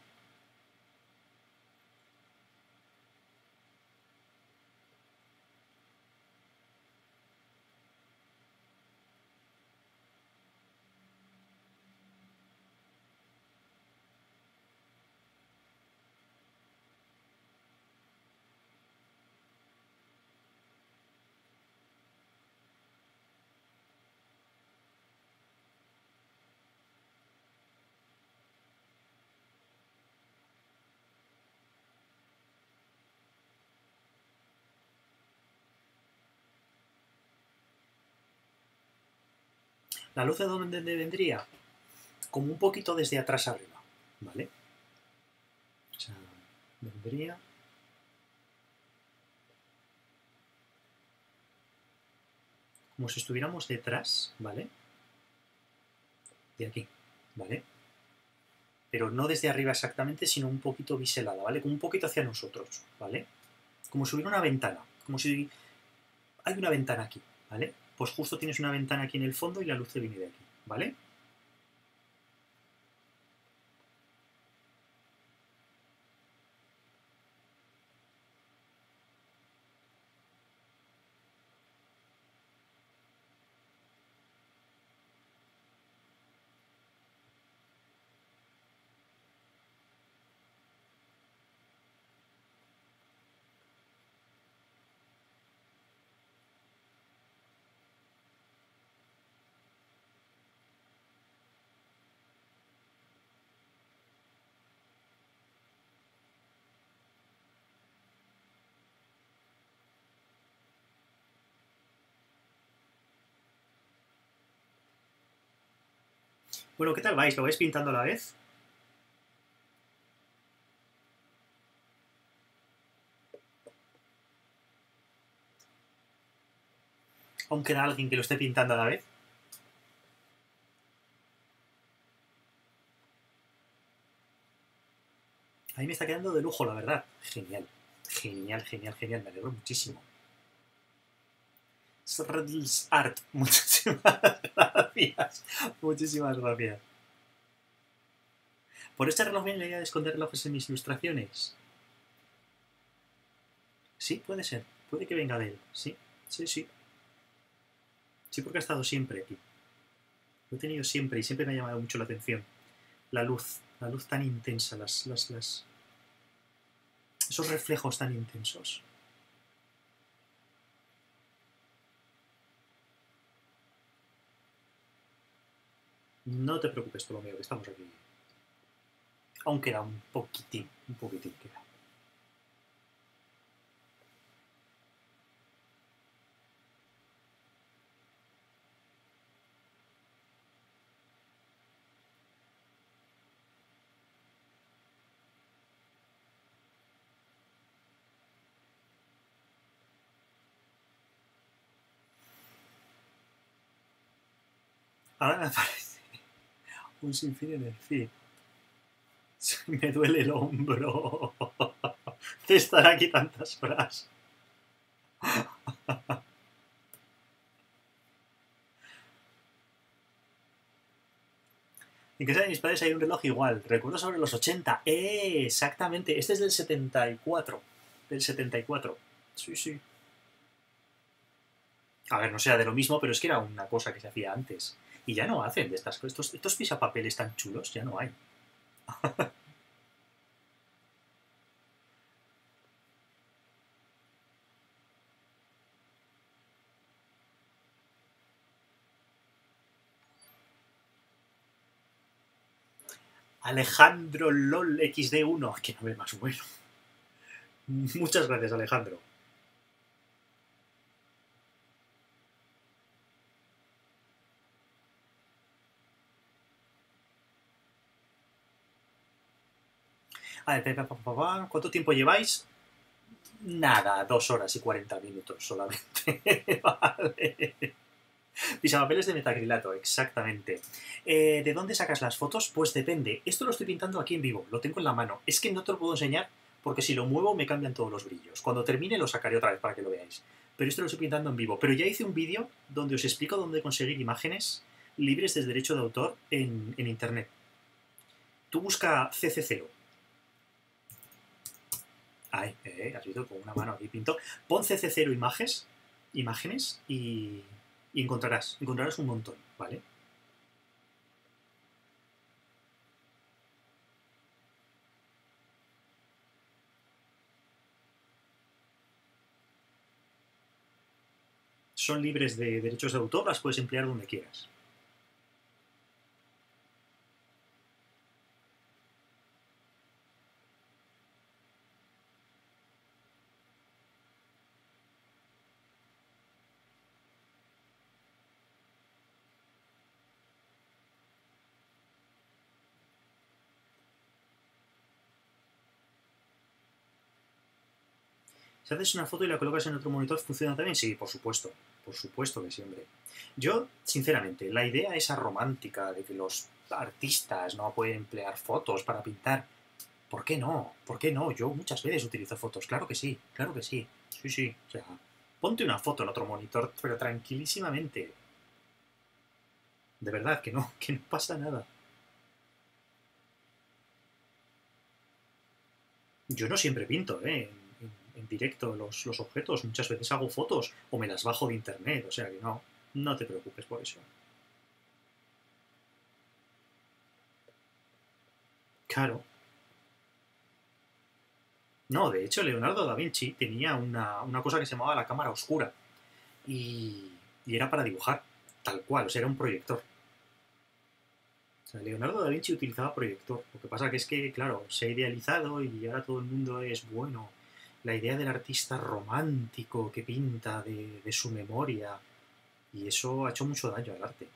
S1: ¿La luz de dónde vendría? Como un poquito desde atrás arriba, ¿vale? O sea, vendría como si estuviéramos detrás, ¿vale? De aquí, ¿vale? Pero no desde arriba exactamente, sino un poquito biselada, ¿vale? Como un poquito hacia nosotros, ¿vale? Como si hubiera una ventana, como si hay una ventana aquí, ¿vale? Pues justo tienes una ventana aquí en el fondo y la luz te viene de aquí, ¿vale? Bueno, ¿qué tal vais? ¿Lo vais pintando a la vez? ¿Aún queda alguien que lo esté pintando a la vez? A mí me está quedando de lujo, la verdad. Genial. Genial, genial, genial. Me alegro muchísimo. Srds Art. Muchísimas gracias. Muchísimas gracias. ¿Por este reloj viene la idea de esconder relojes en mis ilustraciones? Sí, puede ser. Puede que venga de él. Sí, sí, sí. Sí, porque ha estado siempre aquí. Lo he tenido siempre y siempre me ha llamado mucho la atención. La luz tan intensa, esos reflejos tan intensos. No te preocupes, Ptolomeo, que estamos aquí. Aún queda un poquitín queda. Ahora me aparece un sinfín en el feed. Me duele el hombro de estar aquí tantas horas. En casa de mis padres hay un reloj igual. Recuerdo sobre los 80. Exactamente. Este es del 74. Del 74. Sí, sí. A ver, no sea de lo mismo, pero es que era una cosa que se hacía antes. Y ya no hacen de estas cosas. Estos pisapapeles tan chulos ya no hay. Alejandro LOL XD1. Que no ve más bueno. Muchas gracias, Alejandro. A ver, ¿cuánto tiempo lleváis? Nada, 2 horas y 40 minutos solamente. Vale. Pisapapeles de metacrilato, exactamente. ¿De dónde sacas las fotos? Pues depende. Esto lo estoy pintando aquí en vivo, lo tengo en la mano. Es que no te lo puedo enseñar porque si lo muevo me cambian todos los brillos. Cuando termine lo sacaré otra vez para que lo veáis. Pero esto lo estoy pintando en vivo. Pero ya hice un vídeo donde os explico dónde conseguir imágenes libres de derecho de autor en internet. Tú busca CC0. Ay, has visto con una mano aquí pinto. Pon CC0 imágenes y encontrarás un montón, ¿vale? Son libres de derechos de autor, las puedes emplear donde quieras. Si haces una foto y la colocas en otro monitor, ¿funciona también? Sí, por supuesto que sí, hombre. Yo, sinceramente, la idea esa romántica de que los artistas no pueden emplear fotos para pintar, ¿por qué no? ¿Por qué no? Yo muchas veces utilizo fotos, claro que sí, claro que sí. Sí, sí, o sea, ponte una foto en otro monitor, pero tranquilísimamente. De verdad, que no pasa nada. Yo no siempre pinto, en directo los objetos. Muchas veces hago fotos o me las bajo de internet. O sea que no te preocupes por eso. Claro. No, de hecho, Leonardo da Vinci tenía una cosa que se llamaba la cámara oscura. Y era para dibujar, tal cual. O sea, era un proyector. O sea, Leonardo da Vinci utilizaba proyector. Lo que pasa que es que, claro, se ha idealizado y ahora todo el mundo es bueno. La idea del artista romántico que pinta de su memoria. Y eso ha hecho mucho daño al arte.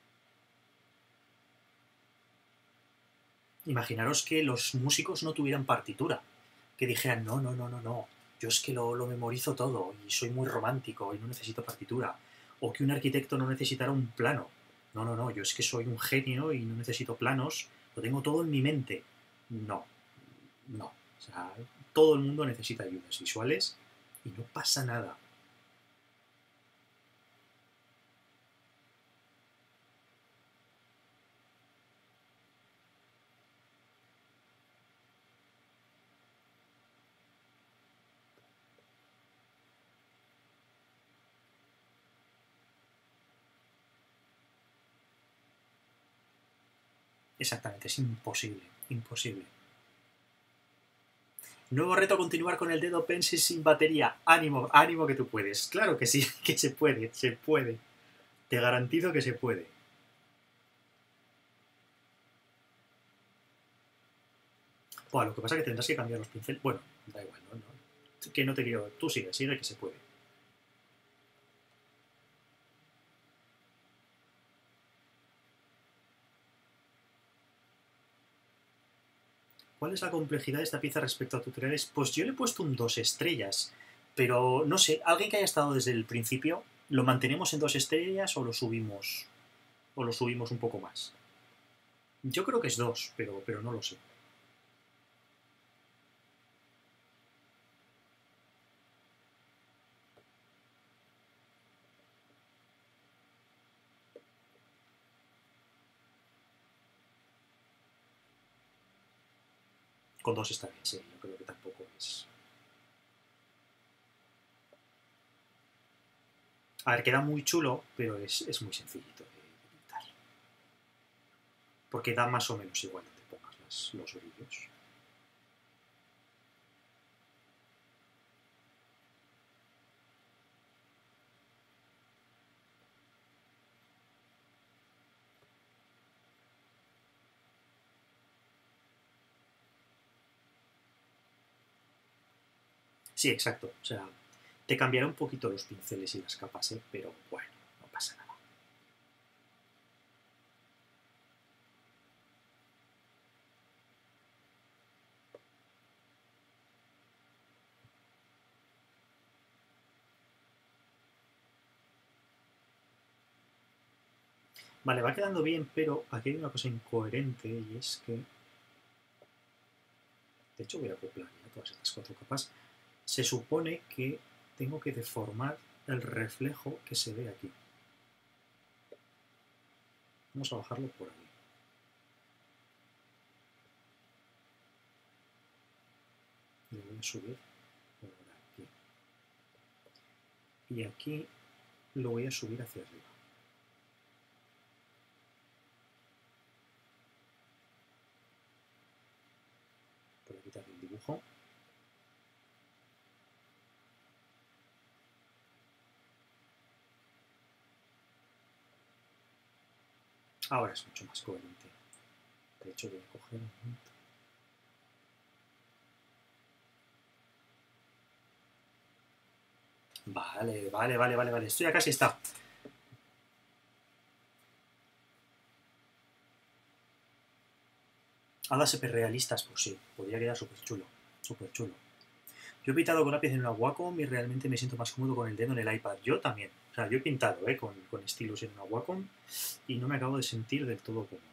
S1: Imaginaros que los músicos no tuvieran partitura. Que dijeran, no, no, no, no, no. Yo es que lo memorizo todo y soy muy romántico y no necesito partitura. O que un arquitecto no necesitara un plano. No, no, no, yo es que soy un genio y no necesito planos. Lo tengo todo en mi mente. No, no. O sea, todo el mundo necesita ayudas visuales y no pasa nada. Exactamente, es imposible, imposible. Nuevo reto, continuar con el dedo pencil sin batería. Ánimo, ánimo que tú puedes. Claro que sí, que se puede, se puede. Te garantizo que se puede. Buah, lo que pasa es que tendrás que cambiar los pinceles. Bueno, da igual, ¿no? Que no te quiero. Tú sigue, sigue que se puede. ¿Cuál es la complejidad de esta pieza respecto a tutoriales? Pues yo le he puesto un 2 estrellas. Pero no sé, alguien que haya estado desde el principio, ¿lo mantenemos en 2 estrellas o lo subimos? ¿O lo subimos un poco más? Yo creo que es 2, pero no lo sé. Con 2 está bien, sí. Yo creo que tampoco es... A ver, queda muy chulo, pero es muy sencillito de pintar. Porque da más o menos igual donde pongas los brillos. Sí, exacto. O sea, te cambiará un poquito los pinceles y las capas, ¿eh? Pero bueno, no pasa nada. Vale, va quedando bien, pero aquí hay una cosa incoherente y es que... De hecho, voy a acoplar ya todas estas 4 capas. Se supone que tengo que deformar el reflejo que se ve aquí. Vamos a bajarlo por aquí. Y lo voy a subir por aquí. Y aquí lo voy a subir hacia arriba. Voy a quitar el dibujo. Ahora es mucho más coherente. De hecho, voy a coger un momento. Vale. Esto ya casi está. Hadas realistas, pues sí, podría quedar súper chulo. Súper chulo. Yo he pintado con lápiz en una Wacom y realmente me siento más cómodo con el dedo en el iPad. Yo también. O sea, yo he pintado con estilos en una Wacom y no me acabo de sentir del todo cómodo.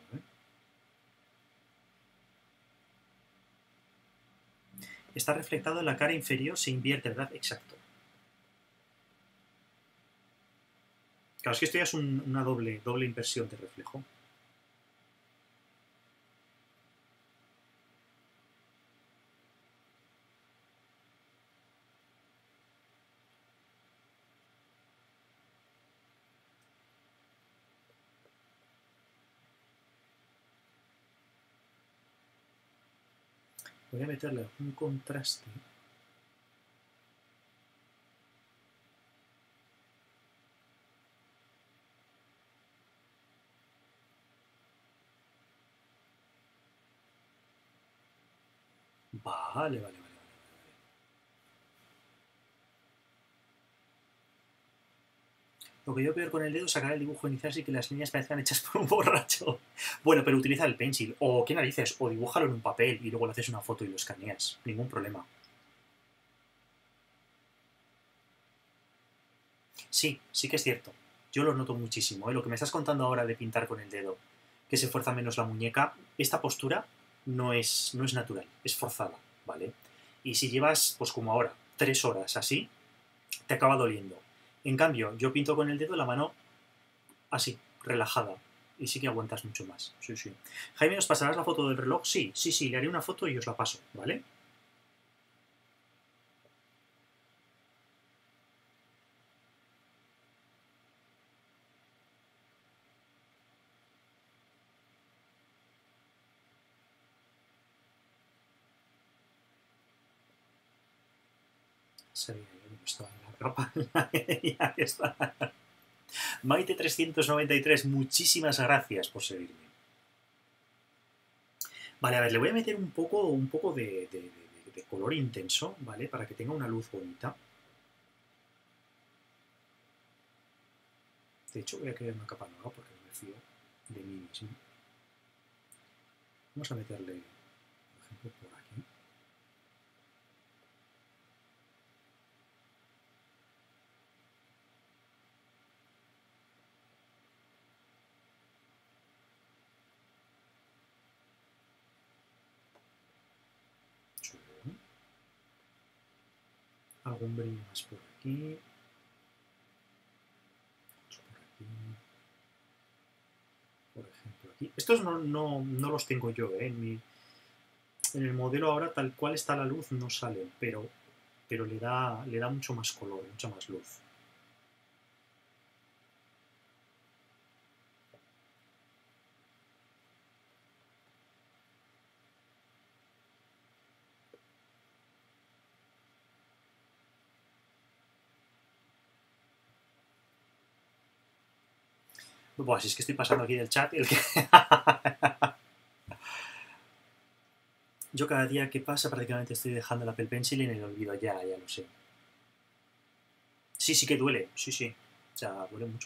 S1: Está reflectado en la cara inferior, se invierte, ¿verdad? Exacto. Claro, es que esto ya es una doble inversión de reflejo. Voy a meterle un contraste. Vale. Lo que yo peor con el dedo es sacar el dibujo inicial y que las líneas parezcan hechas por un borracho. Bueno, pero utiliza el pencil. O, ¿qué narices? O dibújalo en un papel y luego le haces una foto y lo escaneas. Ningún problema. Sí que es cierto. Yo lo noto muchísimo. ¿Eh? Lo que me estás contando ahora de pintar con el dedo, que se fuerza menos la muñeca, esta postura no es natural, es forzada, ¿vale? Y si llevas, pues como ahora, 3 horas así, te acaba doliendo. En cambio, yo pinto con el dedo la mano así, relajada. Y sí que aguantas mucho más. Sí. Jaime, ¿nos pasarás la foto del reloj? Sí, le haré una foto y os la paso, ¿vale? Sabía yo que estaba en la capa. Ya está. Maite393, muchísimas gracias por seguirme. Vale, a ver, le voy a meter un poco de color intenso, ¿vale? Para que tenga una luz bonita. De hecho, voy a crear una capa nueva porque me fío de mí mismo. Vamos a meterle, por ejemplo, por aquí.
S2: algún brillo más por aquí. Por aquí. Por ejemplo, aquí. Estos no los tengo yo, ¿eh? En el modelo ahora, tal cual está la luz, no salen, pero le da mucho más color, mucha más luz. Buah, si es que estoy pasando aquí del chat, el que... Yo cada día que pasa prácticamente estoy dejando el Apple Pencil en el olvido, ya lo sé. Sí, sí que duele, sí, sí. O sea, duele mucho.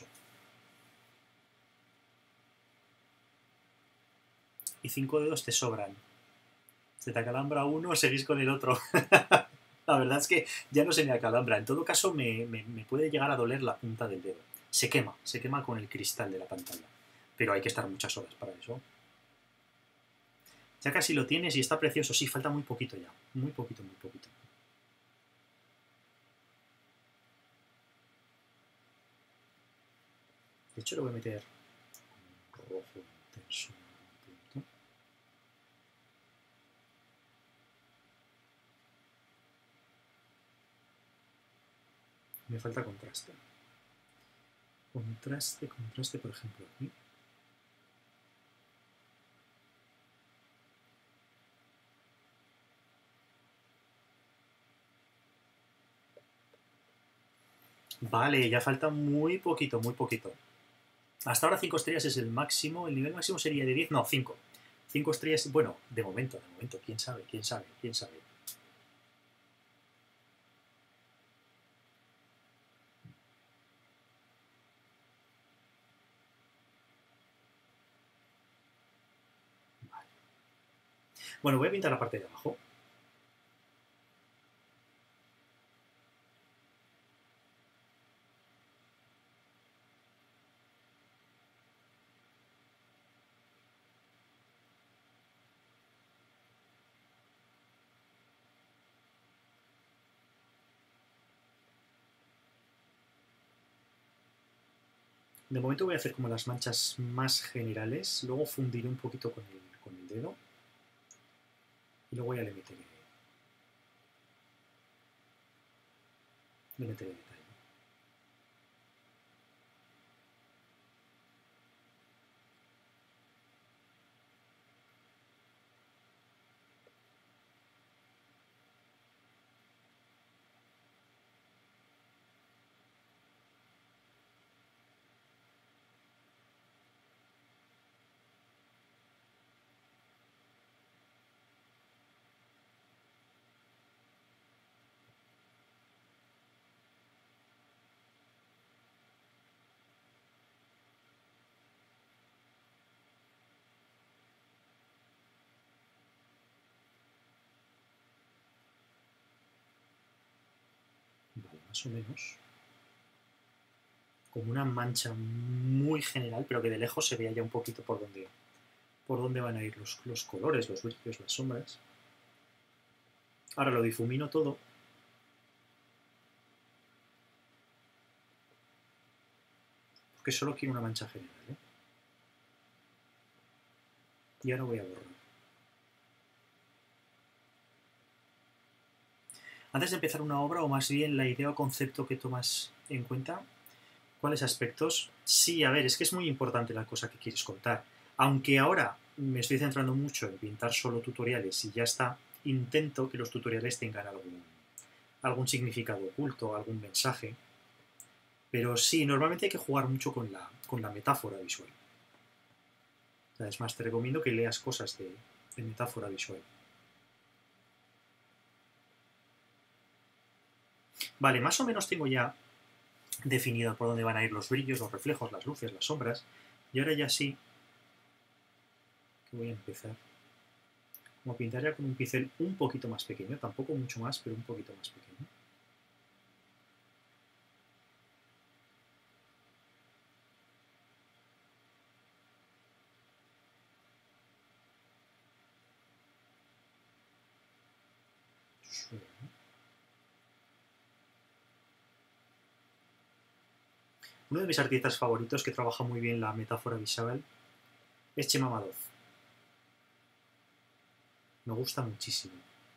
S2: Y 5 dedos te sobran. Se te acalambra uno, seguís con el otro. La verdad es que ya no se me acalambra. En todo caso, me puede llegar a doler la punta del dedo. Se quema con el cristal de la pantalla. Pero hay que estar muchas horas para eso. Ya casi lo tienes y está precioso. Sí, falta muy poquito ya. Muy poquito, muy poquito. De hecho, le voy a meter un rojo intenso. Me falta contraste. Contraste, por ejemplo, aquí. Vale, ya falta muy poquito, muy poquito. Hasta ahora 5 estrellas es el máximo. El nivel máximo sería de 10. No, 5. 5 estrellas, bueno, de momento. Quién sabe, quién sabe, quién sabe. Vale. Bueno, voy a pintar la parte de abajo. De momento voy a hacer como las manchas más generales. Luego fundiré un poquito con el dedo. Y luego ya le meteré detalle. Vale, más o menos. Como una mancha muy general, pero que de lejos se vea ya un poquito por dónde van a ir los colores, los brillos, las sombras. Ahora lo difumino todo. Porque solo quiero una mancha general, ¿eh? Y ahora voy a borrar. Antes de empezar una obra, o más bien la idea o concepto que tomas en cuenta, ¿cuáles aspectos? Sí, a ver, es que es muy importante la cosa que quieres contar. Aunque ahora me estoy centrando mucho en pintar solo tutoriales y ya está, intento que los tutoriales tengan algún significado oculto, algún mensaje. Pero sí, normalmente hay que jugar mucho con la metáfora visual. O sea, es más, te recomiendo que leas cosas de metáfora visual. Vale, más o menos tengo ya definido por dónde van a ir los brillos, los reflejos, las luces, las sombras. Y ahora ya sí que voy a empezar. Como pintar ya con un pincel un poquito más pequeño, tampoco mucho más, pero un poquito más pequeño. Uno de mis artistas favoritos que trabaja muy bien la metáfora visual es Chema Madoz. Me gusta muchísimo.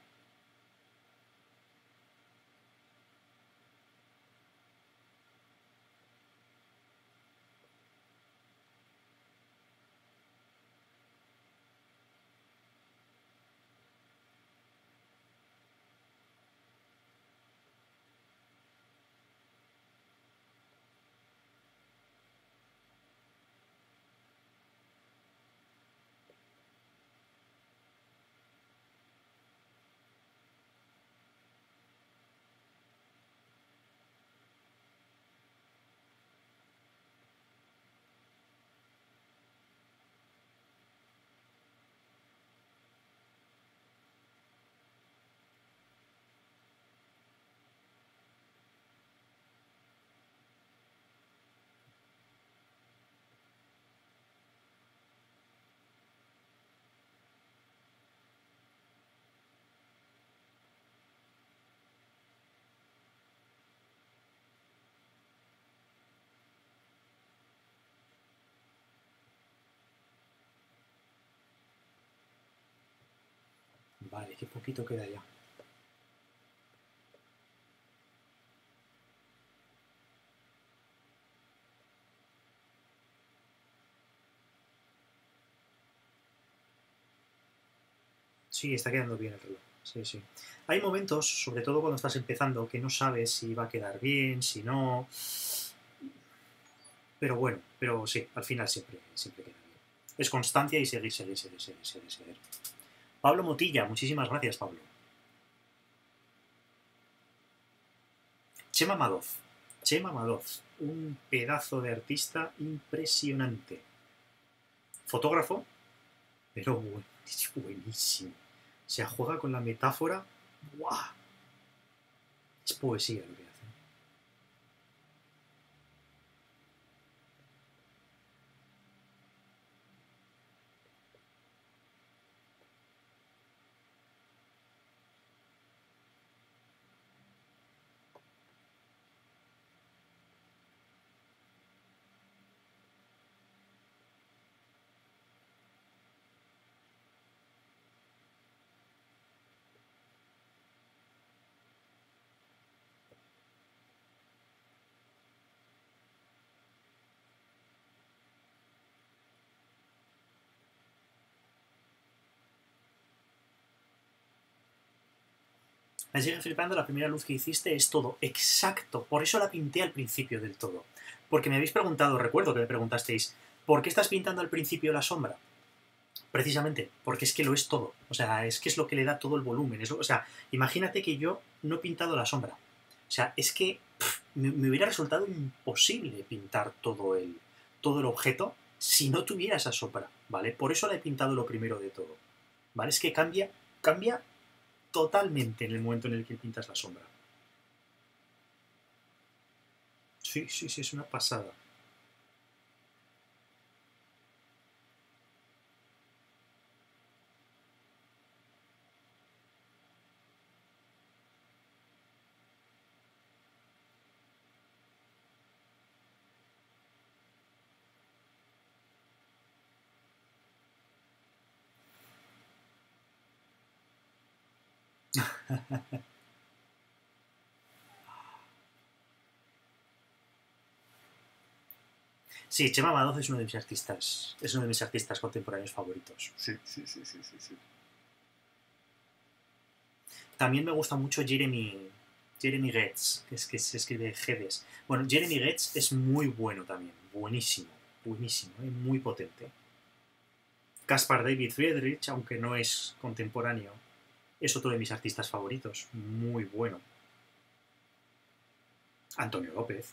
S2: Vale, qué poquito queda ya. Sí, está quedando bien el reloj. Sí, sí. Hay momentos, sobre todo cuando estás empezando, que no sabes si va a quedar bien, si no. Pero bueno, pero sí, al final siempre queda bien. Es constancia y seguir. Pablo Motilla, muchísimas gracias, Pablo. Chema Madoz. Chema Madoz, un pedazo de artista impresionante. Fotógrafo, pero es buenísimo. Se juega con la metáfora. ¡Buah! Es poesía lo que hace. Me sigue flipando la primera luz que hiciste, es todo exacto. Por eso la pinté al principio del todo. Porque me habéis preguntado, recuerdo que me preguntasteis, ¿por qué estás pintando al principio la sombra? Precisamente, porque es que lo es todo. O sea, es que es lo que le da todo el volumen. O sea, imagínate que yo no he pintado la sombra. O sea, es que me hubiera resultado imposible pintar todo el objeto si no tuviera esa sombra, ¿vale? Por eso la he pintado lo primero de todo. ¿Vale? Es que cambia totalmente en el momento en el que pintas la sombra. Sí, sí, sí, es una pasada. Sí, Chema Madoz es uno de mis artistas contemporáneos favoritos. Sí, sí, sí, sí, sí, sí. También me gusta mucho Jeremy Getz, que es que se escribe Gedes. Bueno, Jeremy Getz es muy bueno también, buenísimo, buenísimo, muy potente. Caspar David Friedrich, aunque no es contemporáneo, es otro de mis artistas favoritos, muy bueno. Antonio López.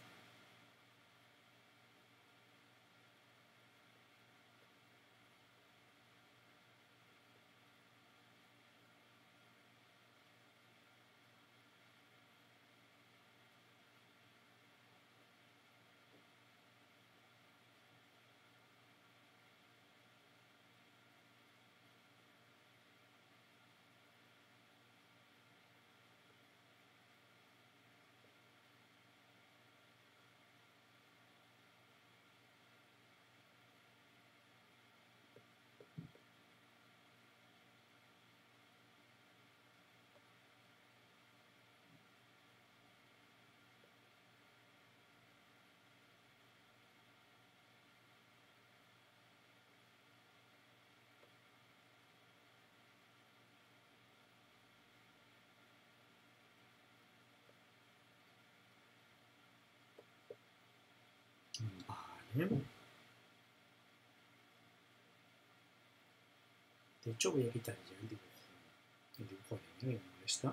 S2: Vale. De hecho, voy a quitar ya el dibujo. El dibujo de me molesta.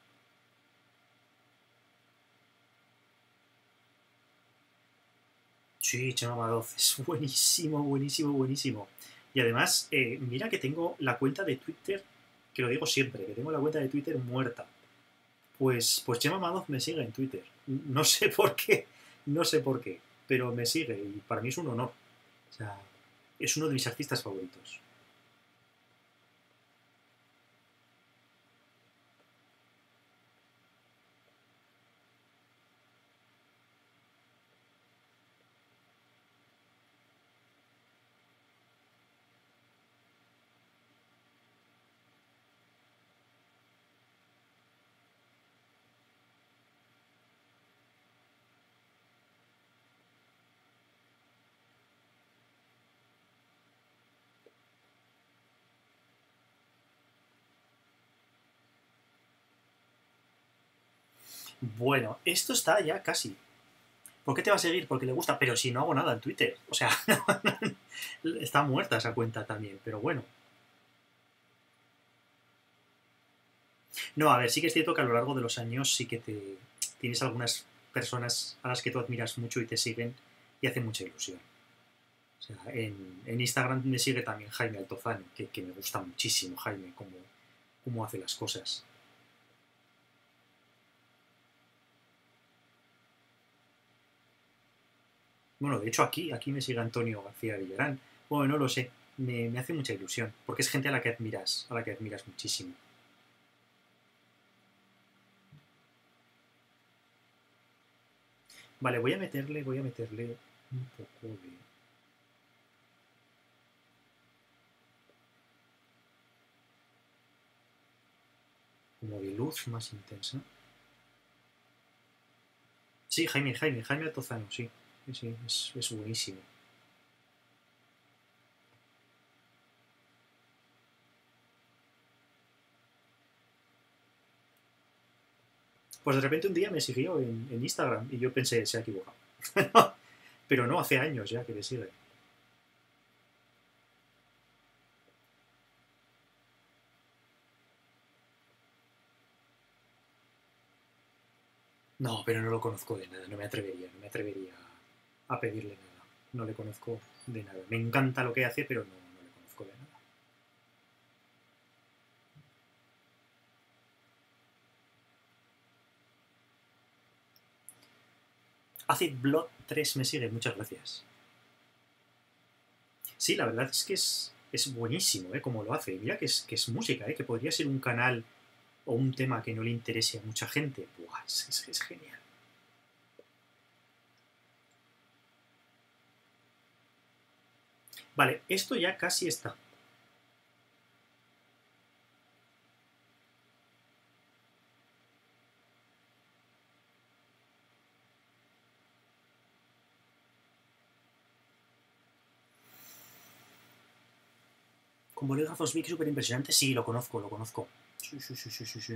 S2: Sí, Chema Madoz, es buenísimo, buenísimo, buenísimo. Y además, mira que tengo la cuenta de Twitter, que lo digo siempre, que tengo la cuenta de Twitter muerta. Pues Chema Madoz me sigue en Twitter. No sé por qué, no sé por qué, pero me sigue y para mí es un honor. O sea, es uno de mis artistas favoritos. Bueno, esto está ya casi. ¿Por qué te va a seguir? Porque le gusta, pero si no hago nada en Twitter. O sea, está muerta esa cuenta también, pero bueno. No, a ver, sí que es cierto que a lo largo de los años sí que tienes algunas personas a las que tú admiras mucho y te siguen y hace mucha ilusión. O sea, en Instagram me sigue también Jaime Altozano, que me gusta muchísimo Jaime, cómo hace las cosas. Bueno, de hecho aquí me sigue Antonio García Villarán. Bueno, no lo sé, me hace mucha ilusión, porque es gente a la que admiras muchísimo. Vale, voy a meterle un poco como de luz más intensa. Sí, Jaime Altozano, sí. Sí, sí, es buenísimo. Pues de repente un día me siguió en Instagram y yo pensé, se ha equivocado. Pero no, hace años ya que le sigue. No, pero no lo conozco de nada, no me atrevería a pedirle nada. No le conozco de nada. Me encanta lo que hace, pero no le conozco de nada. Acid Blood 3 me sigue, muchas gracias. Sí, la verdad es que es buenísimo, como lo hace. Mira que es música, que podría ser un canal o un tema que no le interese a mucha gente. Buah, es genial. Vale, esto ya casi está. Con bolígrafos Bic súper impresionante. Sí, lo conozco, lo conozco. Sí, sí, sí, sí, sí, sí.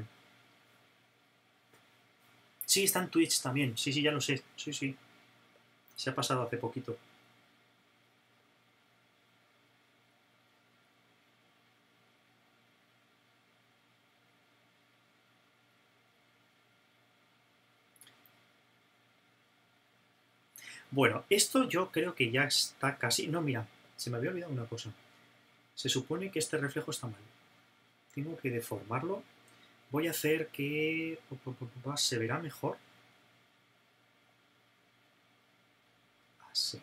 S2: Sí, está en Twitch también. Sí, sí, ya lo sé. Sí, sí. Se ha pasado hace poquito. Bueno, esto yo creo que ya está casi... No, mira, se me había olvidado una cosa. Se supone que este reflejo está mal. Tengo que deformarlo. Voy a hacer que... Se verá mejor. Así.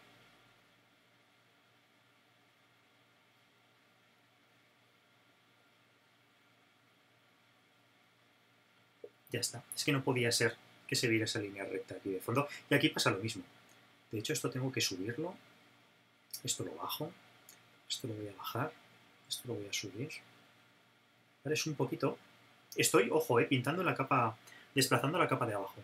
S2: Ya está. Es que no podía ser que se viera esa línea recta aquí de fondo. Y aquí pasa lo mismo. De hecho, esto tengo que subirlo. Esto lo bajo. Esto lo voy a bajar. Esto lo voy a subir. Ahora es un poquito... Estoy, ojo, pintando la capa... Desplazando la capa de abajo.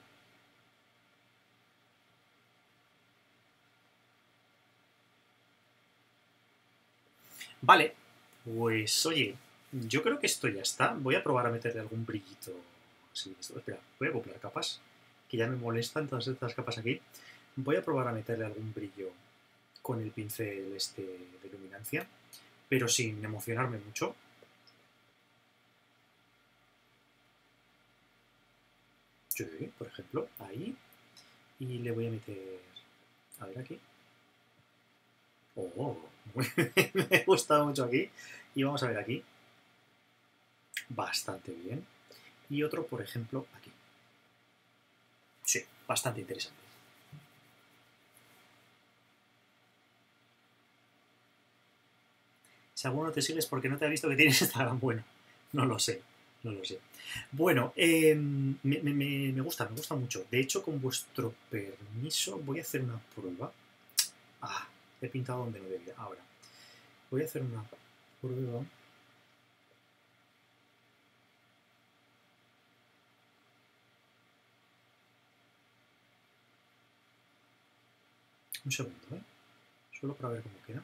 S2: Vale. Pues, oye, yo creo que esto ya está. Voy a probar a meterle algún brillito. Sí, espera, voy a copiar capas. Que ya me molestan todas estas capas aquí. Voy a probar a meterle algún brillo con el pincel este de luminancia, pero sin emocionarme mucho. Sí, por ejemplo, ahí. Y le voy a meter... A ver aquí. Oh, me ha gustado mucho aquí. Y vamos a ver aquí. Bastante bien. Y otro, por ejemplo, aquí. Sí, bastante interesante. Si alguno te sigue es porque no te ha visto que tienes Instagram. Bueno, no lo sé, no lo sé. Bueno, me gusta mucho. De hecho, con vuestro permiso, voy a hacer una prueba. Ah, he pintado donde no debía. Ahora, voy a hacer una prueba. Un segundo, ¿eh? Solo para ver cómo queda.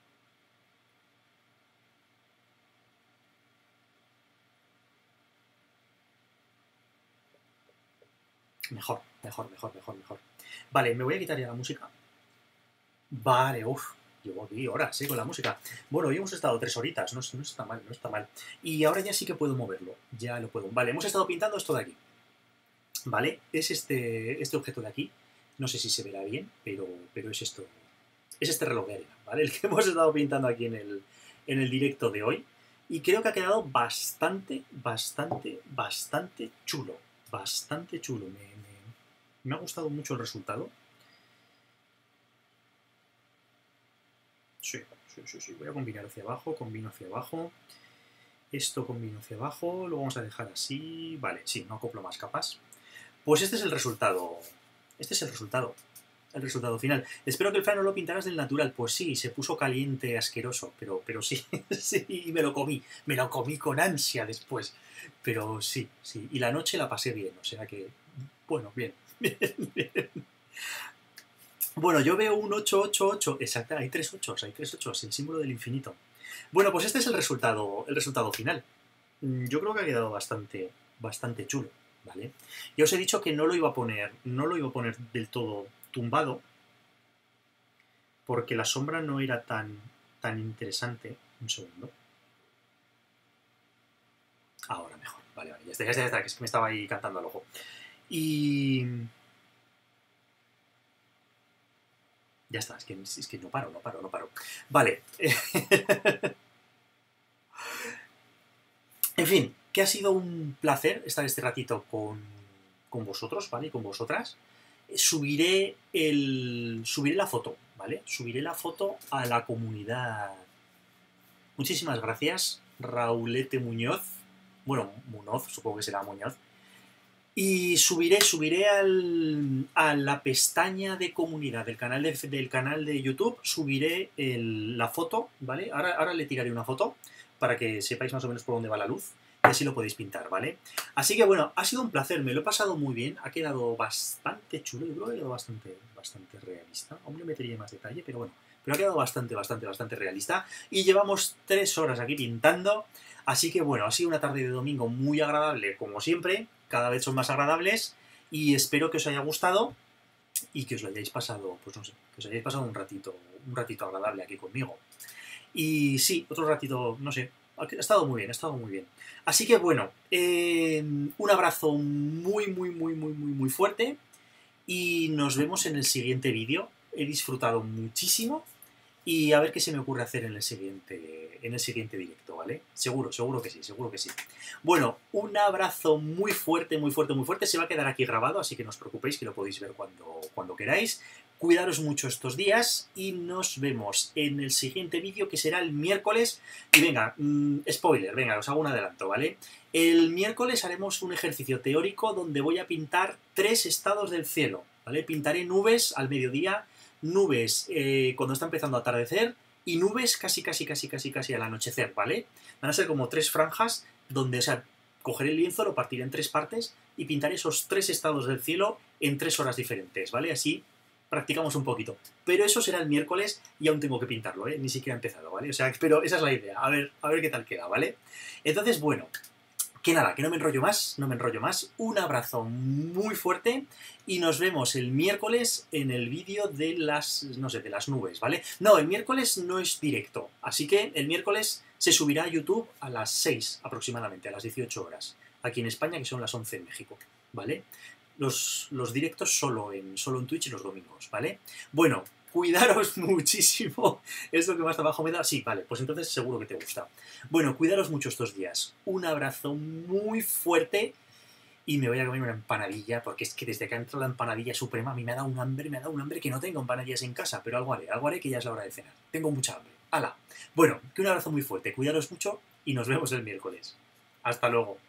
S2: Mejor. Vale, me voy a quitar ya la música. Vale, uff. Llevo aquí horas, con la música. Bueno, hoy hemos estado 3 horitas, no está mal, no está mal. Y ahora ya sí que puedo moverlo, ya lo puedo. Vale, hemos estado pintando esto de aquí. ¿Vale? Es este objeto de aquí. No sé si se verá bien, pero es esto. Es este reloj de arena, ¿vale? El que hemos estado pintando aquí en el directo de hoy. Y creo que ha quedado bastante chulo. Bastante chulo. Me ha gustado mucho el resultado. Sí. Voy a combinar hacia abajo, combino hacia abajo. Esto combino hacia abajo, lo vamos a dejar así. Vale, sí, no acoplo más capas. Pues este es el resultado. Este es el resultado. El resultado final. Espero que el Fran no lo pintaras del natural. Pues sí, se puso caliente, asqueroso. Pero sí, sí, y me lo comí. Me lo comí con ansia después. Pero sí. Y la noche la pasé bien. O sea que, bueno, bien. Bueno, yo veo un 888. Exacto, hay 3 ochos, el símbolo del infinito. Bueno, pues este es el resultado final. Yo creo que ha quedado bastante chulo, ¿vale? Ya os he dicho que no lo iba a poner del todo tumbado, porque la sombra no era tan interesante. Un segundo. Ahora mejor. Vale, ya está, que es que me estaba ahí cantando al ojo. Y... Ya está, es que no paro. Vale. En fin, que ha sido un placer estar este ratito con vosotros, ¿vale? Y con vosotras. Subiré la foto, ¿vale? Subiré la foto a la comunidad. Muchísimas gracias, Raulete Muñoz. Bueno, Muñoz, supongo que será Muñoz. Y subiré a la pestaña de comunidad del canal de YouTube, subiré la foto, ¿vale? Ahora le tiraré una foto para que sepáis más o menos por dónde va la luz y así lo podéis pintar, ¿vale? Así que bueno, ha sido un placer, me lo he pasado muy bien, ha quedado bastante chulo, yo creo que ha quedado bastante realista. Aún le metería más detalle, pero bueno, pero ha quedado bastante realista. Y llevamos 3 horas aquí pintando, así que bueno, ha sido una tarde de domingo muy agradable, como siempre. Cada vez son más agradables y espero que os haya gustado y que os lo hayáis pasado, pues no sé, que os hayáis pasado un ratito agradable aquí conmigo. Y sí, otro ratito, no sé, ha estado muy bien. Así que bueno, un abrazo muy fuerte y nos vemos en el siguiente vídeo. He disfrutado muchísimo y a ver qué se me ocurre hacer en el siguiente directo, ¿vale? Seguro que sí. Bueno, un abrazo muy fuerte. Se va a quedar aquí grabado, así que no os preocupéis, que lo podéis ver cuando queráis. Cuidaros mucho estos días y nos vemos en el siguiente vídeo, que será el miércoles. Y venga, spoiler, venga, os hago un adelanto, ¿vale? El miércoles haremos un ejercicio teórico donde voy a pintar 3 estados del cielo, ¿vale? Pintaré nubes al mediodía, nubes cuando está empezando a atardecer y nubes casi al anochecer, ¿vale? Van a ser como 3 franjas donde, o sea, cogeré el lienzo, lo partiré en 3 partes y pintaré esos 3 estados del cielo en 3 horas diferentes, ¿vale? Así practicamos un poquito. Pero eso será el miércoles y aún tengo que pintarlo, Ni siquiera he empezado, ¿vale? O sea, pero esa es la idea, a ver qué tal queda, ¿vale? Entonces, bueno,
S1: Que nada, que no me enrollo más, no me enrollo más. Un abrazo muy fuerte y nos vemos el miércoles en el vídeo de las, no sé, de las nubes, ¿vale? No, el miércoles no es directo, así que el miércoles se subirá a YouTube a las 6 aproximadamente, a las 18 horas. Aquí en España, que son las 11 en México, ¿vale? Los directos solo en Twitch los domingos, ¿vale? Bueno, cuidaros muchísimo. ¿Es lo que más trabajo me da? Sí, vale, pues entonces seguro que te gusta. Bueno, cuidaros mucho estos días. Un abrazo muy fuerte y me voy a comer una empanadilla, porque es que desde que ha entrado la empanadilla suprema a mí me ha dado un hambre que no tengo empanadillas en casa, pero algo haré que ya es la hora de cenar. Tengo mucha hambre. ¡Hala! Bueno, que un abrazo muy fuerte, cuidaros mucho y nos vemos el miércoles. Hasta luego.